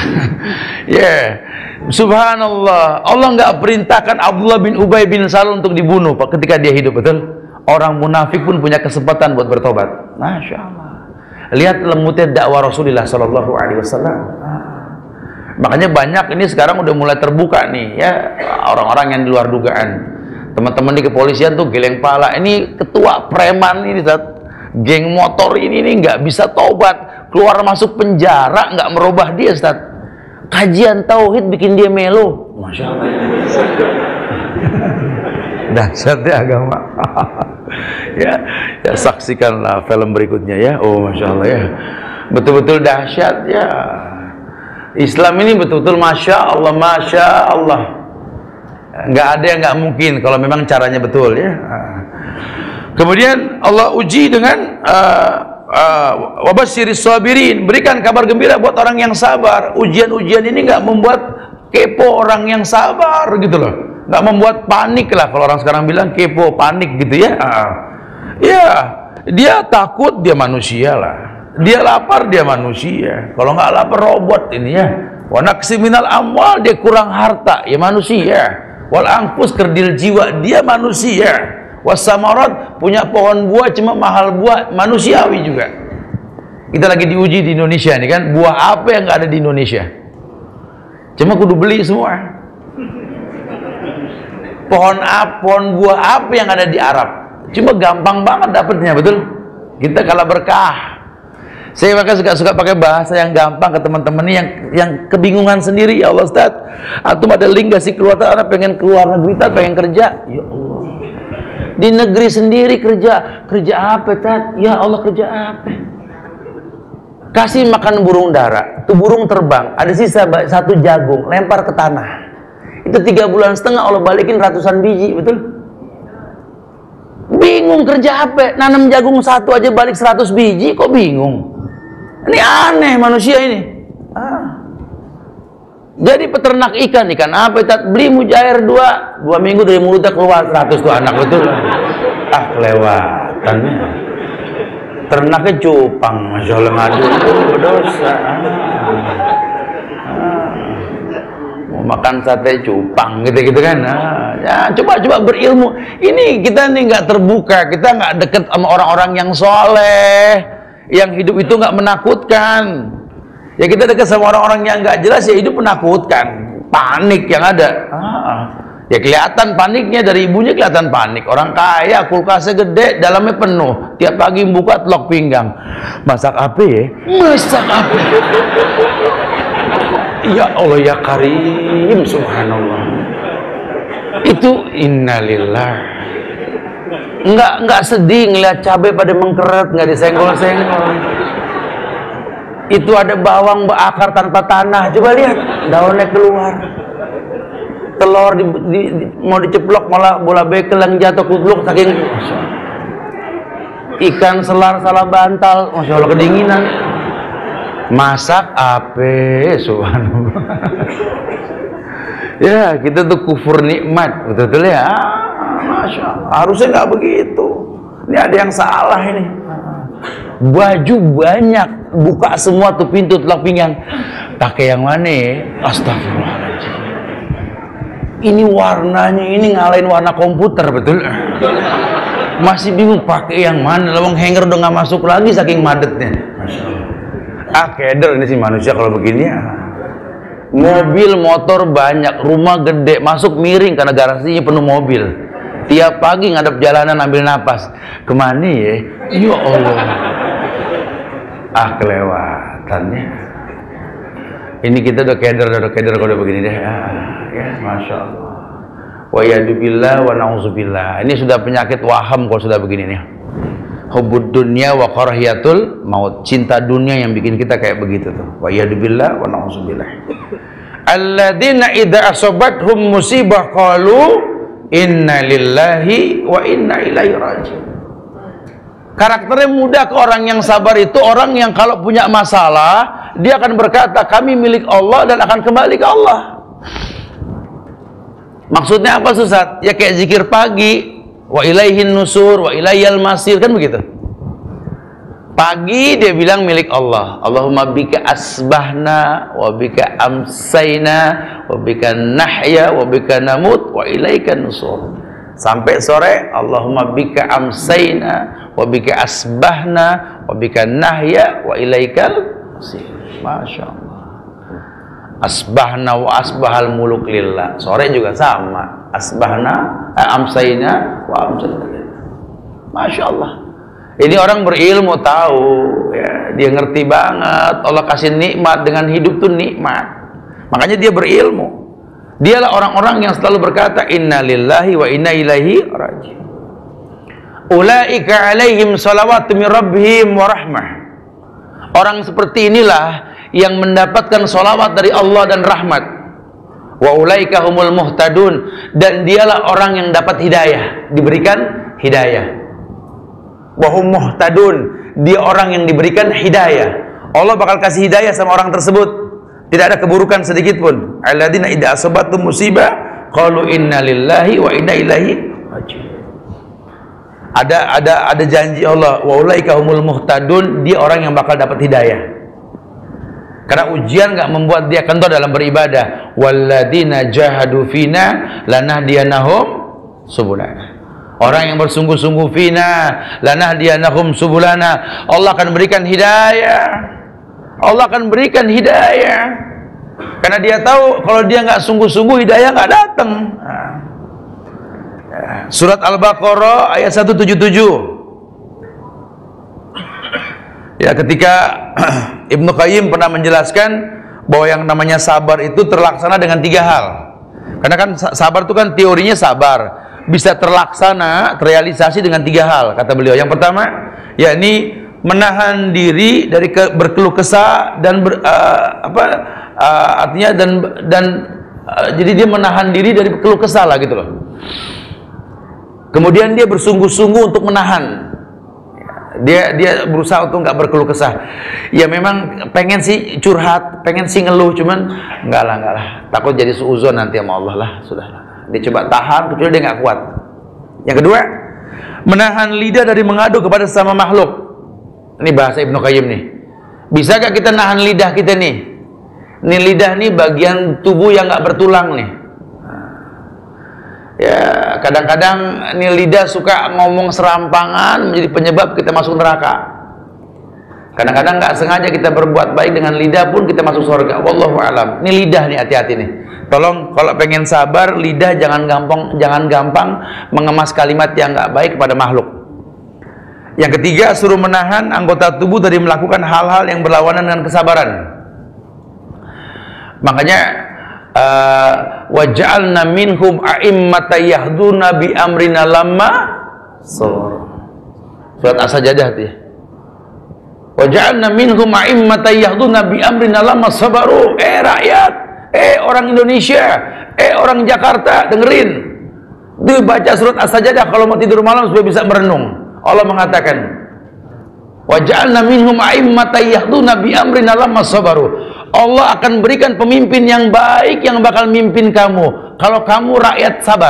Ya, yeah. Subhanallah, Allah nggak perintahkan Abdullah bin Ubay bin Salul untuk dibunuh Pak ketika dia hidup, betul? Orang munafik pun punya kesempatan buat bertobat. Masya Allah. Lihat lembutnya dakwah Rasulullah Shallallahu Alaihi Wasallam. Makanya banyak ini sekarang udah mulai terbuka nih ya, orang-orang yang di luar dugaan. Teman-teman di kepolisian tuh geleng pala. Ini ketua preman ini, Ustaz. Geng motor ini nih nggak bisa tobat, keluar masuk penjara nggak merubah dia, Ustaz. Kajian tauhid bikin dia melo. Masya Allah. Dahsyatnya agama. Ya, ya saksikanlah film berikutnya ya. Oh Masya Allah ya, betul-betul dahsyat ya. Islam ini betul-betul Masya Allah, Masya Allah. Nggak ada yang nggak mungkin kalau memang caranya betul ya. Kemudian Allah uji dengan wabasyiris sabirin, berikan kabar gembira buat orang yang sabar. Ujian-ujian ini nggak membuat kepo orang yang sabar gitu loh, nggak membuat panik lah. Kalau orang sekarang bilang kepo, panik gitu ya. Ya, dia takut, dia manusia lah. Dia lapar, dia manusia. Kalau nggak lapar robot ini ya. Wa naqsi minal amwal, dia kurang harta, ya manusia. Wal anfus, kerdil jiwa, dia manusia. Wasamarat, punya pohon buah cuma mahal buah, manusiawi juga. Kita lagi diuji di Indonesia nih kan, buah apa yang nggak ada di Indonesia? Cuma kudu beli semua. Pohon apa, pohon buah apa yang ada di Arab? Cuma gampang banget dapetnya, betul? Kita kalah berkah. Saya maka suka-suka pakai bahasa yang gampang ke teman-teman yang yang kebingungan sendiri. Ya Allah Ustaz, antum ada link gak sih keluar, anak pengen keluar negeri, pengen kerja? Ya Allah. Di negeri sendiri kerja, kerja apa Tat? Ya Allah, kerja apa? Kasih makan burung dara, tuh burung terbang, ada sisa satu jagung, lempar ke tanah. Itu tiga bulan setengah Allah balikin ratusan biji, betul? Bingung kerja apa? Nanam jagung satu aja balik seratus biji, kok bingung? Ini aneh manusia ini. Ah. Jadi peternak ikan, ikan apa? Beli mujair dua, dua minggu dari mulutnya keluar seratus tuh anak, betul? Ah, kelewatannya. Ternaknya cupang, Masya Allah, ngadu, berdosa. Ah. Ah. Mau makan sate cupang, gitu-gitu kan? Ah. Ya, coba-coba berilmu. Ini kita nih nggak terbuka, kita nggak deket sama orang-orang yang soleh, yang hidup itu nggak menakutkan. Ya kita dekat sama orang-orang yang nggak jelas, ya hidup menakutkan, panik yang ada. Ah, ya kelihatan paniknya dari ibunya, kelihatan panik. Orang kaya kulkasnya gede, dalamnya penuh, tiap pagi buka telok pinggang. Masak apa ya? Masak apa? Ya Allah ya Karim, Subhanallah. Itu innalillah. Nggak nggak sedih ngeliat cabai pada mengkeret, nggak disenggol-senggol. Itu ada bawang berakar tanpa tanah, coba lihat daunnya keluar. Telur di, di, di, mau diceplok malah bola bekel yang jatuh kubluk saking. Ikan selar salah bantal, Masya Allah kedinginan. Masak ape, subhanallah. Ya kita tuh kufur nikmat, betul-betul ya. Masya Allah, harusnya nggak begitu. Ini ada yang salah ini. Baju banyak, buka semua tuh pintu telak pinggang, pakai yang mana? Astagfirullahaladzim. Ini warnanya ini ngalahin warna komputer, betul? Masih bingung pakai yang mana? Lawang hanger udah nggak masuk lagi saking madetnya. Masya Allah. Ah keder ini sih manusia kalau begini ya. Mobil motor banyak, rumah gede, masuk miring karena garasinya penuh mobil. Tiap pagi ngadep jalanan ambil napas. Kemana ya? Ya Allah. Ah kelewatannya. Ini kita udah keder, udah keder kalau udah begini deh. Ah, ya, Masya Allah. Wa yadubillah wa na'udzubillah. Ini sudah penyakit waham kalau sudah begini nih. Hubbud dunya wa karahiyatul maut. Cinta dunia yang bikin kita kayak begitu tuh. Wa yadubillah wa na'udzubillah. Alladzina idza asabathum musibah qalu inna lillahi wa inna ilaihi raji'un. Karakternya mudah ke orang yang sabar itu orang yang kalau punya masalah dia akan berkata kami milik Allah dan akan kembali ke Allah. Maksudnya apa Ustaz? Ya kayak zikir pagi, wa ilaihin nusur, wa ilaihal masir, kan begitu. Pagi dia bilang milik Allah. Allahumma bika asbahna wa bika amsayna wa bika nahya wa bika namut wa ilaika nusur. Sampai sore, Allahumma bika amsayna wa bika asbahna wa bika nahya wa ilaikal nusur. Masya Allah. Asbahna wa asbahal muluk lillah. Sore juga sama. Asbahna, eh, amsayna wa amsayna lillah. Masya Allah. Ini orang berilmu tahu, ya, dia ngerti banget. Allah kasih nikmat, dengan hidup tuh nikmat. Makanya dia berilmu. Dialah orang-orang yang selalu berkata inna lillahi wa inna ilaihi raji'un. Ulaika alaihim salawatu min rabbihim wa rahmah. Orang seperti inilah yang mendapatkan salawat dari Allah dan rahmat. Wa ulaika humul muhtadun, dan dialah orang yang dapat hidayah, diberikan hidayah. Wahum muhtadun, dia orang yang diberikan hidayah. Allah bakal kasih hidayah sama orang tersebut. Tidak ada keburukan sedikit pun. Alladzina idza asabatum musibah qalu inna lillahi wa inna ilaihi raji'un. Ada ada ada janji Allah, wa ulaika humul muhtadun, dia orang yang bakal dapat hidayah. Karena ujian enggak membuat dia kendor dalam beribadah. Walladzina jahadu fina lanahdiyanahum subulana. Orang yang bersungguh-sungguh fina lanahdiyanahum subulana, Allah akan berikan hidayah. Allah akan berikan hidayah. Karena dia tahu kalau dia nggak sungguh-sungguh, hidayah nggak datang. Surat Al-Baqarah ayat seratus tujuh puluh tujuh. Ya, ketika Ibnu Qayyim pernah menjelaskan bahwa yang namanya sabar itu terlaksana dengan tiga hal. Karena kan sabar itu kan teorinya sabar, bisa terlaksana, terrealisasi dengan tiga hal, kata beliau. Yang pertama, yakni menahan diri dari ke, berkeluh kesah dan ber, uh, apa uh, artinya dan dan uh, jadi dia menahan diri dari berkeluh kesah lah gitu loh. Kemudian dia bersungguh-sungguh untuk menahan. Dia dia berusaha untuk nggak berkeluh kesah. Ya memang pengen sih curhat, pengen sih ngeluh, cuman enggak lah enggak lah. Takut jadi suuzon nanti sama Allah lah, sudahlah. Dia coba tahan, kecuali dia nggak kuat. Yang kedua, menahan lidah dari mengadu kepada sesama makhluk. Ini bahasa Ibnu Qayyim nih. Bisa gak kita nahan lidah kita nih? Ini lidah nih bagian tubuh yang nggak bertulang nih. Ya kadang-kadang ini lidah suka ngomong serampangan, menjadi penyebab kita masuk neraka. Kadang-kadang nggak sengaja kita berbuat baik dengan lidah pun kita masuk surga. Wallahu a'lam. Ini lidah nih, hati-hati nih. Tolong kalau pengen sabar, lidah jangan gampang jangan gampang mengemas kalimat yang nggak baik kepada makhluk. Yang ketiga, suruh menahan anggota tubuh dari melakukan hal-hal yang berlawanan dengan kesabaran. Makanya uh, wa ja'alna minhum a'immatan yahduna bi amrina lamma surat As-Sajdah itu ya. Wa ja'alna minhum a'immatan yahduna bi amrina lamma sabaru. Eh rakyat, eh orang Indonesia, eh orang Jakarta, dengerin. Dia baca surat As-Sajdah kalau mau tidur malam supaya bisa merenung. Allah mengatakan, wa ja'alna minhum a'immatan yahduna bi amrina lamma sabaru. Allah akan berikan pemimpin yang baik yang bakal mimpin kamu kalau kamu rakyat sabar.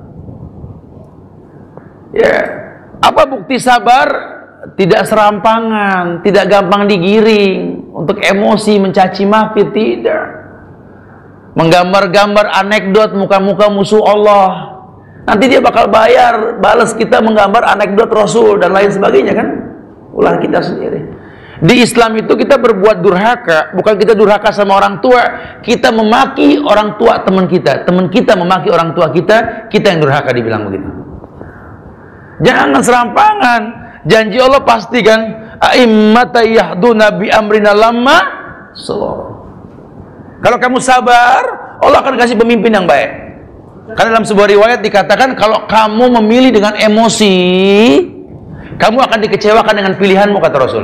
Ya, apa bukti sabar? Tidak serampangan, tidak gampang digiring untuk emosi, mencaci maki, tidak. Menggambar-gambar anekdot muka-muka musuh Allah. Nanti dia bakal bayar, balas kita menggambar anekdot Rasul dan lain sebagainya kan? Ulah kita sendiri. Di Islam itu kita berbuat durhaka, bukan kita durhaka sama orang tua, kita memaki orang tua teman kita, teman kita memaki orang tua kita, kita yang durhaka, dibilang begitu. Jangan serampangan. Janji Allah pasti kan, a'immata yahduna bi amrina lamma sabar. Kalau kamu sabar, Allah akan kasih pemimpin yang baik. Karena dalam sebuah riwayat dikatakan kalau kamu memilih dengan emosi, kamu akan dikecewakan dengan pilihanmu, kata Rasul.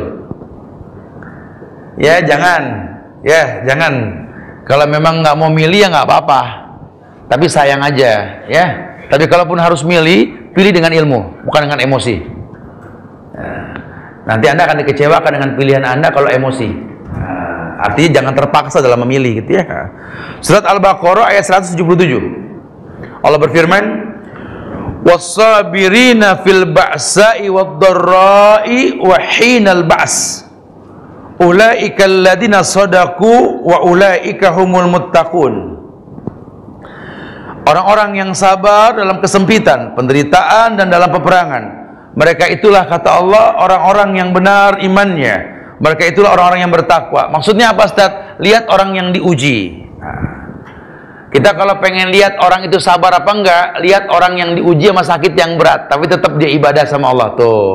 Ya jangan, ya jangan. Kalau memang nggak mau milih ya nggak apa-apa, tapi sayang aja, ya. Tapi kalaupun harus milih, pilih dengan ilmu, bukan dengan emosi. Nah, nanti Anda akan dikecewakan dengan pilihan Anda kalau emosi. Nah, artinya jangan terpaksa dalam memilih, gitu ya. Surat Al-Baqarah ayat seratus tujuh puluh tujuh. Allah berfirman, was-sabirina fil ba'sa'i wad-dharra'i wa hinal ba's ulaika alladziina shadaqu wa ulaika humul muttaqun. Orang-orang yang sabar dalam kesempitan, penderitaan dan dalam peperangan, mereka itulah kata Allah orang-orang yang benar imannya, mereka itulah orang-orang yang bertakwa. Maksudnya apa Ustaz? Lihat orang yang diuji. Nah, kita kalau pengen lihat orang itu sabar apa enggak, lihat orang yang diuji sama sakit yang berat, tapi tetap dia ibadah sama Allah. Tuh,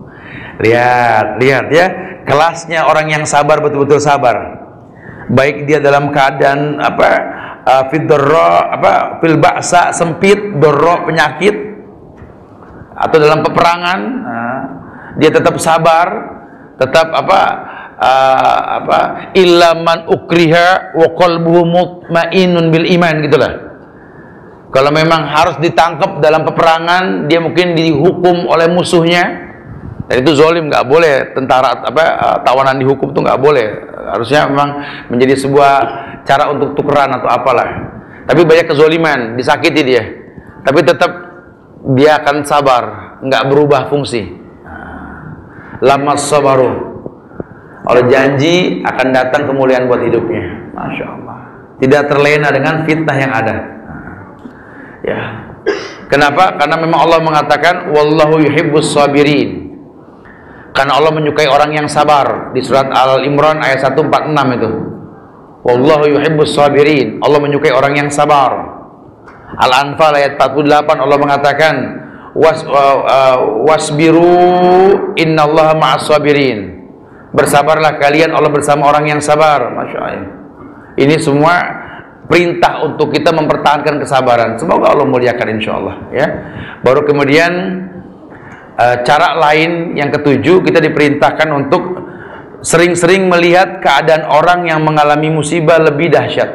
lihat, lihat ya, kelasnya orang yang sabar, betul-betul sabar. Baik dia dalam keadaan apa, uh, fid darra, apa, fil ba'sa, sempit, darra, penyakit, atau dalam peperangan, uh, dia tetap sabar, tetap apa, Uh, apa illa man ukriha wa qalbuhu mutmainnun bil iman, gitulah. Kalau memang harus ditangkap dalam peperangan, dia mungkin dihukum oleh musuhnya, dan itu zalim, nggak boleh. Tentara apa uh, tawanan dihukum itu nggak boleh. Harusnya memang menjadi sebuah cara untuk tukeran atau apalah. Tapi banyak kezaliman, disakiti dia, tapi tetap dia akan sabar, nggak berubah fungsi. Lama sabaru, Allah janji akan datang kemuliaan buat hidupnya. Masya Allah, tidak terlena dengan fitnah yang ada. Ya, kenapa? Karena memang Allah mengatakan wallahu yuhibbus sabirin. Karena Allah menyukai orang yang sabar. Di surat Al-Imran ayat seratus empat puluh enam itu, wallahu yuhibbus sabirin, Allah menyukai orang yang sabar. Al-Anfal ayat empat puluh delapan, Allah mengatakan was uh, uh, wasbiru innallaha ma'as sabirin, bersabarlah kalian, Allah bersama orang yang sabar. Masya Allah, ini semua perintah untuk kita mempertahankan kesabaran. Semoga Allah muliakan insya Allah ya. Baru kemudian e, cara lain yang ketujuh, kita diperintahkan untuk sering-sering melihat keadaan orang yang mengalami musibah lebih dahsyat.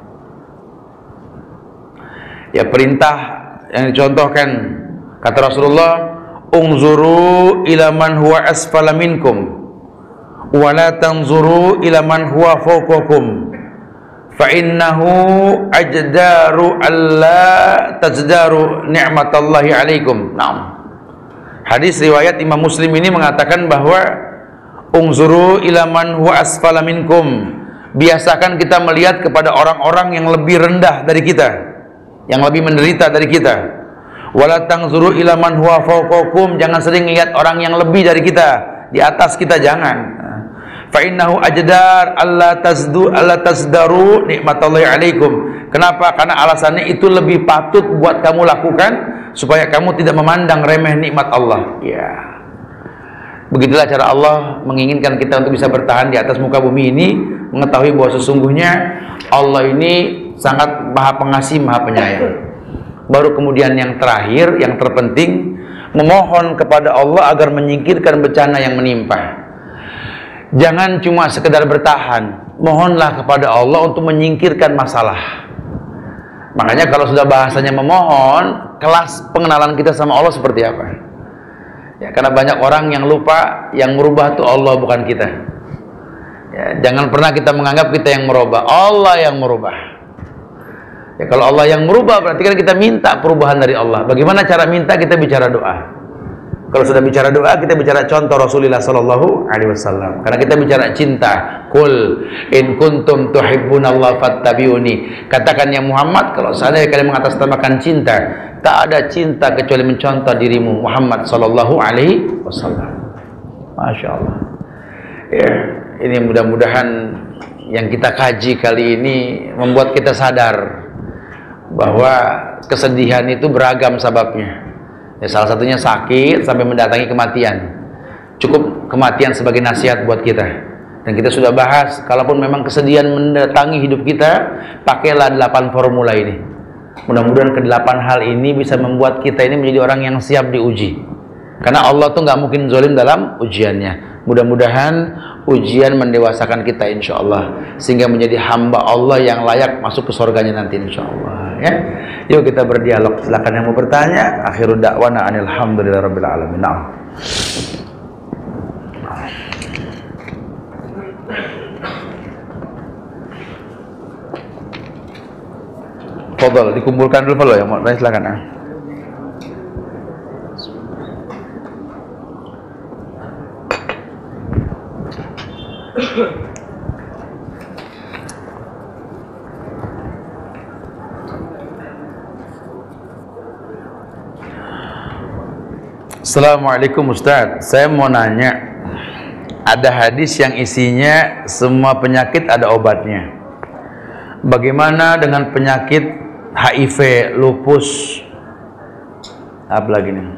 Ya, perintah yang dicontohkan, kata Rasulullah, unzuru ila man huwa asfala minkum wala tanzuru ila man huwa fawqakum fa innahu ajdaru alla tajdaru ni'matallahi alaikum. Naam. Hadis riwayat Imam Muslim ini mengatakan bahwa unzuru ila man huwa asfala minkum, biasakan kita melihat kepada orang-orang yang lebih rendah dari kita, yang lebih menderita dari kita. Wala tanzuru ila man huwa fawqakum, jangan sering lihat orang yang lebih dari kita, di atas kita, jangan. Fa innahu ajdar alla tazdu alla tazdaru nikmatallahi alaikum. Kenapa? Karena alasannya itu lebih patut buat kamu lakukan supaya kamu tidak memandang remeh nikmat Allah. Ya. Begitulah cara Allah menginginkan kita untuk bisa bertahan di atas muka bumi ini, mengetahui bahwa sesungguhnya Allah ini sangat Maha Pengasih, Maha Penyayang. Baru kemudian yang terakhir, yang terpenting, memohon kepada Allah agar menyingkirkan bencana yang menimpa. Jangan cuma sekedar bertahan, mohonlah kepada Allah untuk menyingkirkan masalah. Makanya kalau sudah bahasanya memohon, kelas pengenalan kita sama Allah seperti apa? Ya, karena banyak orang yang lupa, yang merubah itu Allah, bukan kita. Ya, jangan pernah kita menganggap kita yang merubah, Allah yang merubah. Ya, kalau Allah yang merubah, berarti kan kita minta perubahan dari Allah. Bagaimana cara minta? Kita bicara doa. Kalau sudah bicara doa, kita bicara contoh Rasulullah Sallallahu Alaihi Wasallam. Karena kita bicara cinta. Qul in kuntum tuhibbunallaha fattabi'uni. Katakan ya Muhammad, kalau seandainya kalian mengatasnamakan cinta, tak ada cinta kecuali mencontoh dirimu Muhammad Sallallahu Alaihi Wasallam. Masya Allah. Ya, ini mudah-mudahan yang kita kaji kali ini membuat kita sadar bahwa kesedihan itu beragam sebabnya. Ya, salah satunya sakit sampai mendatangi kematian. Cukup kematian sebagai nasihat buat kita. Dan kita sudah bahas, kalaupun memang kesedihan mendatangi hidup kita, pakailah delapan formula ini. Mudah-mudahan kedelapan hal ini bisa membuat kita ini menjadi orang yang siap diuji. Karena Allah tuh nggak mungkin zalim dalam ujiannya. Mudah-mudahan ujian mendewasakan kita insya Allah, sehingga menjadi hamba Allah yang layak masuk ke surganya nanti insya Allah. Ya, yuk kita berdialog. Silakan yang mau bertanya. Akhirud da'wana anil hamdulillahirabbil alamin. Nah. Fadhal, dikumpulkan dulu ya, mau silakan. Assalamualaikum Ustaz, saya mau nanya, ada hadis yang isinya semua penyakit ada obatnya. Bagaimana dengan penyakit H I V, lupus, apa lagi nih,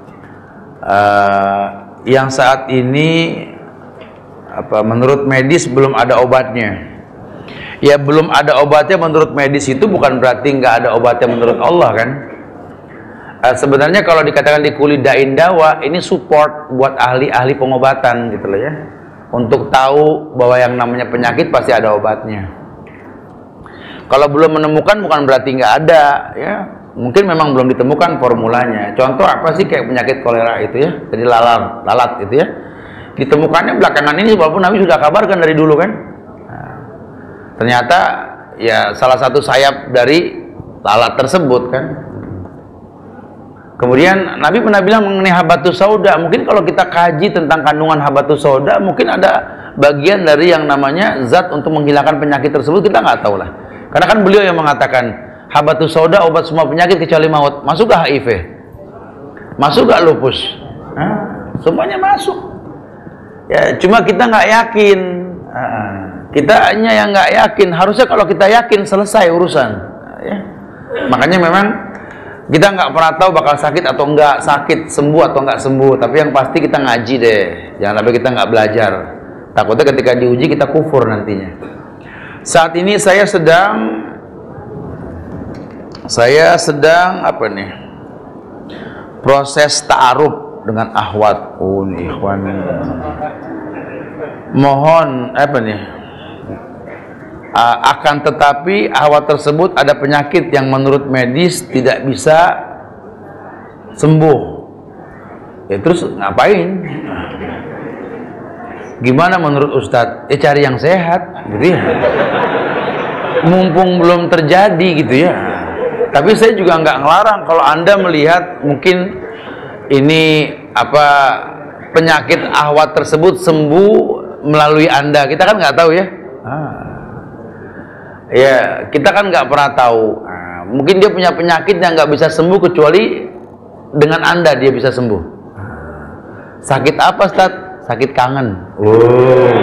uh, yang saat ini apa menurut medis belum ada obatnya? Ya belum ada obatnya menurut medis itu bukan berarti nggak ada obatnya menurut Allah kan? Uh, sebenarnya kalau dikatakan di kulidain dawa, ini support buat ahli-ahli pengobatan gitu loh ya, untuk tahu bahwa yang namanya penyakit pasti ada obatnya. Kalau belum menemukan bukan berarti nggak ada ya, mungkin memang belum ditemukan formulanya. Contoh apa sih kayak penyakit kolera itu ya, jadi lalat, lalat itu ya, ditemukannya belakangan ini walaupun Nabi sudah kabarkan dari dulu kan. Nah, ternyata ya salah satu sayap dari lalat tersebut kan. Kemudian Nabi pernah bilang mengenai habatus sauda, mungkin kalau kita kaji tentang kandungan habatus sauda, mungkin ada bagian dari yang namanya zat untuk menghilangkan penyakit tersebut, kita nggak tahu lah. Karena kan beliau yang mengatakan habatus sauda obat semua penyakit kecuali maut. Masuk gak H I V? Masuk gak lupus? Hah? Semuanya masuk. Ya, cuma kita nggak yakin. Kita hanya yang nggak yakin. Harusnya kalau kita yakin selesai urusan. Ya. Makanya memang kita nggak pernah tahu bakal sakit atau enggak, sakit sembuh atau enggak sembuh. Tapi yang pasti kita ngaji deh, jangan sampai kita nggak belajar. Takutnya ketika diuji kita kufur nantinya. Saat ini saya sedang saya sedang apa nih, proses ta'aruf dengan akhwat. Oh nih ikhwan, mohon apa nih, Uh, akan tetapi akhwat tersebut ada penyakit yang menurut medis tidak bisa sembuh. Ya terus ngapain? Gimana menurut Ustadz? Eh cari yang sehat, gitu ya. Mumpung belum terjadi gitu ya. Tapi saya juga nggak ngelarang kalau Anda melihat mungkin ini apa penyakit akhwat tersebut sembuh melalui Anda. Kita kan nggak tahu ya. Ah. Ya, kita kan nggak pernah tahu. Nah, mungkin dia punya penyakit yang nggak bisa sembuh kecuali dengan Anda dia bisa sembuh. Sakit apa, Ustaz? Sakit kangen. Oh.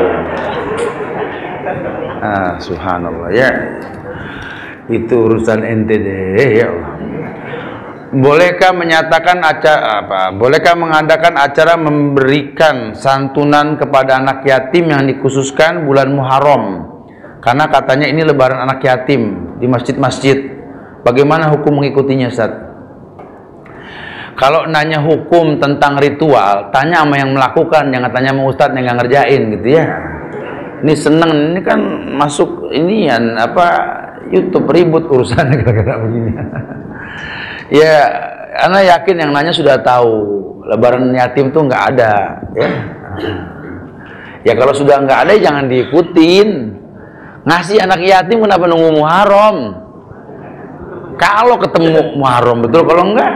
Ah, subhanallah ya. Itu urusan ente deh ya Allah. Bolehkah menyatakan acara apa? Bolehkah mengadakan acara memberikan santunan kepada anak yatim yang dikhususkan bulan Muharram? Karena katanya ini lebaran anak yatim di masjid-masjid. Bagaimana hukum mengikutinya, Ustaz? Kalau nanya hukum tentang ritual, tanya sama yang melakukan, jangan tanya sama Ustaz yang nggak ngerjain gitu ya. Ini seneng, ini kan masuk ini ya apa YouTube ribut urusannya gara-gara begini. Ya, Ana yakin yang nanya sudah tahu lebaran yatim tuh nggak ada ya. Ya kalau sudah nggak ada jangan diikutin. Ngasih anak yatim kenapa nunggu Muharram? Kalau ketemu Muharram betul, kalau enggak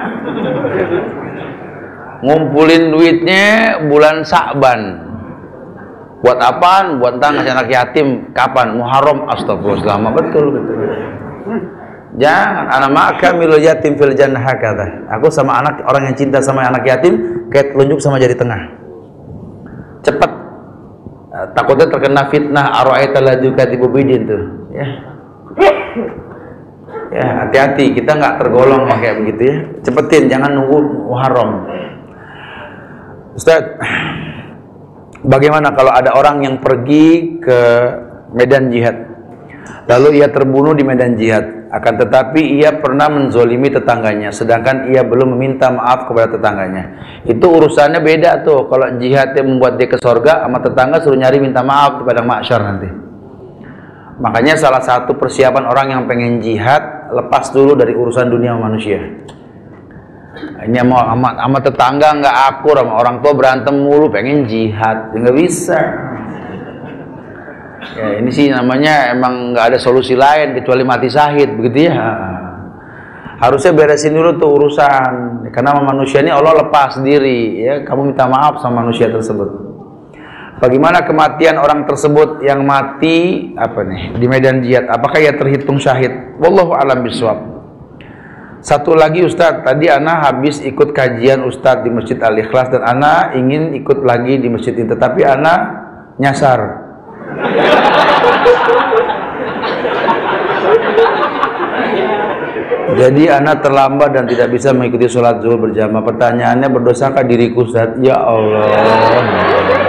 ngumpulin duitnya bulan Sa'ban. Buat apaan? Buat entah ngasih anak yatim kapan? Muharram. Astagfirullah, lama betul betul. Jangan, anak maka milul yatim fil jannah kata. Aku sama anak orang yang cinta sama anak yatim kayak telunjuk sama jari tengah. Cepat. Takutnya terkena fitnah ara'aita ladzi yukadzibu bidin tuh ya. Ya hati-hati kita nggak tergolong kayak begitu ya. Cepetin, jangan nunggu Muharram. Ustaz, bagaimana kalau ada orang yang pergi ke medan jihad lalu ia terbunuh di medan jihad, akan tetapi ia pernah menzolimi tetangganya sedangkan ia belum meminta maaf kepada tetangganya? Itu urusannya beda tuh. Kalau jihadnya membuat dia ke surga, sama tetangga suruh nyari minta maaf kepada mahsyar nanti. Makanya salah satu persiapan orang yang pengen jihad, lepas dulu dari urusan dunia manusia. Ini mau sama, sama tetangga nggak akur, sama orang tua berantem mulu, pengen jihad, nggak bisa. Ya, ini sih namanya emang nggak ada solusi lain kecuali mati syahid begitu ya. Harusnya beresin dulu tuh urusan, karena manusia ini Allah lepas sendiri ya. Kamu minta maaf sama manusia tersebut. Bagaimana kematian orang tersebut yang mati apa nih di medan jihad? Apakah ia terhitung syahid? Wallahu a'lam bishawab. Satu lagi Ustadz, tadi ana habis ikut kajian Ustadz di Masjid Al-Ikhlas dan ana ingin ikut lagi di masjid ini, tetapi ana nyasar. Jadi ana terlambat dan tidak bisa mengikuti sholat zuhur berjamaah. Pertanyaannya, berdosakah diriku Ustadz? Ya Allah.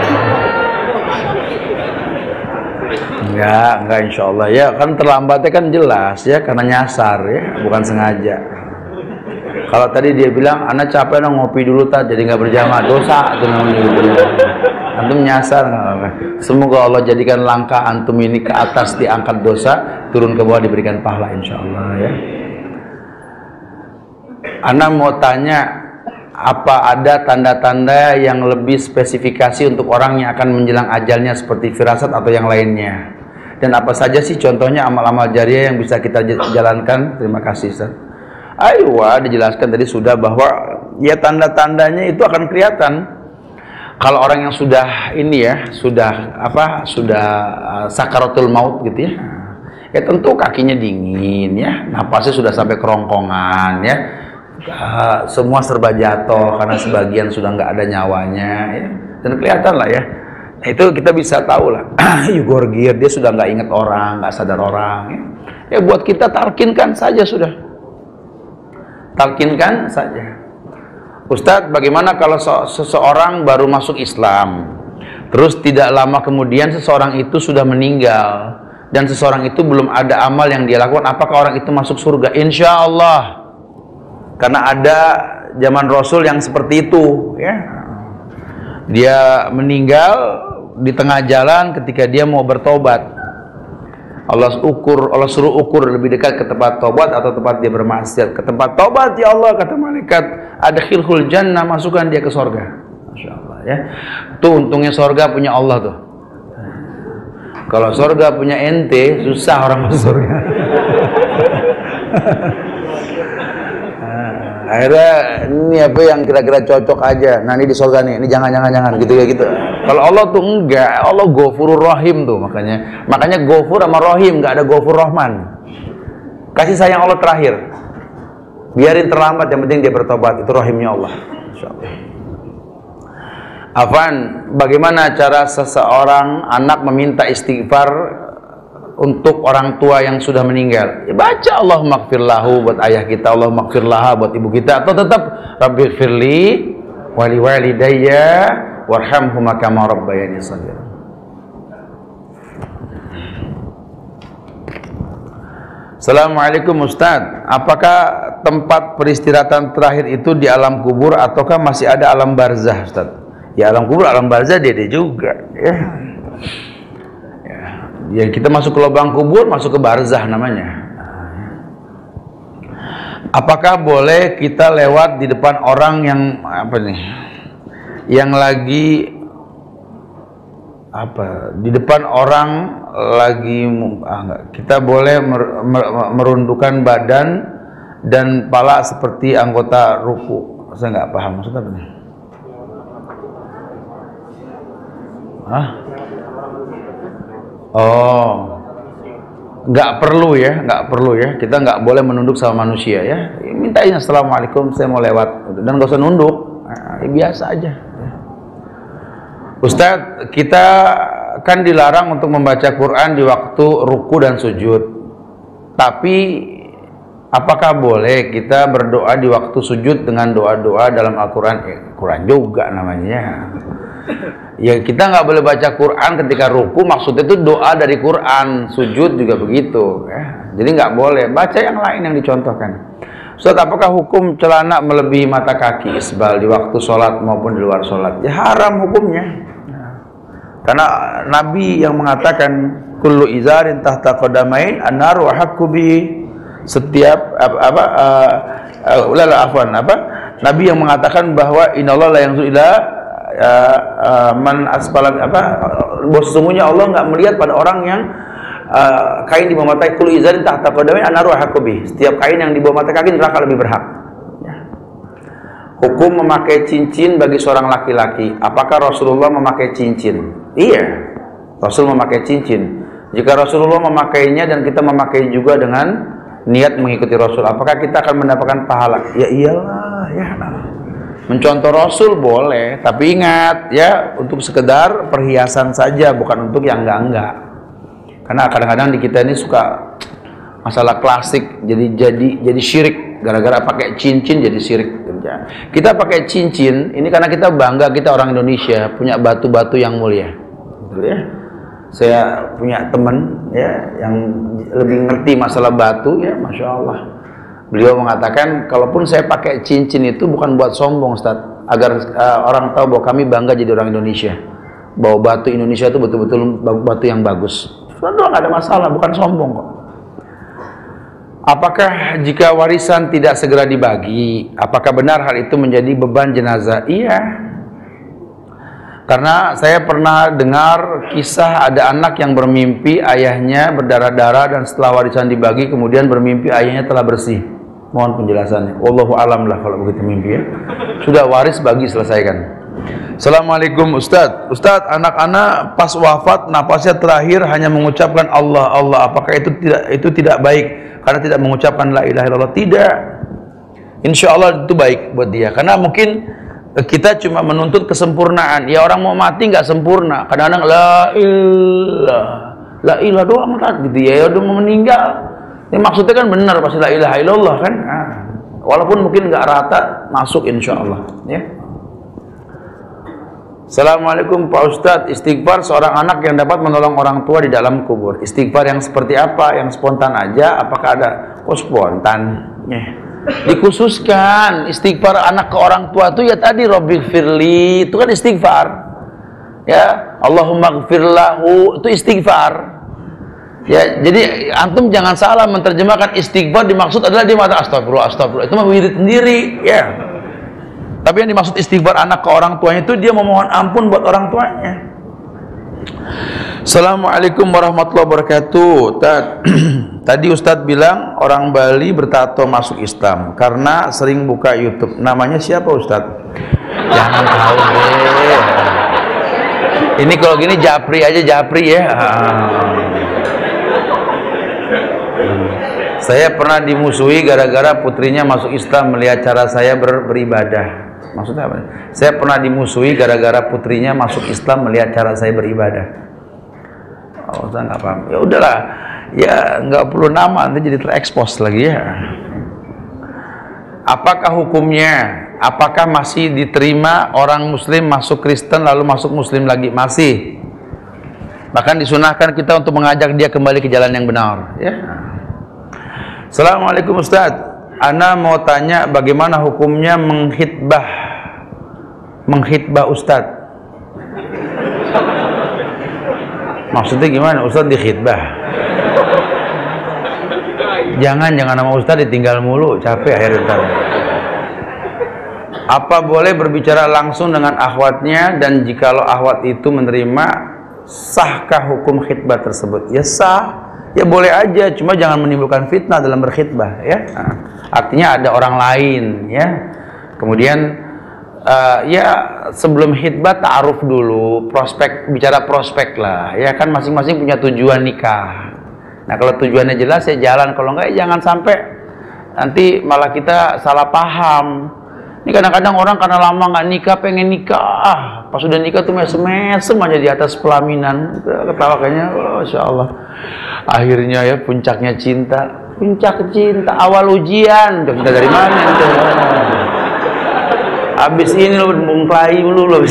Enggak, enggak insya Allah ya, kan terlambatnya kan jelas ya, karena nyasar ya, bukan sengaja. Kalau tadi dia bilang, anak capek dong ngopi dulu tak, jadi nggak berjamaah, dosa itu namanya. Antum nyasar nggak apa-apa. Semoga Allah jadikan langkah antum ini ke atas diangkat dosa, turun ke bawah diberikan pahala insya Allah ya. Ana mau tanya, apa ada tanda-tanda yang lebih spesifikasi untuk orang yang akan menjelang ajalnya seperti firasat atau yang lainnya? Dan apa saja sih contohnya amal-amal jariah yang bisa kita jalankan? Terima kasih Ustaz. Ayo, dijelaskan tadi sudah bahwa ya tanda-tandanya itu akan kelihatan. Kalau orang yang sudah ini ya, sudah apa, sudah uh, sakaratul maut gitu ya. Ya tentu kakinya dingin ya, napasnya sudah sampai kerongkongan ya. Uh, semua serba jatuh karena sebagian sudah nggak ada nyawanya ya. Dan kelihatan lah ya. Nah, itu kita bisa tahu lah. Yugorgir, dia sudah nggak ingat orang, nggak sadar orang ya. Ya buat kita talkinkan saja sudah. Talkinkan saja. Ustadz, bagaimana kalau seseorang baru masuk Islam, terus tidak lama kemudian seseorang itu sudah meninggal dan seseorang itu belum ada amal yang dia lakukan, apakah orang itu masuk surga? Insya Allah. Karena ada zaman Rasul yang seperti itu ya. Dia meninggal di tengah jalan ketika dia mau bertobat. Allah ukur, Allah suruh ukur lebih dekat ke tempat tobat atau tempat dia bermaksiat. Ke tempat tobat ya Allah, kata malaikat, adkhilhul jannah, masukkan dia ke surga. Masya Allah ya. Tuh untungnya surga punya Allah tuh. Kalau surga punya ente, susah orang masuk surga. Akhirnya ini apa yang kira-kira cocok aja. Nah ini di surga nih, ini jangan-jangan-jangan gitu ya gitu. Kalau Allah tuh enggak, Allah Ghafurur Rahim tuh makanya. Makanya Ghafur sama Rahim, enggak ada Ghafur Rahman. Kasih sayang Allah terakhir. Biarin terlambat, yang penting dia bertobat, itu rahimnya Allah. Insyaallah. Afan, bagaimana cara seseorang anak meminta istighfar untuk orang tua yang sudah meninggal? Ya, baca Allahumma gfirlahu buat ayah kita, Allahumma gfirlaha buat ibu kita, atau tetap Rabbighfirli wali walidayya warhamhuma kama rabbayani shaghira. Assalamualaikum Ustaz, apakah tempat peristirahatan terakhir itu di alam kubur ataukah masih ada alam barzah Ustaz? Ya alam kubur, alam barzah dia, dia juga ya. Ya kita masuk ke lubang kubur, masuk ke barzah namanya. Apakah boleh kita lewat di depan orang yang apa nih? Yang lagi apa? Di depan orang lagi ah, enggak. Kita boleh mer, mer, merundukkan badan dan kepala seperti anggota ruku. Saya nggak paham maksudnya apa nih? Hah? Oh, nggak perlu ya, nggak perlu ya. Kita nggak boleh menunduk sama manusia ya. Mintain assalamualaikum, saya mau lewat, dan nggak usah nunduk, nah, ya, biasa aja. Ustadz, kita kan dilarang untuk membaca Quran di waktu ruku dan sujud. Tapi apakah boleh kita berdoa di waktu sujud dengan doa-doa dalam Al-Quran? Eh, Quran juga namanya. Ya kita nggak boleh baca Quran ketika ruku, maksudnya itu doa dari Quran, sujud juga begitu ya. Jadi nggak boleh, baca yang lain yang dicontohkan. Ustaz, apakah hukum celana melebihi mata kaki isbal di waktu sholat maupun di luar sholat? Ya haram hukumnya, karena Nabi yang mengatakan kullu izarin tahta qadamain an-naru haqqu bi, setiap apa, apa uh, uh, afwan apa Nabi yang mengatakan bahwa innallaha la yanzuru ila Uh, uh, man aspalan apa bahwa sesungguhnya Allah nggak melihat pada orang yang uh, kain di bawah mata kul izarin tahta qadamain anaru haqqi, setiap kain yang di bawah mata kaki neraka lebih berhak ya. Hukum memakai cincin bagi seorang laki-laki, apakah Rasulullah memakai cincin? Iya, Rasul memakai cincin. Jika Rasulullah memakainya dan kita memakai juga dengan niat mengikuti Rasul, apakah kita akan mendapatkan pahala? Ya iyalah, ya. Mencontoh Rasul boleh, tapi ingat ya, untuk sekedar perhiasan saja, bukan untuk yang enggak-enggak. Karena kadang-kadang di kita ini suka masalah klasik, jadi jadi jadi syirik. Gara-gara pakai cincin jadi syirik. Kita pakai cincin ini karena kita bangga kita orang Indonesia punya batu-batu yang mulia. Betul ya? Saya punya teman ya yang lebih ngerti masalah batu ya, masya Allah. Beliau mengatakan, kalaupun saya pakai cincin itu bukan buat sombong, Ustaz, agar uh, orang tahu bahwa kami bangga jadi orang Indonesia, bahwa batu Indonesia itu betul-betul batu yang bagus. Itu nggak ada masalah, bukan sombong kok. Apakah jika warisan tidak segera dibagi, apakah benar hal itu menjadi beban jenazah? Iya. Karena saya pernah dengar kisah ada anak yang bermimpi ayahnya berdarah-darah dan setelah warisan dibagi kemudian bermimpi ayahnya telah bersih. Mohon penjelasannya. Wallahu alam lah kalau begitu mimpi ya. Sudah waris bagi, selesaikan. Assalamualaikum Ustadz. Ustadz, anak-anak pas wafat napasnya terakhir hanya mengucapkan Allah Allah. Apakah itu tidak itu tidak baik karena tidak mengucapkan la ilaha illallah? Tidak. Insya Allah itu baik buat dia. Karena mungkin kita cuma menuntut kesempurnaan. Ya orang mau mati nggak sempurna. Kadang-kadang la ilah, la ilah doang gitu ya. Ya udah mau meninggal. Ya, maksudnya kan benar pasti la ilaha illallah kan. Nah, walaupun mungkin nggak rata masuk insya Allah. Ya. Assalamualaikum Pak Ustadz. Istighfar seorang anak yang dapat menolong orang tua di dalam kubur. Istighfar yang seperti apa? Yang spontan aja? Apakah ada? Oh spontan. Ya. Dikhususkan istighfar anak ke orang tua itu ya tadi Robbighfirli, itu kan istighfar ya, Allahumma gfirlahu, itu istighfar ya. Jadi antum jangan salah menerjemahkan istighfar dimaksud adalah dia mengatakan astagfirullah astagfirullah, itu mah wirid sendiri ya. Tapi yang dimaksud istighfar anak ke orang tuanya itu dia memohon ampun buat orang tuanya. Assalamualaikum warahmatullahi wabarakatuh. Tadi Ustadz bilang orang Bali bertato masuk Islam karena sering buka YouTube. Namanya siapa Ustadz? Jangan tahu deh. Ini kalau gini Japri aja, Japri ya. Saya pernah dimusuhi gara-gara putrinya masuk Islam melihat cara saya ber beribadah. Maksudnya apa? Saya pernah dimusuhi gara-gara putrinya masuk Islam melihat cara saya beribadah. Oh, saya nggak paham. Ya udahlah, ya nggak perlu nama, nanti jadi terekspos lagi ya. Apakah hukumnya? Apakah masih diterima orang Muslim masuk Kristen lalu masuk Muslim lagi? Masih. Bahkan disunahkan kita untuk mengajak dia kembali ke jalan yang benar. Ya. Assalamualaikum Ustadz. Ana mau tanya bagaimana hukumnya menghitbah, menghitbah Ustadz. Maksudnya gimana? Ustadz dikhitbah? Jangan, jangan nama Ustadz ditinggal mulu, capek akhirnya. Apa boleh berbicara langsung dengan akhwatnya dan jikalau akhwat itu menerima, sahkah hukum khitbah tersebut? Ya sah, ya boleh aja, cuma jangan menimbulkan fitnah dalam berkhitbah ya. Nah, artinya ada orang lain ya. Kemudian Uh, ya sebelum khitbah ta'aruf dulu, prospek, bicara prospek lah ya kan, masing-masing punya tujuan nikah. Nah kalau tujuannya jelas ya jalan, kalau enggak ya jangan sampai nanti malah kita salah paham. Ini kadang-kadang orang karena lama nggak nikah pengen nikah, pas sudah nikah tuh mesem-mesem aja di atas pelaminan, ketawa kayaknya oh, Masya Allah. Akhirnya ya puncaknya cinta, puncak cinta awal ujian, cinta dari mana itu? Habis ini lo mengklaim lu lo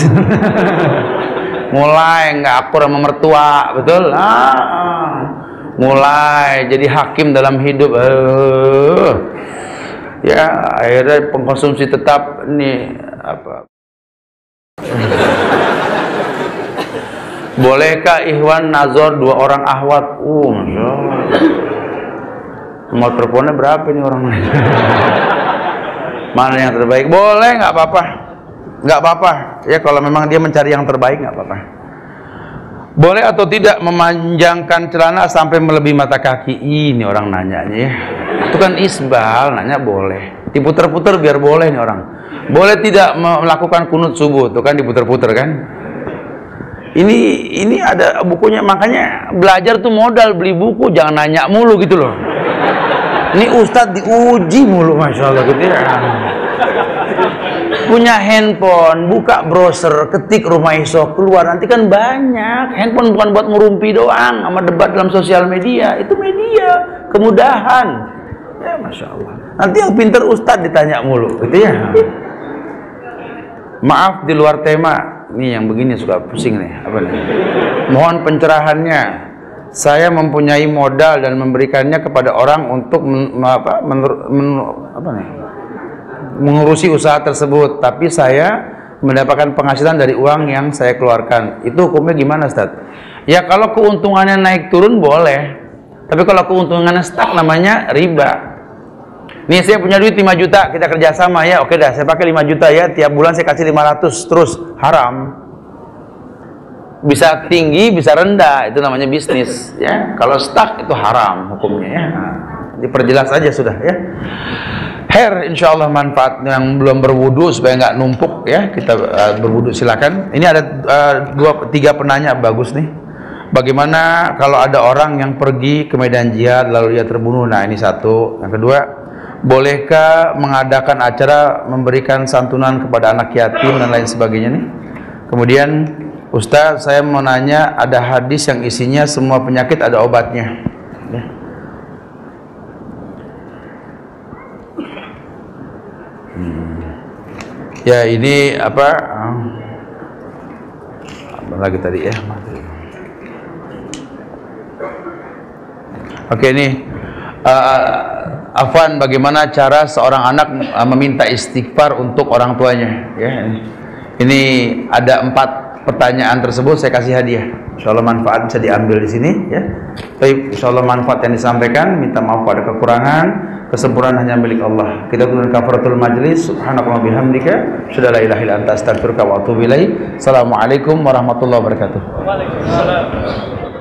mulai nggak akur sama mertua, betul? Ah, mulai jadi hakim dalam hidup. Uh, ya akhirnya pengkonsumsi tetap nih apa? Bolehkah ikhwan nazor dua orang ahwat? Uh, masya Allah. Nomor teleponnya berapa nih orang? Mana yang terbaik? Boleh, nggak apa-apa, nggak apa-apa ya kalau memang dia mencari yang terbaik, nggak apa-apa. Boleh atau tidak memanjangkan celana sampai melebihi mata kaki? Ini orang nanyanya ya, itu kan isbal, nanya boleh, diputer-puter biar boleh nih orang. Boleh tidak melakukan kunut subuh, tuh kan diputer-puter kan. Ini ini ada bukunya, makanya belajar tuh modal, beli buku jangan nanya mulu gitu loh. Ini Ustadz diuji mulu, masya Allah gitu ya. Punya handphone, buka browser, ketik Rumah Iso, keluar, nanti kan banyak. Handphone bukan buat ngerumpi doang sama debat dalam sosial media, itu media, kemudahan. Ya masya Allah. Nanti yang pinter Ustadz ditanya mulu, gitu ya. Maaf di luar tema. Ini yang begini suka pusing nih, apa nih? Mohon pencerahannya. Saya mempunyai modal dan memberikannya kepada orang untuk men, apa, menur, men, apa nih? mengurusi usaha tersebut, tapi saya mendapatkan penghasilan dari uang yang saya keluarkan. Itu hukumnya gimana, Ustaz? Ya kalau keuntungannya naik turun boleh, tapi kalau keuntungannya stuck namanya riba. Nih saya punya duit lima juta, kita kerjasama ya, oke dah saya pakai lima juta ya, tiap bulan saya kasih lima ratus terus, haram. Bisa tinggi, bisa rendah, itu namanya bisnis ya. Kalau stuck itu haram hukumnya ya. Nah, diperjelas aja sudah ya. Her, insya Allah manfaat yang belum berwudu supaya nggak numpuk ya, kita uh, berwudu silakan. Ini ada uh, dua tiga penanya bagus nih. Bagaimana kalau ada orang yang pergi ke medan jihad lalu dia terbunuh? Nah ini satu. Yang kedua, bolehkah mengadakan acara memberikan santunan kepada anak yatim dan lain sebagainya nih? Kemudian Ustaz, saya mau nanya, ada hadis yang isinya semua penyakit ada obatnya ya. Hmm. Ya ini apa apa lagi tadi ya? Oke nih uh, Afwan, bagaimana cara seorang anak uh, meminta istighfar untuk orang tuanya ya? Ini ada empat pertanyaan tersebut saya kasih hadiah. Insyaallah manfaat bisa diambil di sini ya. Baik, insyaallah manfaat yang disampaikan, minta maaf pada kekurangan, kesempurnaan hanya milik Allah. Kita tutup kafaratul majlis. Subhanakallahumma bihamdika, asyhadu an la ilaha illa anta, astaghfiruka wa atubu ilaik. Assalamualaikum warahmatullahi wabarakatuh. Waalaikumsalam.